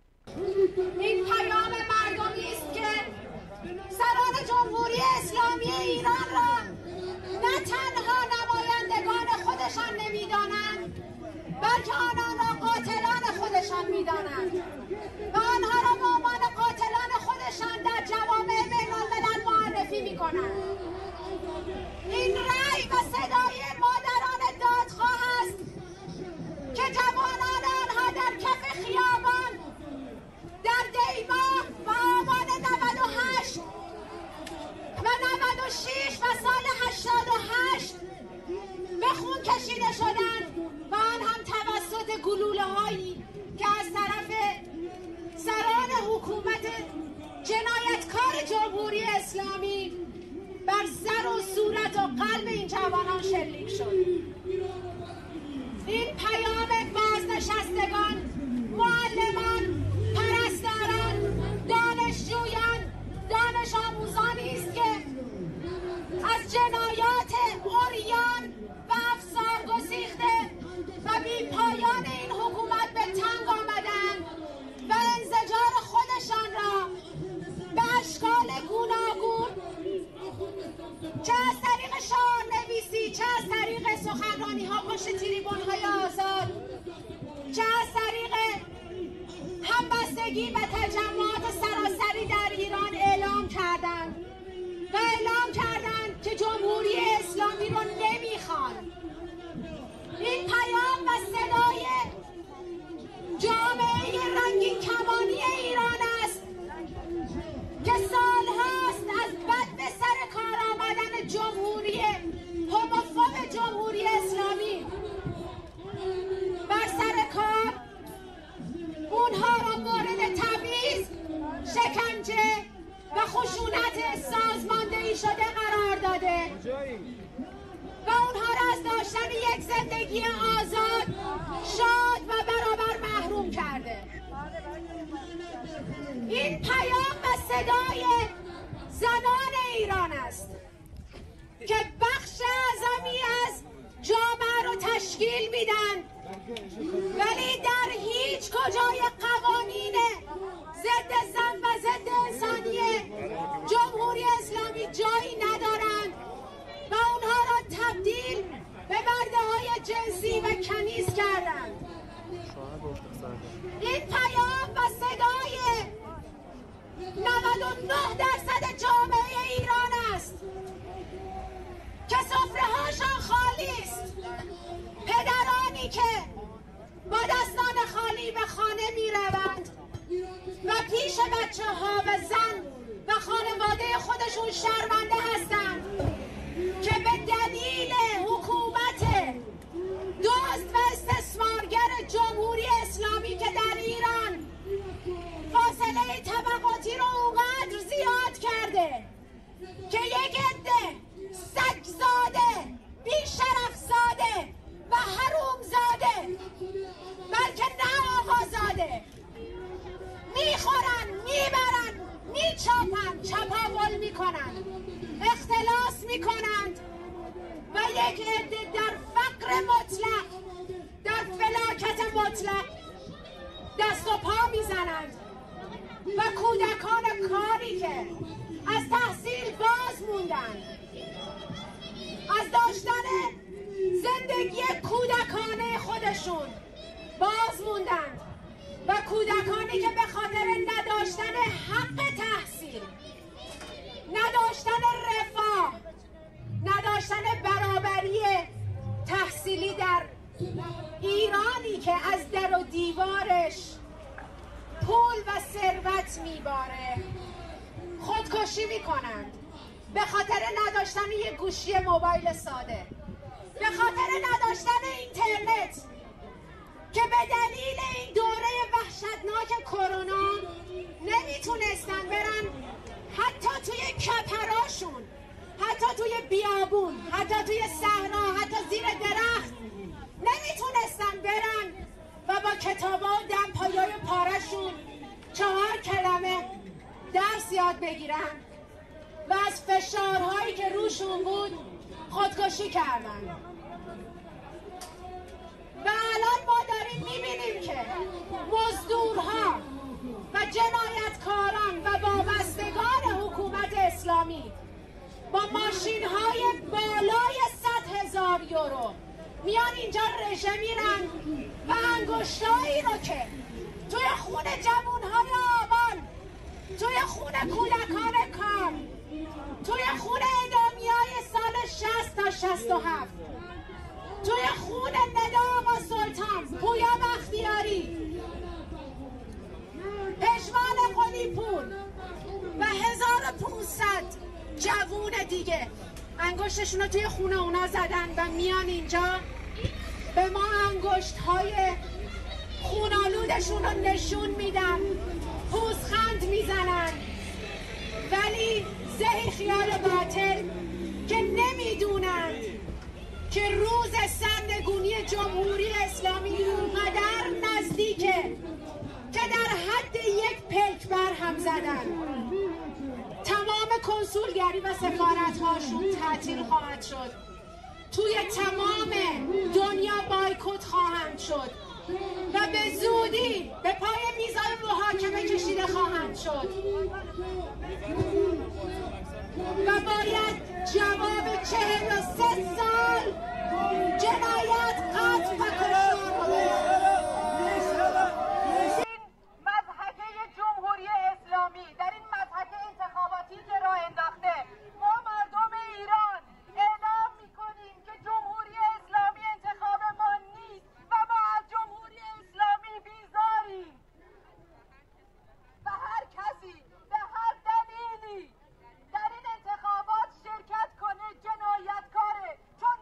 این پیام مردمی است که سران جمهوری اسلامی ایران را نه تنها نمایندگان خودشان نمیدانند، بلکه آنان را قاتلان خودشان میدانند و آنها را به عنوان قاتلان خودشان در جوامع بین‌الملل معرفی میکنند. این رأی و صدای مادران دادخواه است که جوانان آنها در کف خیابان در دیماه و آبان 98 و 96 و سال 88 به خون کشیده شدند و آن هم توسط گلوله‌هایی که از طرف سران حکومت جنایتکار جمهوری اسلامی بر سر و صورت و قلب این جوانان شلیک شد. این پیام بازنشستگان، معلمان، پرستاران، دانشجویان، دانش آموزانی است که از جنایات عریان و افسار گسیخته و بی پایان این حکومت به تنگ آمدند و انزجار خودشان را به اشکال گوناگون، چه از طریق شعارنویسی، چه از طریق سخنرانی ها پشت تریبون های آزاد، چه از طریق همبستگی و تجمعات سراسری در ایران اعلام کردند و اعلام کردند که جمهوری اسلامی رو نمیخوان. این پیام و صدای جامعه رنگین کمانی ایران است که سالهاست از بد به سر کار آمدن جمهوری هوموفوب جمهوری اسلامی بر سر کار اونها را مورد تبعیض، شکنجه و خشونت سازماندهی شده قرار داده و اونها را از داشتن یک زندگی آزاد، شاد و برابر محروم کرده. این پیام و صدای زنان ایران است که بخش اعظمی از جامعه رو تشکیل میدن ولی در هیچ کجای قوانین ضد زن و ضد انسانی جمهوری اسلامی جایی ندارند و اونها را تبدیل به برده های جنسی و کنیز کردند. این پیام و صدای 99% جامعه ایران است که سفره‌هاشان خالی است. پدرانی که با دستان خالی به خانه می روند و پیش بچه ها و زن و خانواده خودشون شرمنده هستند که به دلیل حکومت دزد و استثمارگر جمهوری اسلامی که در ایران فاصله میکنند، اختلاس میکنند و یک عده در فقر مطلق، در فلاکت مطلق دست و پا میزنند و کودکان کاری که از تحصیل باز موندن، از داشتن زندگی کودکانه خودشون باز موندن و کودکانی که به خاطر نداشتن حق تحصیل، نداشتن رفاه، نداشتن برابری تحصیلی در ایرانی که از در و دیوارش پول و ثروت میباره خودکشی میکنند به خاطر نداشتن یک گوشی موبایل ساده، به خاطر نداشتن اینترنت که به دلیل این دوره وحشتناک کرونا نمیتونستن برن حتی توی کپراشون، حتی توی بیابون، حتی توی صحرا، حتی زیر درخت نمیتونستن برن و با کتابا و دمپایای پارشون 4 کلمه درس یاد بگیرن و از فشارهایی که روشون بود خودکشی کردن. و الان ما داریم میبینیم که مزدورها و جنایتکاران و وابستگان حکومت اسلامی با ماشین‌های بالای 100,000 یورو میان اینجا رژه میرن و انگشتایی رو که توی خون جوانهای آبان، توی خون کودکان کار، توی خون اعدامیه‌های سال 60 تا 67، توی خون ندا آقا سلطان، پویا بختیاری، پشمان قلی‌پور و 1500 جوون دیگه انگشتشون رو توی خون اونا زدن و میان اینجا به ما انگشت‌های خونالودشون رو نشون میدن، پوزخند میزنن، ولی زهی خیال باطل که نمیدونند که روز سرنگونی جمهوری اسلامی اونقدر نزدیکه که در حد یک پلک بر هم زدن. تمام کنسولگری و سفارت‌هاشون تعطیل خواهد شد، توی تمام دنیا بایکوت خواهند شد و به زودی به پای میزان محاکمه کشیده خواهند شد و باید جواب 43 سال جنایت، قتل و کشتار رو بدن. مضحکه جمهوری اسلامی در این مضحکه انتخاباتی که راه انداخته، ما مردم ایران اعلام میکنیم که جمهوری اسلامی انتخاب ما نیست و ما از جمهوری اسلامی بیزاریم و هر کسی به هر دلیلی در این انتخابات شرکت کنه جنایتکاره، چون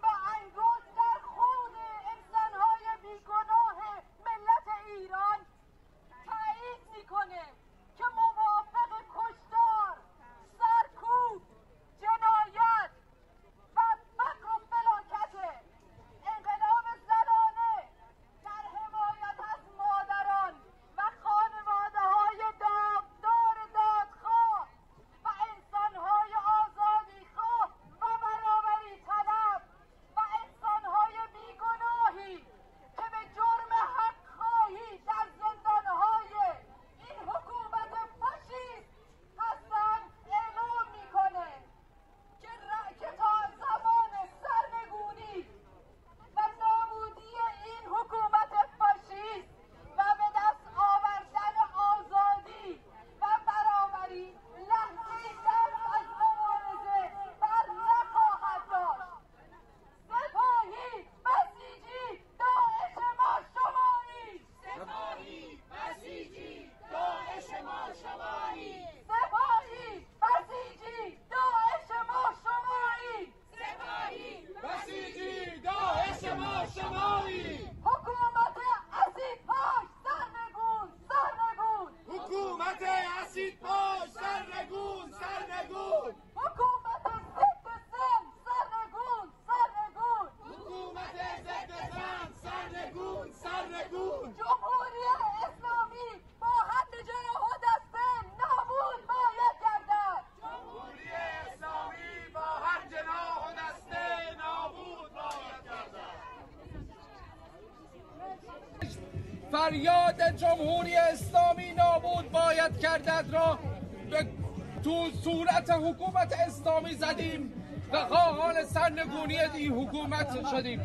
فریاد جمهوری اسلامی نابود باید گردد را تو صورت حکومت اسلامی زدیم و خواهان سرنگونی این حکومت شدیم.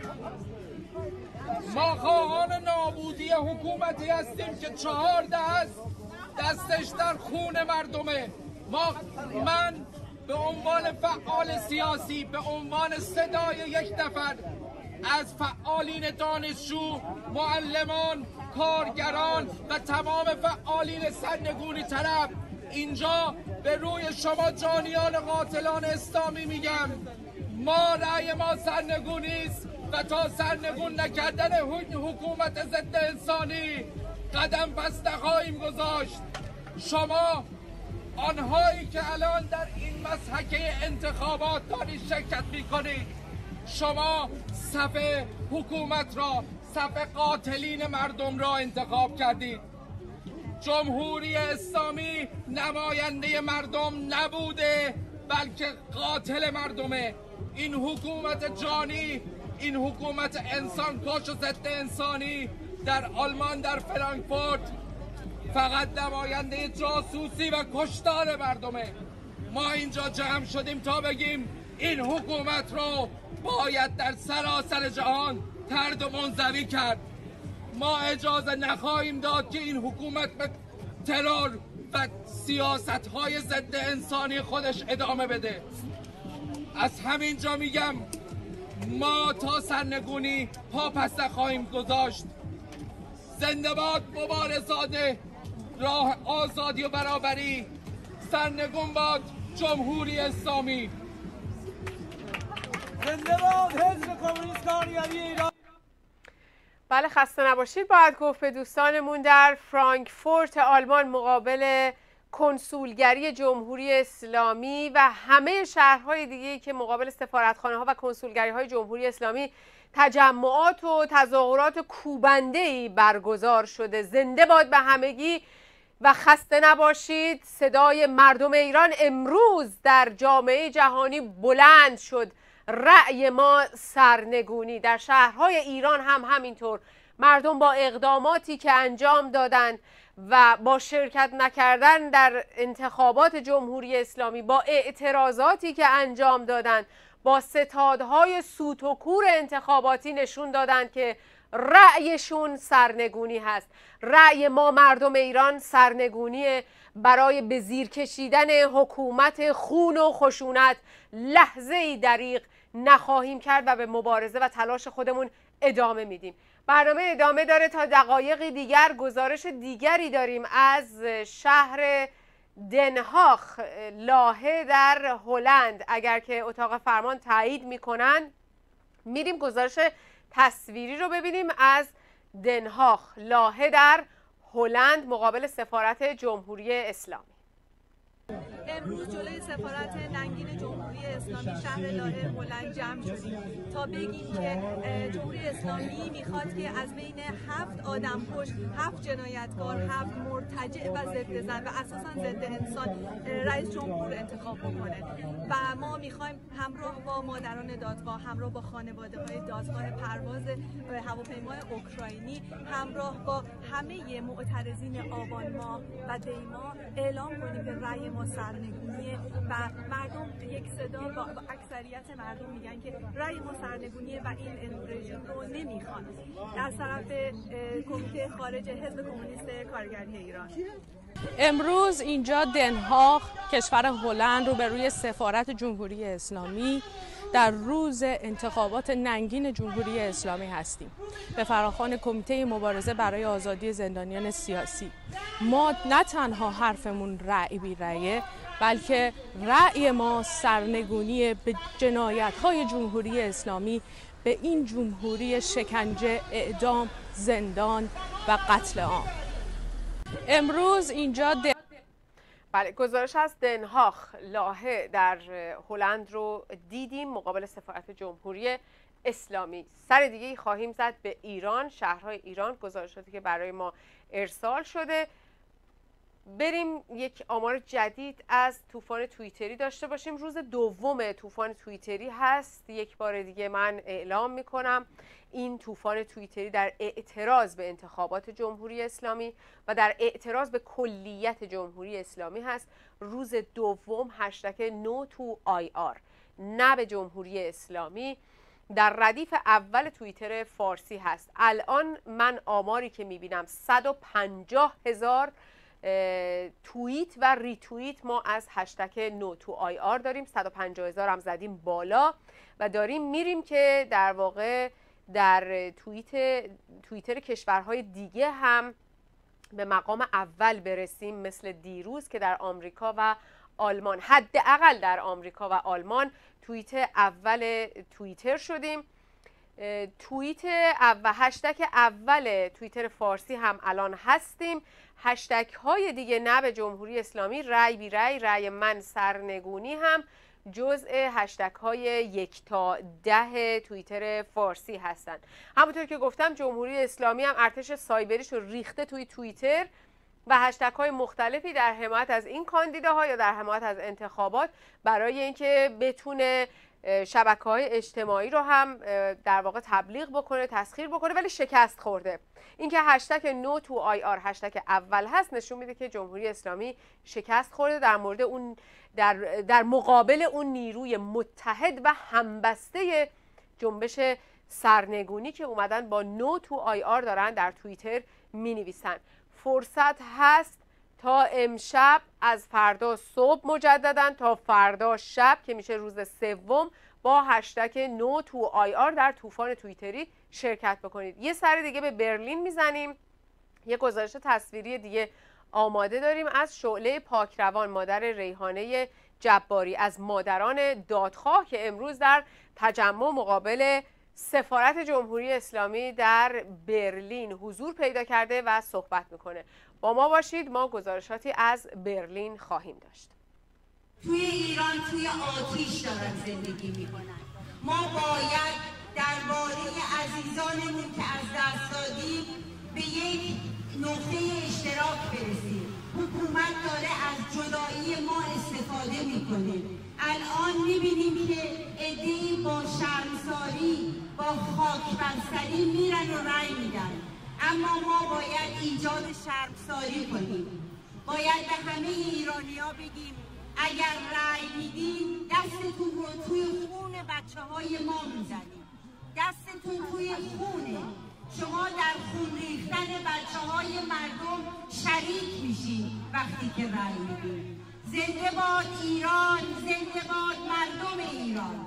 ما خواهان نابودی حکومتی هستیم که 4 دست دستش در خون مردمه. من به عنوان فعال سیاسی، به عنوان صدای یک نفر از فعالین دانشجو، معلمان، کارگران و تمام فعالین سرنگونی طلب اینجا به روی شما جانیان قاتلان اسلامی میگم ما رأی ما سرنگونی است و تا سرنگون نکردن حکومت ضد انسانی قدم پس نخواهیم گذاشت. شما آنهایی که الان در این مسحکه انتخابات دارید شرکت میکنید، شما صف حکومت را، صف قاتلین مردم را انتخاب کردید. جمهوری اسلامی نماینده مردم نبوده بلکه قاتل مردمه. این حکومت جانی، این حکومت انسانکش و ضد انسانی در آلمان، در فرانکفورت فقط نماینده جاسوسی و کشتار مردمه. ما اینجا جمع شدیم تا بگیم این حکومت رو باید در سراسر جهان طرد و منزوی کرد. ما اجازه نخواهیم داد که این حکومت به ترور و سیاست‌های ضد انسانی خودش ادامه بده. از همین جا میگم ما تا سرنگونی پا پس نخواهیم گذاشت. زنده باد مبارزان راه آزادی و برابری، سرنگون باد جمهوری اسلامی. زنده باد حزب کمونیست کارگری ایران. بله خسته نباشید. باید گفت به دوستانمون در فرانکفورت آلمان مقابل کنسولگری جمهوری اسلامی و همه شهرهای دیگه‌ای که مقابل سفارتخانه‌ها و کنسولگری‌های جمهوری اسلامی تجمعات و تظاهرات کوبنده‌ای برگزار شده. زنده باد به همگی و خسته نباشید. صدای مردم ایران امروز در جامعه جهانی بلند شد. رأی ما سرنگونی. در شهرهای ایران هم همینطور مردم با اقداماتی که انجام دادند و با شرکت نکردن در انتخابات جمهوری اسلامی، با اعتراضاتی که انجام دادند، با ستادهای سوت و کور انتخاباتی نشون دادند که رأیشون سرنگونی هست. رأی ما مردم ایران سرنگونی برای به زیر کشیدن حکومت خون و خشونت لحظه‌ای دریغ نخواهیم کرد و به مبارزه و تلاش خودمون ادامه میدیم. برنامه ادامه داره. تا دقایقی دیگر گزارش دیگری داریم از شهر دنهاخ، لاهه در هلند. اگر که اتاق فرمان تایید میکنن میریم گزارش تصویری رو ببینیم از دنهاخ، لاهه در هلند مقابل سفارت جمهوری اسلامی. امروز جلوی سفارت ننگین جمهوری اسلامی شهر لاهه هلند جمع شدیم تا بگیم که جمهوری اسلامی میخواد که از بین 7 آدمکش، 7 جنایتکار، 7 مرتجع و ضد زن و اساسا ضد انسان رئیس جمهور انتخاب بکنه و ما میخوایم همراه با مادران دادگاه، همراه با خانواده‌های دادگاه پرواز هواپیمای اوکراینی، همراه با همه معترضین آبان ماه و دی ماه اعلام کنیم که رأی ما سرنگونیه و مردم یک صدا با اکثریت مردم میگن که رأی ما سرنگونیه و این رژیم رو نمیخوان. از طرف کمیته خارج حزب کمونیست کارگری ایران امروز اینجا دنهاغ کشور هلند رو به روی سفارت جمهوری اسلامی در روز انتخابات ننگین جمهوری اسلامی هستیم. به فراخوان کمیته مبارزه برای آزادی زندانیان سیاسی. ما نه تنها حرفمون رأی بی رأیه، بلکه رأی ما سرنگونی به جنایت‌های جمهوری اسلامی، به این جمهوری شکنجه، اعدام، زندان و قتل عام. امروز اینجا بله، گزارش از دنهاخ لاهه در هلند رو دیدیم مقابل سفارت جمهوری اسلامی. سر دیگه خواهیم زد به ایران، شهرهای ایران، گزارشاتی که برای ما ارسال شده. بریم یک آمار جدید از طوفان توییتری داشته باشیم. روز دوم طوفان توییتری هست. یک بار دیگه من اعلام میکنم این طوفان توییتری در اعتراض به انتخابات جمهوری اسلامی و در اعتراض به کلیت جمهوری اسلامی هست. روز دوم هشتگ #NoToIR، نه به جمهوری اسلامی، در ردیف اول توییتر فارسی هست. الان من آماری که میبینم 150,000 توییت و ریتوییت ما از هشتگ #NoToIR داریم. 150,000 هم زدیم بالا و داریم میریم که در واقع در توییتر کشورهای دیگه هم به مقام اول برسیم، مثل دیروز که در آمریکا و آلمان، حداقل در آمریکا و آلمان توییت اول توییتر شدیم. هشتگ اول توییتر فارسی هم الان هستیم. هشتگ های دیگه نه به جمهوری اسلامی، رأی بی رأی، رأی من، سرنگونی هم جزء هشتگ های 1 تا 10 توییتر فارسی هستن. همونطور که گفتم جمهوری اسلامی هم ارتش سایبریش رو ریخته توی توییتر و هشتگ های مختلفی در حمایت از این کاندیداها یا در حمایت از انتخابات برای اینکه بتونه شبکه‌های اجتماعی رو هم در واقع تبلیغ بکنه، تسخیر بکنه، ولی شکست خورده. اینکه هشتگ #NoToIR هشتگ اول هست نشون میده که جمهوری اسلامی شکست خورده در مورد اون در مقابل اون نیروی متحد و همبسته جنبش سرنگونی که اومدن با #NoToIR دارن در توییتر مینویسن. فرصت هست تا امشب، از فردا صبح مجددا تا فردا شب که میشه روز سوم، با هشتگ #NoToIR در طوفان توییتری شرکت بکنید. یه سر دیگه به برلین میزنیم. یه گزارش تصویری دیگه آماده داریم از شعله پاکروان، مادر ریحانه جباری، از مادران دادخواه که امروز در تجمع مقابل سفارت جمهوری اسلامی در برلین حضور پیدا کرده و صحبت میکنه. با ما باشید، ما گزارشاتی از برلین خواهیم داشت. توی ایران توی آتیش دارن زندگی میکنن. ما باید درباره عزیزانمون که از دست دادیم به یک نقطه اشتراک برسیم. حکومت داره از جدایی ما استفاده میکنه. الان میبینیم که عده‌ای با شرمساری، با خاک بستری میرن و رأی میدن. اما ما باید ایجاد شرمساری کنیم. باید به همه ایرانی‌ها بگیم اگر رأی میدین دستتون رو توی خون بچه‌های ما میزنید. دستتون توی خونه. شما در خون ریختن بچه‌های مردم شریک میشین وقتی که رأی میدین. زنده باد ایران، زنده باد مردم ایران.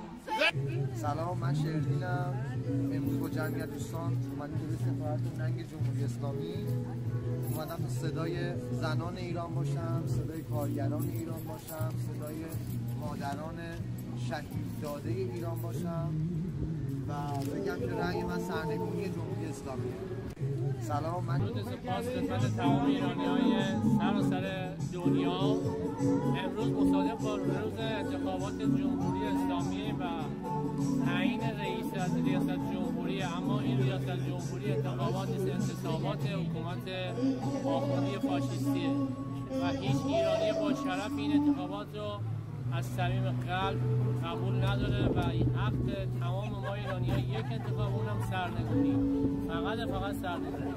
سلام، من شهردینم. امروز با جمعیت دوستان اومدیم به سفارت ننگ جمهوری اسلامی. اومدم تا صدای زنان ایران باشم، صدای کارگران ایران باشم، صدای مادران شهید داده ایران باشم و بگم که رأی من سرنگونی جمهوری اسلامی. سلام، من سپاس خدمت تمام ایرانی‌های سراسر دنیا. امروز مصادف با روز انتخابات جمهوری اسلامی و تعیین ریاست جمهوری، اما این ریاست جمهوری انتخابات نیست، انتصابات حکومت آخوندی فاشیستیه و هیچ ایرانی با شرف این انتخابات رو از صمیم قلب قبول نداره و حق تمام ما ایرانی‌ها یک انتخاب، اونم سرنگونی، فقط سرنگونی.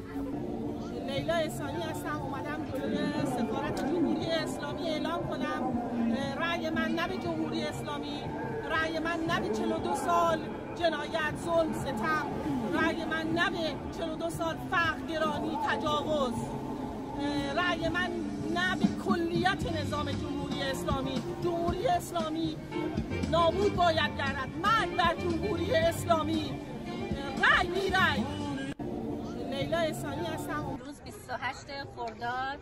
لیلا احسانی هستم. اومدم جلوی سفارت جمهوری اسلامی اعلام کنم رأی من نه به جمهوری اسلامی، رأی من نه به 42 سال جنایت، ظلم، ستم، رأی من نه به 42 سال فقر، گرانی، تجاوز، رأی من نه به کلیت نظام جمهوری اسلامی. جمهوری اسلامی نابود باید گردد. مرگ بر جمهوری اسلامی. رأی بی رأی. لیلا احسانی هستم. امروز 28 خرداد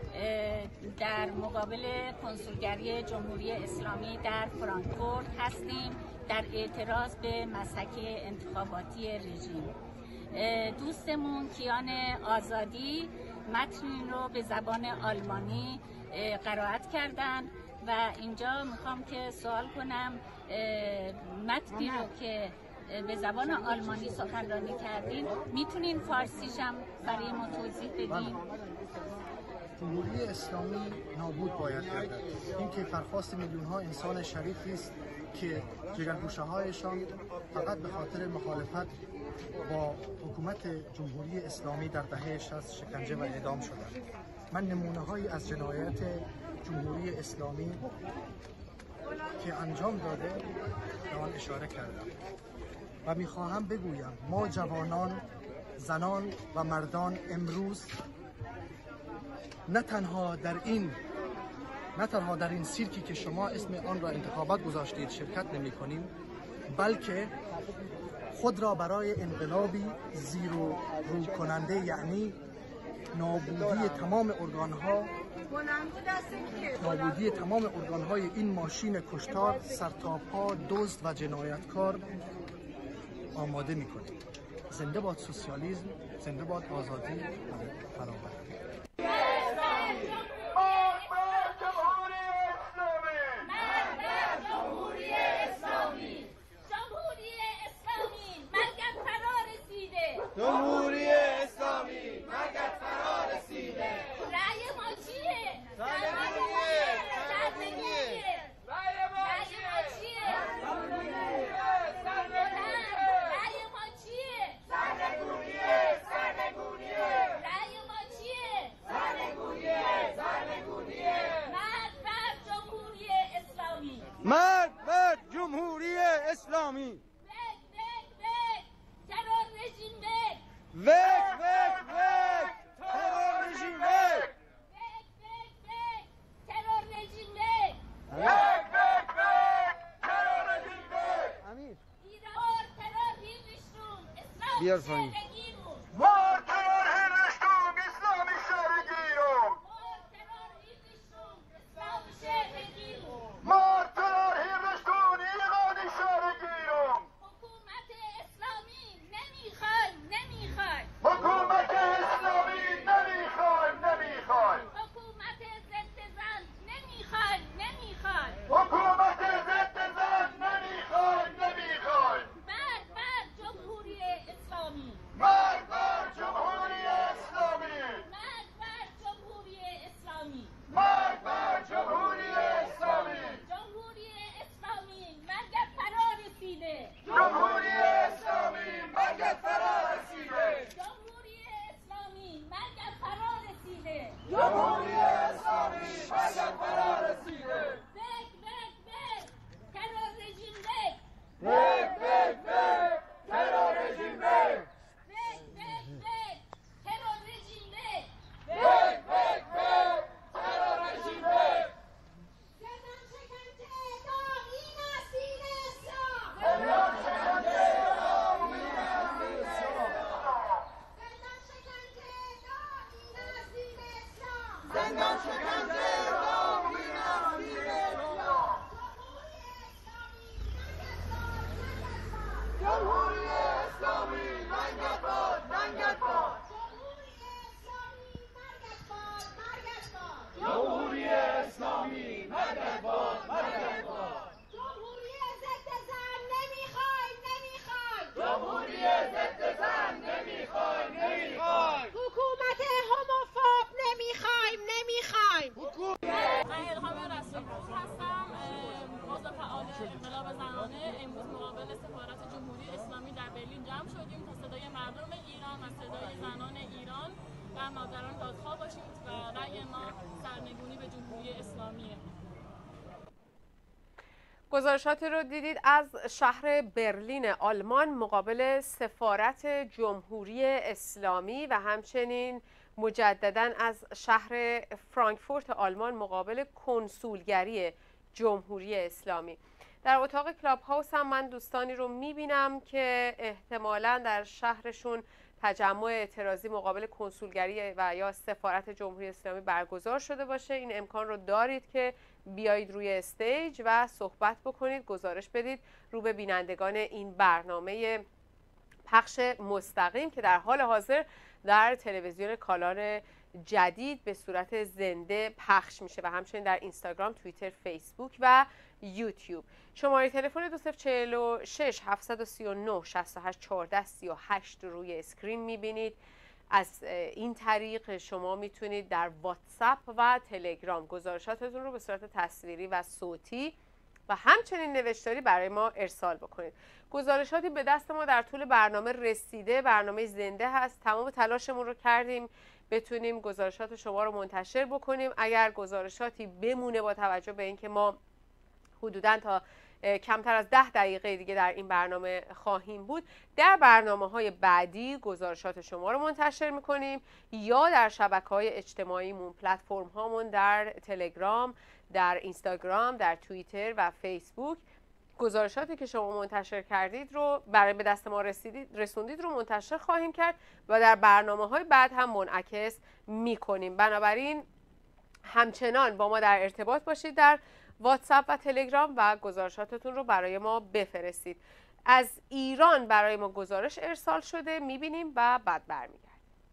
در مقابل کنسولگری جمهوری اسلامی در فرانکفورت هستیم در اعتراض به مسحک انتخاباتی رژیم. دوستمون کیان آزادی متن رو به زبان آلمانی قرائت کردن و اینجا میخوام که سوال کنم متنی رو که به زبان آلمانی سخنرانی کردین میتونین فارسیش هم برای ما توضیح بدین؟ جمهوری اسلامی نابود باید گردد. این که درخواست میلیون ها انسان شریفی است که جگرگوشه هایشان فقط به خاطر مخالفت با حکومت جمهوری اسلامی در دهه 60 شکنجه و اعدام شدند. من نمونه هایی از جنایت جمهوری اسلامی که انجام داده به آن اشاره کردم و میخواهم بگویم ما جوانان، زنان و مردان امروز نه تنها در این سیرکی که شما اسم آن را انتخابات گذاشتید شرکت نمی کنیم، بلکه خود را برای انقلابی زیر و رو کننده، یعنی نابودی تمام ارگانهای این ماشین کشتار، سرتاپا، دزد و جنایتکار آماده می کنیم. زنده باد سوسیالیسم، زنده باد آزادی و برابری. جمهوری اسلامی مرگت فرا رسیده. رأی ما چیه؟ رأی ما مرد بر جمهوری اسلامی. ترور رژیم بک. وک وک وک ترور رژیم بک. ترور رژیم بک. وک وک وک ترور رژیم بک. امیر ایران ترور هیرشتون اسلام بیار پایین. مار ترور هیرشتون اسلامی شهرگیرم. مار ترور هیرشتون ایرانی شهرگیرم. حکومت اسلامی نمیخوایم. حکومت اسلامی نمیخوایم. حکومت ضد زن نمیخوایم. حکومت ضد زن نمیخوایم. مرگ بر جمهوری اسلامی. مرگ بر جمهوری اسلامی. مرگ بر جمهوری اسلامی. مرگ بر جمهوری اسلامی. جمهوری اسلامی مرگت فرا رسیده. جمهوری اسلامی مرگت فرا رسیده. جمهوری اسلامی مرگت فرا رسیده. جمهوری اسلامی مرگت فرا رسیده. بک ترور رژیم بک. بک ترور رژیم بک. ترور رژیم بک. بک ترور رژیم بک. زندان شکنجه اعدام این است دین اسلام. زندان شکنجه اعدام این است دین اسلام. زندان شکنجه اعدام این است دین اسلام. زندان شکنجه اعدام این است دین اسلام. جمهوری اسلامی مرگت باد. جمهوری اسلامی مرگت باد. جمهوری ضد زن نمیخوایم. جمهوری ضد زن نمیخوایم. حکومت هوموفوب نمیخوایم. من الهام رسولپور هستم، عضو فعال انقلاب زنانه. امروز مقابل سفارت جمهوری اسلامی در برلین جمع شدیم تا صدای مردم ایران و صدای زنان ایران و مادران دادخواه باشیم و رأی ما سرنگونی به جمهوری اسلامیه. گزارشاتی رو دیدید از شهر برلین آلمان مقابل سفارت جمهوری اسلامی و همچنین مجدداً از شهر فرانکفورت آلمان مقابل کنسولگری جمهوری اسلامی. در اتاق کلاب هاوس هم من دوستانی رو میبینم که احتمالاً در شهرشون تجمع اعتراضی مقابل کنسولگری و یا سفارت جمهوری اسلامی برگزار شده باشه. این امکان رو دارید که بیایید روی استیج و صحبت بکنید، گزارش بدید رو به بینندگان این برنامه پخش مستقیم که در حال حاضر در تلویزیون کانال جدید به صورت زنده پخش میشه و همچنین در اینستاگرام، توییتر، فیسبوک و یوتیوب. شماره تلفن 2046 739 68 14 38 روی اسکرین میبینید از این طریق شما میتونید در واتساپ و تلگرام گزارشاتتون رو به صورت تصویری و صوتی و همچنین نوشتاری برای ما ارسال بکنید. گزارشاتی به دست ما در طول برنامه رسیده، برنامه زنده هست. تمام تلاشمون رو کردیم بتونیم گزارشات شما رو منتشر بکنیم. اگر گزارشاتی بمونه با توجه به اینکه ما حدوداً تا کمتر از 10 دقیقه دیگه در این برنامه خواهیم بود، در برنامه‌های بعدی گزارشات شما رو منتشر می‌کنیم یا در شبکه‌های اجتماعیمون، پلتفرم‌هامون در تلگرام، در اینستاگرام، در توییتر و فیسبوک گزارشاتی که شما منتشر کردید رو برای به دست ما رسوندید رو منتشر خواهیم کرد و در برنامه‌های بعد هم منعکس می‌کنیم. بنابراین همچنان با ما در ارتباط باشید در واتساپ و تلگرام و گزارشاتتون رو برای ما بفرستید. از ایران برای ما گزارش ارسال شده، می‌بینیم و بعد برمیگردیم.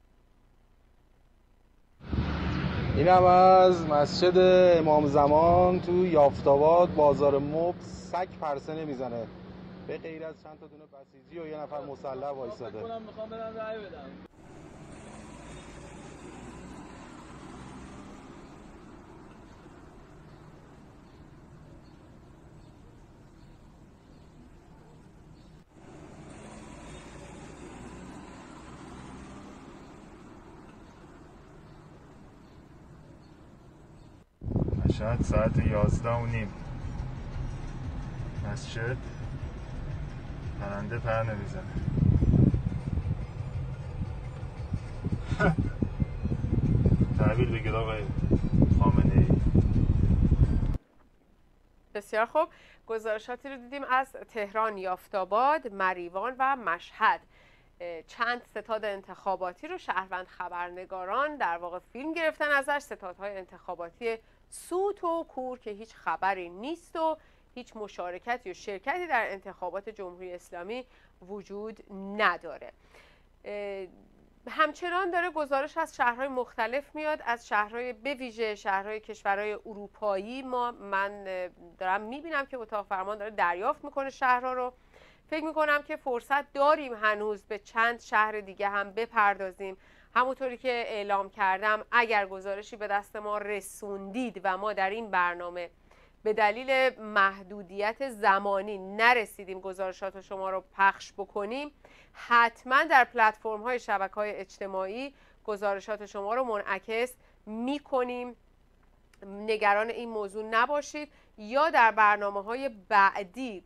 اینم از مسجد امام زمان تو یافت‌آباد بازار مبل. سگ پرسه نمیزنه به غیر از چند تا دونه بسیجی و یه نفر مسلح وایساده. میخوام برم رای بدم. مشهد ساعت 11:30. مسجد پرنده پر نمیزنه. تحویل بگیر آقای خامنه‌ای. بسیار خوب، گزارشاتی رو دیدیم از تهران، یافت‌آباد، مریوان و مشهد. چند ستاد انتخاباتی رو شهروند خبرنگاران در واقع فیلم گرفتن ازش، ستادهای انتخاباتی سوت و کور که هیچ خبری نیست و هیچ مشارکتی و شرکتی در انتخابات جمهوری اسلامی وجود نداره. همچنان داره گزارش از شهرهای مختلف میاد، از شهرهای به ویژه شهرهای کشورهای اروپایی. من دارم میبینم که اتاق فرمان داره دریافت میکنه شهرها رو. فکر میکنم که فرصت داریم هنوز به چند شهر دیگه هم بپردازیم. همونطوری که اعلام کردم اگر گزارشی به دست ما رسوندید و ما در این برنامه به دلیل محدودیت زمانی نرسیدیم گزارشات شما رو پخش بکنیم، حتما در پلتفرم‌های شبکه‌های اجتماعی گزارشات شما رو منعکس می‌کنیم. نگران این موضوع نباشید، یا در برنامه‌های بعدی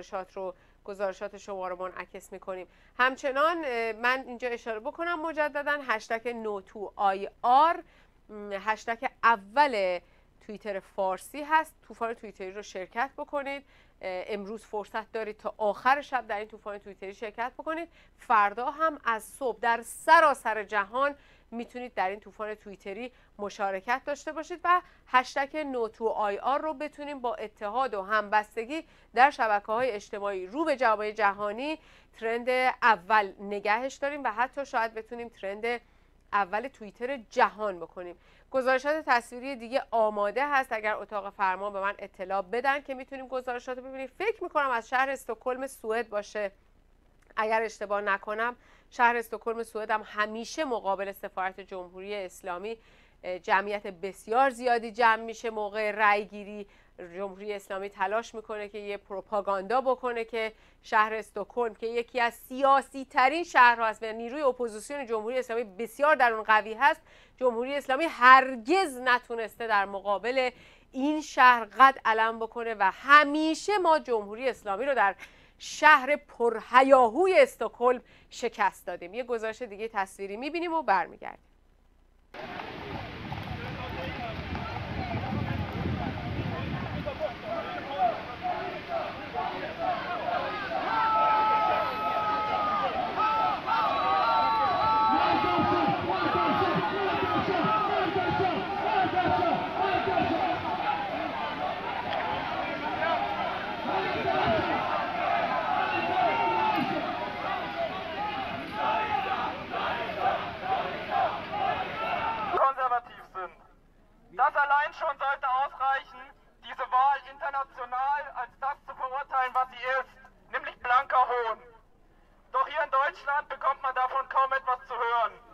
گزارشات شما رو منعکس می‌کنیم. همچنان من اینجا اشاره بکنم مجدداً هشتگ #NoToIR هشتگ اول توییتر فارسی هست. طوفان توییتری رو شرکت بکنید. امروز فرصت دارید تا آخر شب در این طوفان توییتری شرکت بکنید. فردا هم از صبح در سراسر جهان میتونید در این طوفان توییتری مشارکت داشته باشید و هشتگ #NoToIR رو بتونیم با اتحاد و همبستگی در شبکه‌های اجتماعی رو به جامعه جهانی ترند اول نگهش داریم و حتی شاید بتونیم ترند اول توییتر جهان بکنیم. گزارشات تصویری دیگه آماده هست. اگر اتاق فرمان به من اطلاع بدن که میتونیم گزارشات رو ببینیم. فکر میکنم از شهر استکهلم سوئد باشه اگر اشتباه نکنم. شهر استکهلم سوئد هم همیشه مقابل سفارت جمهوری اسلامی جمعیت بسیار زیادی جمع میشه موقع رأی گیری. جمهوری اسلامی تلاش میکنه که یه پروپاگاندا بکنه که شهر استکهلم که یکی از سیاسی ترین شهرها است و نیروی اپوزیسیون جمهوری اسلامی بسیار در اون قوی هست، جمهوری اسلامی هرگز نتونسته در مقابل این شهر قد علم بکنه و همیشه ما جمهوری اسلامی رو در شهر پرهیاهوی استکهلم شکست دادیم. یه گزارش دیگه تصویری میبینیم و برمیگردیم. Das allein schon sollte ausreichen, diese Wahl international als das zu verurteilen, was sie ist, nämlich blanker Hohn. Doch hier in Deutschland bekommt man davon kaum etwas zu hören.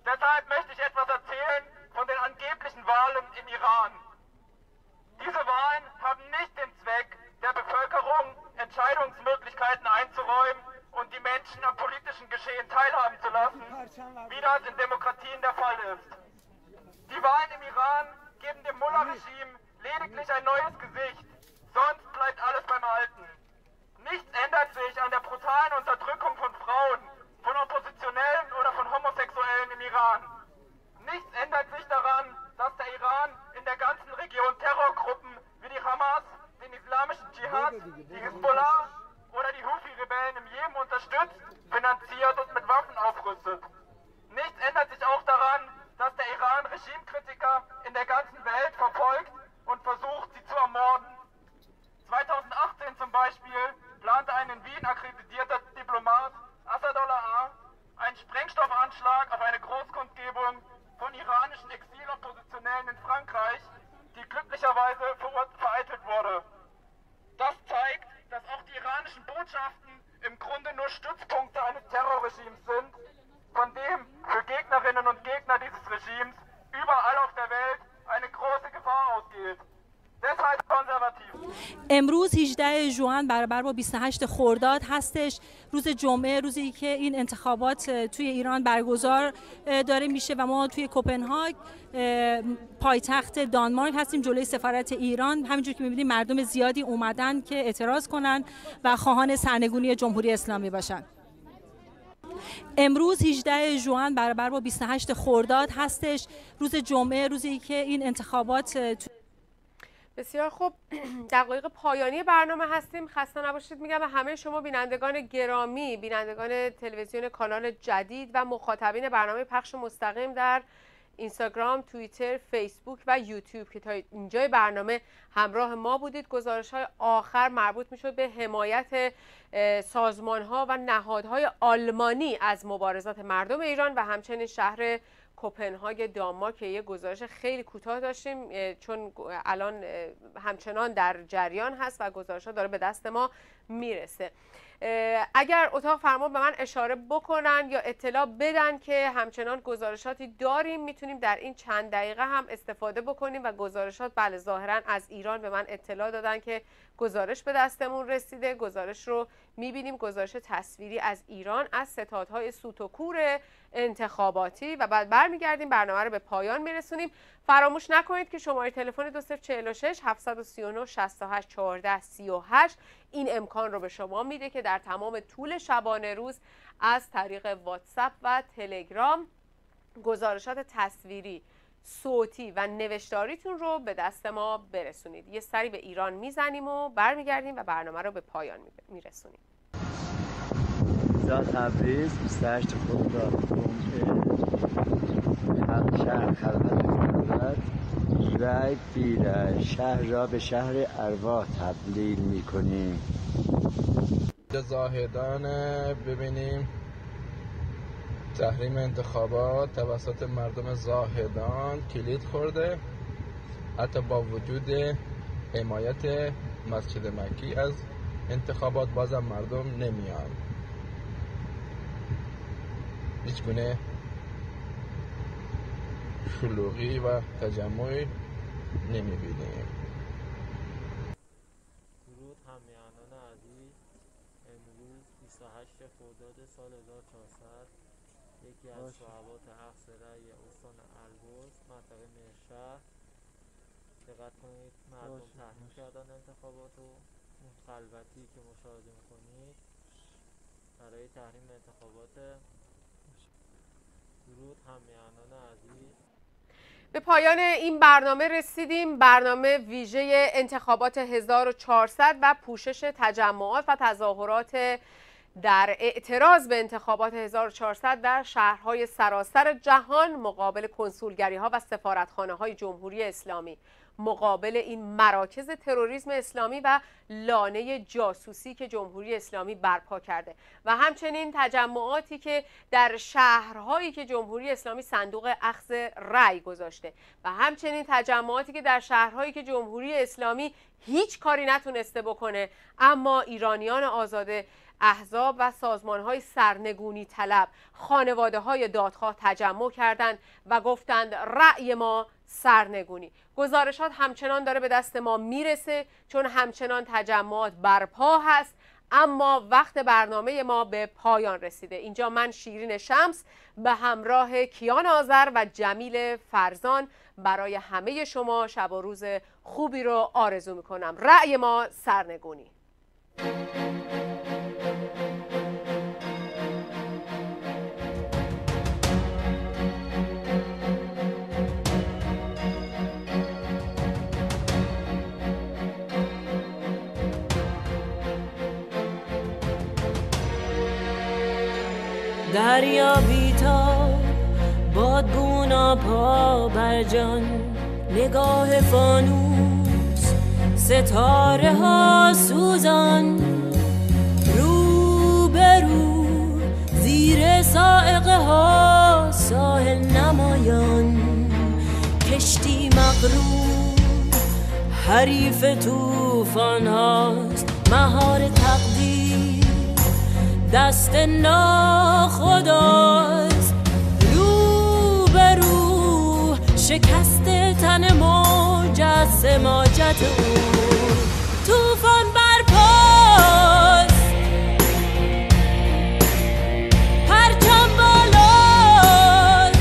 Deshalb möchte ich etwas erzählen von den angeblichen Wahlen im Iran. Diese Wahlen haben nicht den Zweck, der Bevölkerung Entscheidungsmöglichkeiten einzuräumen und die Menschen am politischen Geschehen teilhaben zu lassen, wie das in Demokratien der Fall ist. Die Wahlen im Iran geben dem Mullah-Regime lediglich ein neues Gesicht, sonst bleibt alles beim Alten. Nichts ändert sich an der brutalen Unterdrückung von Frauen, von Oppositionellen oder von Homosexuellen im Iran. Nichts ändert sich daran, dass der Iran in der ganzen Region Terrorgruppen wie die Hamas, den islamischen Dschihad, die Hisbollah oder die Houthi-Rebellen im Jemen unterstützt, finanziert und mit Waffen aufrüstet. Nichts ändert sich auch daran, dass der Iran Regimekritiker in der ganzen Welt verfolgt und versucht, sie zu ermorden. 2018 zum Beispiel plante ein in Wien akkreditierter Diplomat, Asadollah A., einen Sprengstoffanschlag auf eine Großkundgebung von iranischen Exiloppositionellen in Frankreich, die glücklicherweise vereitelt wurde. Das zeigt, dass auch die iranischen Botschaften im Grunde nur Stützpunkte eines Terrorregimes sind, von dem für Gegnerinnen und Gegner dieses Regimes überall auf der Welt eine große Gefahr ausgeht. Deshalb konservativ. امروز 18 ژوئن برابر با 28 خرداد هستش، روز جمعه، روزی که این انتخابات توی ایران برگزار داره میشه و ما توی کوپنهاگ پایتخت دانمارک هستیم جلوی سفارت ایران. همینجور که می‌بینید مردم زیادی اومدن که اعتراض کنن و خواهان سرنگونی جمهوری اسلامی باشن. امروز 18 ژوئن برابر با 28 خرداد هستش، روز جمعه، روزی که این انتخابات بسیار خوب، دقایق پایانی برنامه هستیم. خسته نباشید میگم به همه شما بینندگان گرامی، بینندگان تلویزیون کانال جدید و مخاطبین برنامه پخش مستقیم در اینستاگرام، توییتر، فیسبوک و یوتیوب که تا اینجای برنامه همراه ما بودید. گزارش‌های آخر مربوط می‌شد به حمایت سازمان‌ها و نهادهای آلمانی از مبارزات مردم ایران و همچنین شهر کوپنهاگ دانمارک که یه گزارش خیلی کوتاه داشتیم چون الان همچنان در جریان هست و گزارش‌ها داره به دست ما میرسه. اگر اتاق فرمان به من اشاره بکنن یا اطلاع بدن که همچنان گزارشاتی داریم میتونیم در این چند دقیقه هم استفاده بکنیم و گزارشات بله ظاهرا از ایران به من اطلاع دادن که گزارش به دستمون رسیده. گزارش رو میبینیم، گزارش تصویری از ایران از ستادهای سوت و کور انتخاباتی و بعد برمیگردیم برنامه رو به پایان میرسونیم. فراموش نکنید که شماره تلفن 2046 739 68 14 38 این امکان رو به شما میده که در تمام طول شبانه روز از طریق واتساپ و تلگرام گزارشات تصویری، صوتی و نوشتاریتون رو به دست ما برسونید. یه سری به ایران میزنیم و برمیگردیم و برنامه رو به پایان میرسونیم. تبریز 28 خرداد شهر خلوت ایران پیر شهر را به شهر ارواح تبدیل میکنیم. زاهدان ببینیم تحریم انتخابات توسط مردم زاهدان کلید خورده، حتی با وجود حمایت مسجد مکی از انتخابات بازم مردم نمیان، هیچ گونه شلوغی و تجمعی نمیبینیم. درود همیهنان عزیز، امروز 28 خرداد سال 1400 یکی از صحبات اخذ رأی استان البرز منطقه مهرشهر، دقت کنید مردم تحریم کردن انتخابات و اون خلوتی که مشاهده میکنید برای تحریم انتخابات. درود همیهنان عزیز. به پایان این برنامه رسیدیم، برنامه ویژه انتخابات 1400 و پوشش تجمعات و تظاهرات در اعتراض به انتخابات 1400 در شهرهای سراسر جهان مقابل کنسولگری ها و سفارتخانه های جمهوری اسلامی. مقابل این مراکز تروریسم اسلامی و لانه جاسوسی که جمهوری اسلامی برپا کرده و همچنین تجمعاتی که در شهرهایی که جمهوری اسلامی صندوق اخذ رأی گذاشته و همچنین تجمعاتی که در شهرهایی که جمهوری اسلامی هیچ کاری نتونسته بکنه، اما ایرانیان آزاده، احزاب و سازمان‌های سرنگونی طلب، خانواده‌های دادخواه تجمع کردند و گفتند رأی ما سرنگونی. گزارشات همچنان داره به دست ما میرسه چون همچنان تجمعات برپا هست، اما وقت برنامه ما به پایان رسیده. اینجا من شیرین شمس به همراه کیان آذر و جمیل فرزان برای همه شما شب و روز خوبی رو آرزو میکنم. رأی ما سرنگونی. دریا بی‌تاب بادگونا پا بر جان، نگاه فانوس ستاره ها سوزان، رو به رو زیر سائقه ها ساحل نمایان، کشتی مغرور حریف طوفان هاست، مهار تقدیر دست ناخداست، رو به رو شکست تن مجسماجت او، طوفان برپاست، پرچم بالاست،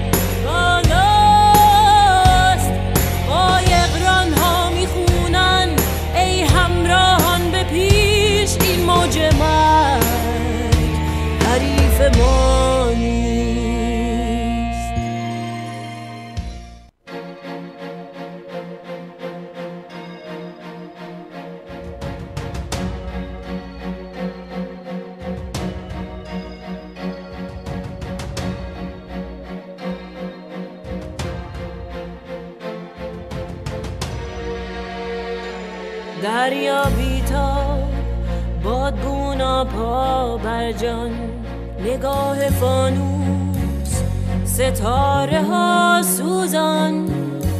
بالاست، قایقران ها میخونن ای همراهان به پیش، این موج حریف ما نیست. دریا بی‌تاب بادگونا پا بر جان، نگاه فانوس ستاره ها سوزان،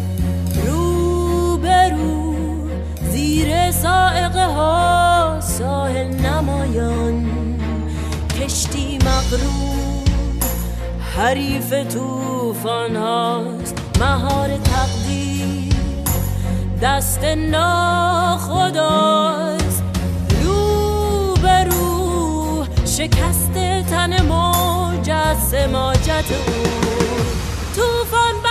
رو به رو زیر سائقه ها ساحل نمایان، کشتی مغرور حریف طوفان هاست، مهار تقدیر دست ناخداست، رو به رو شکست تن مجسماجت او، طوفان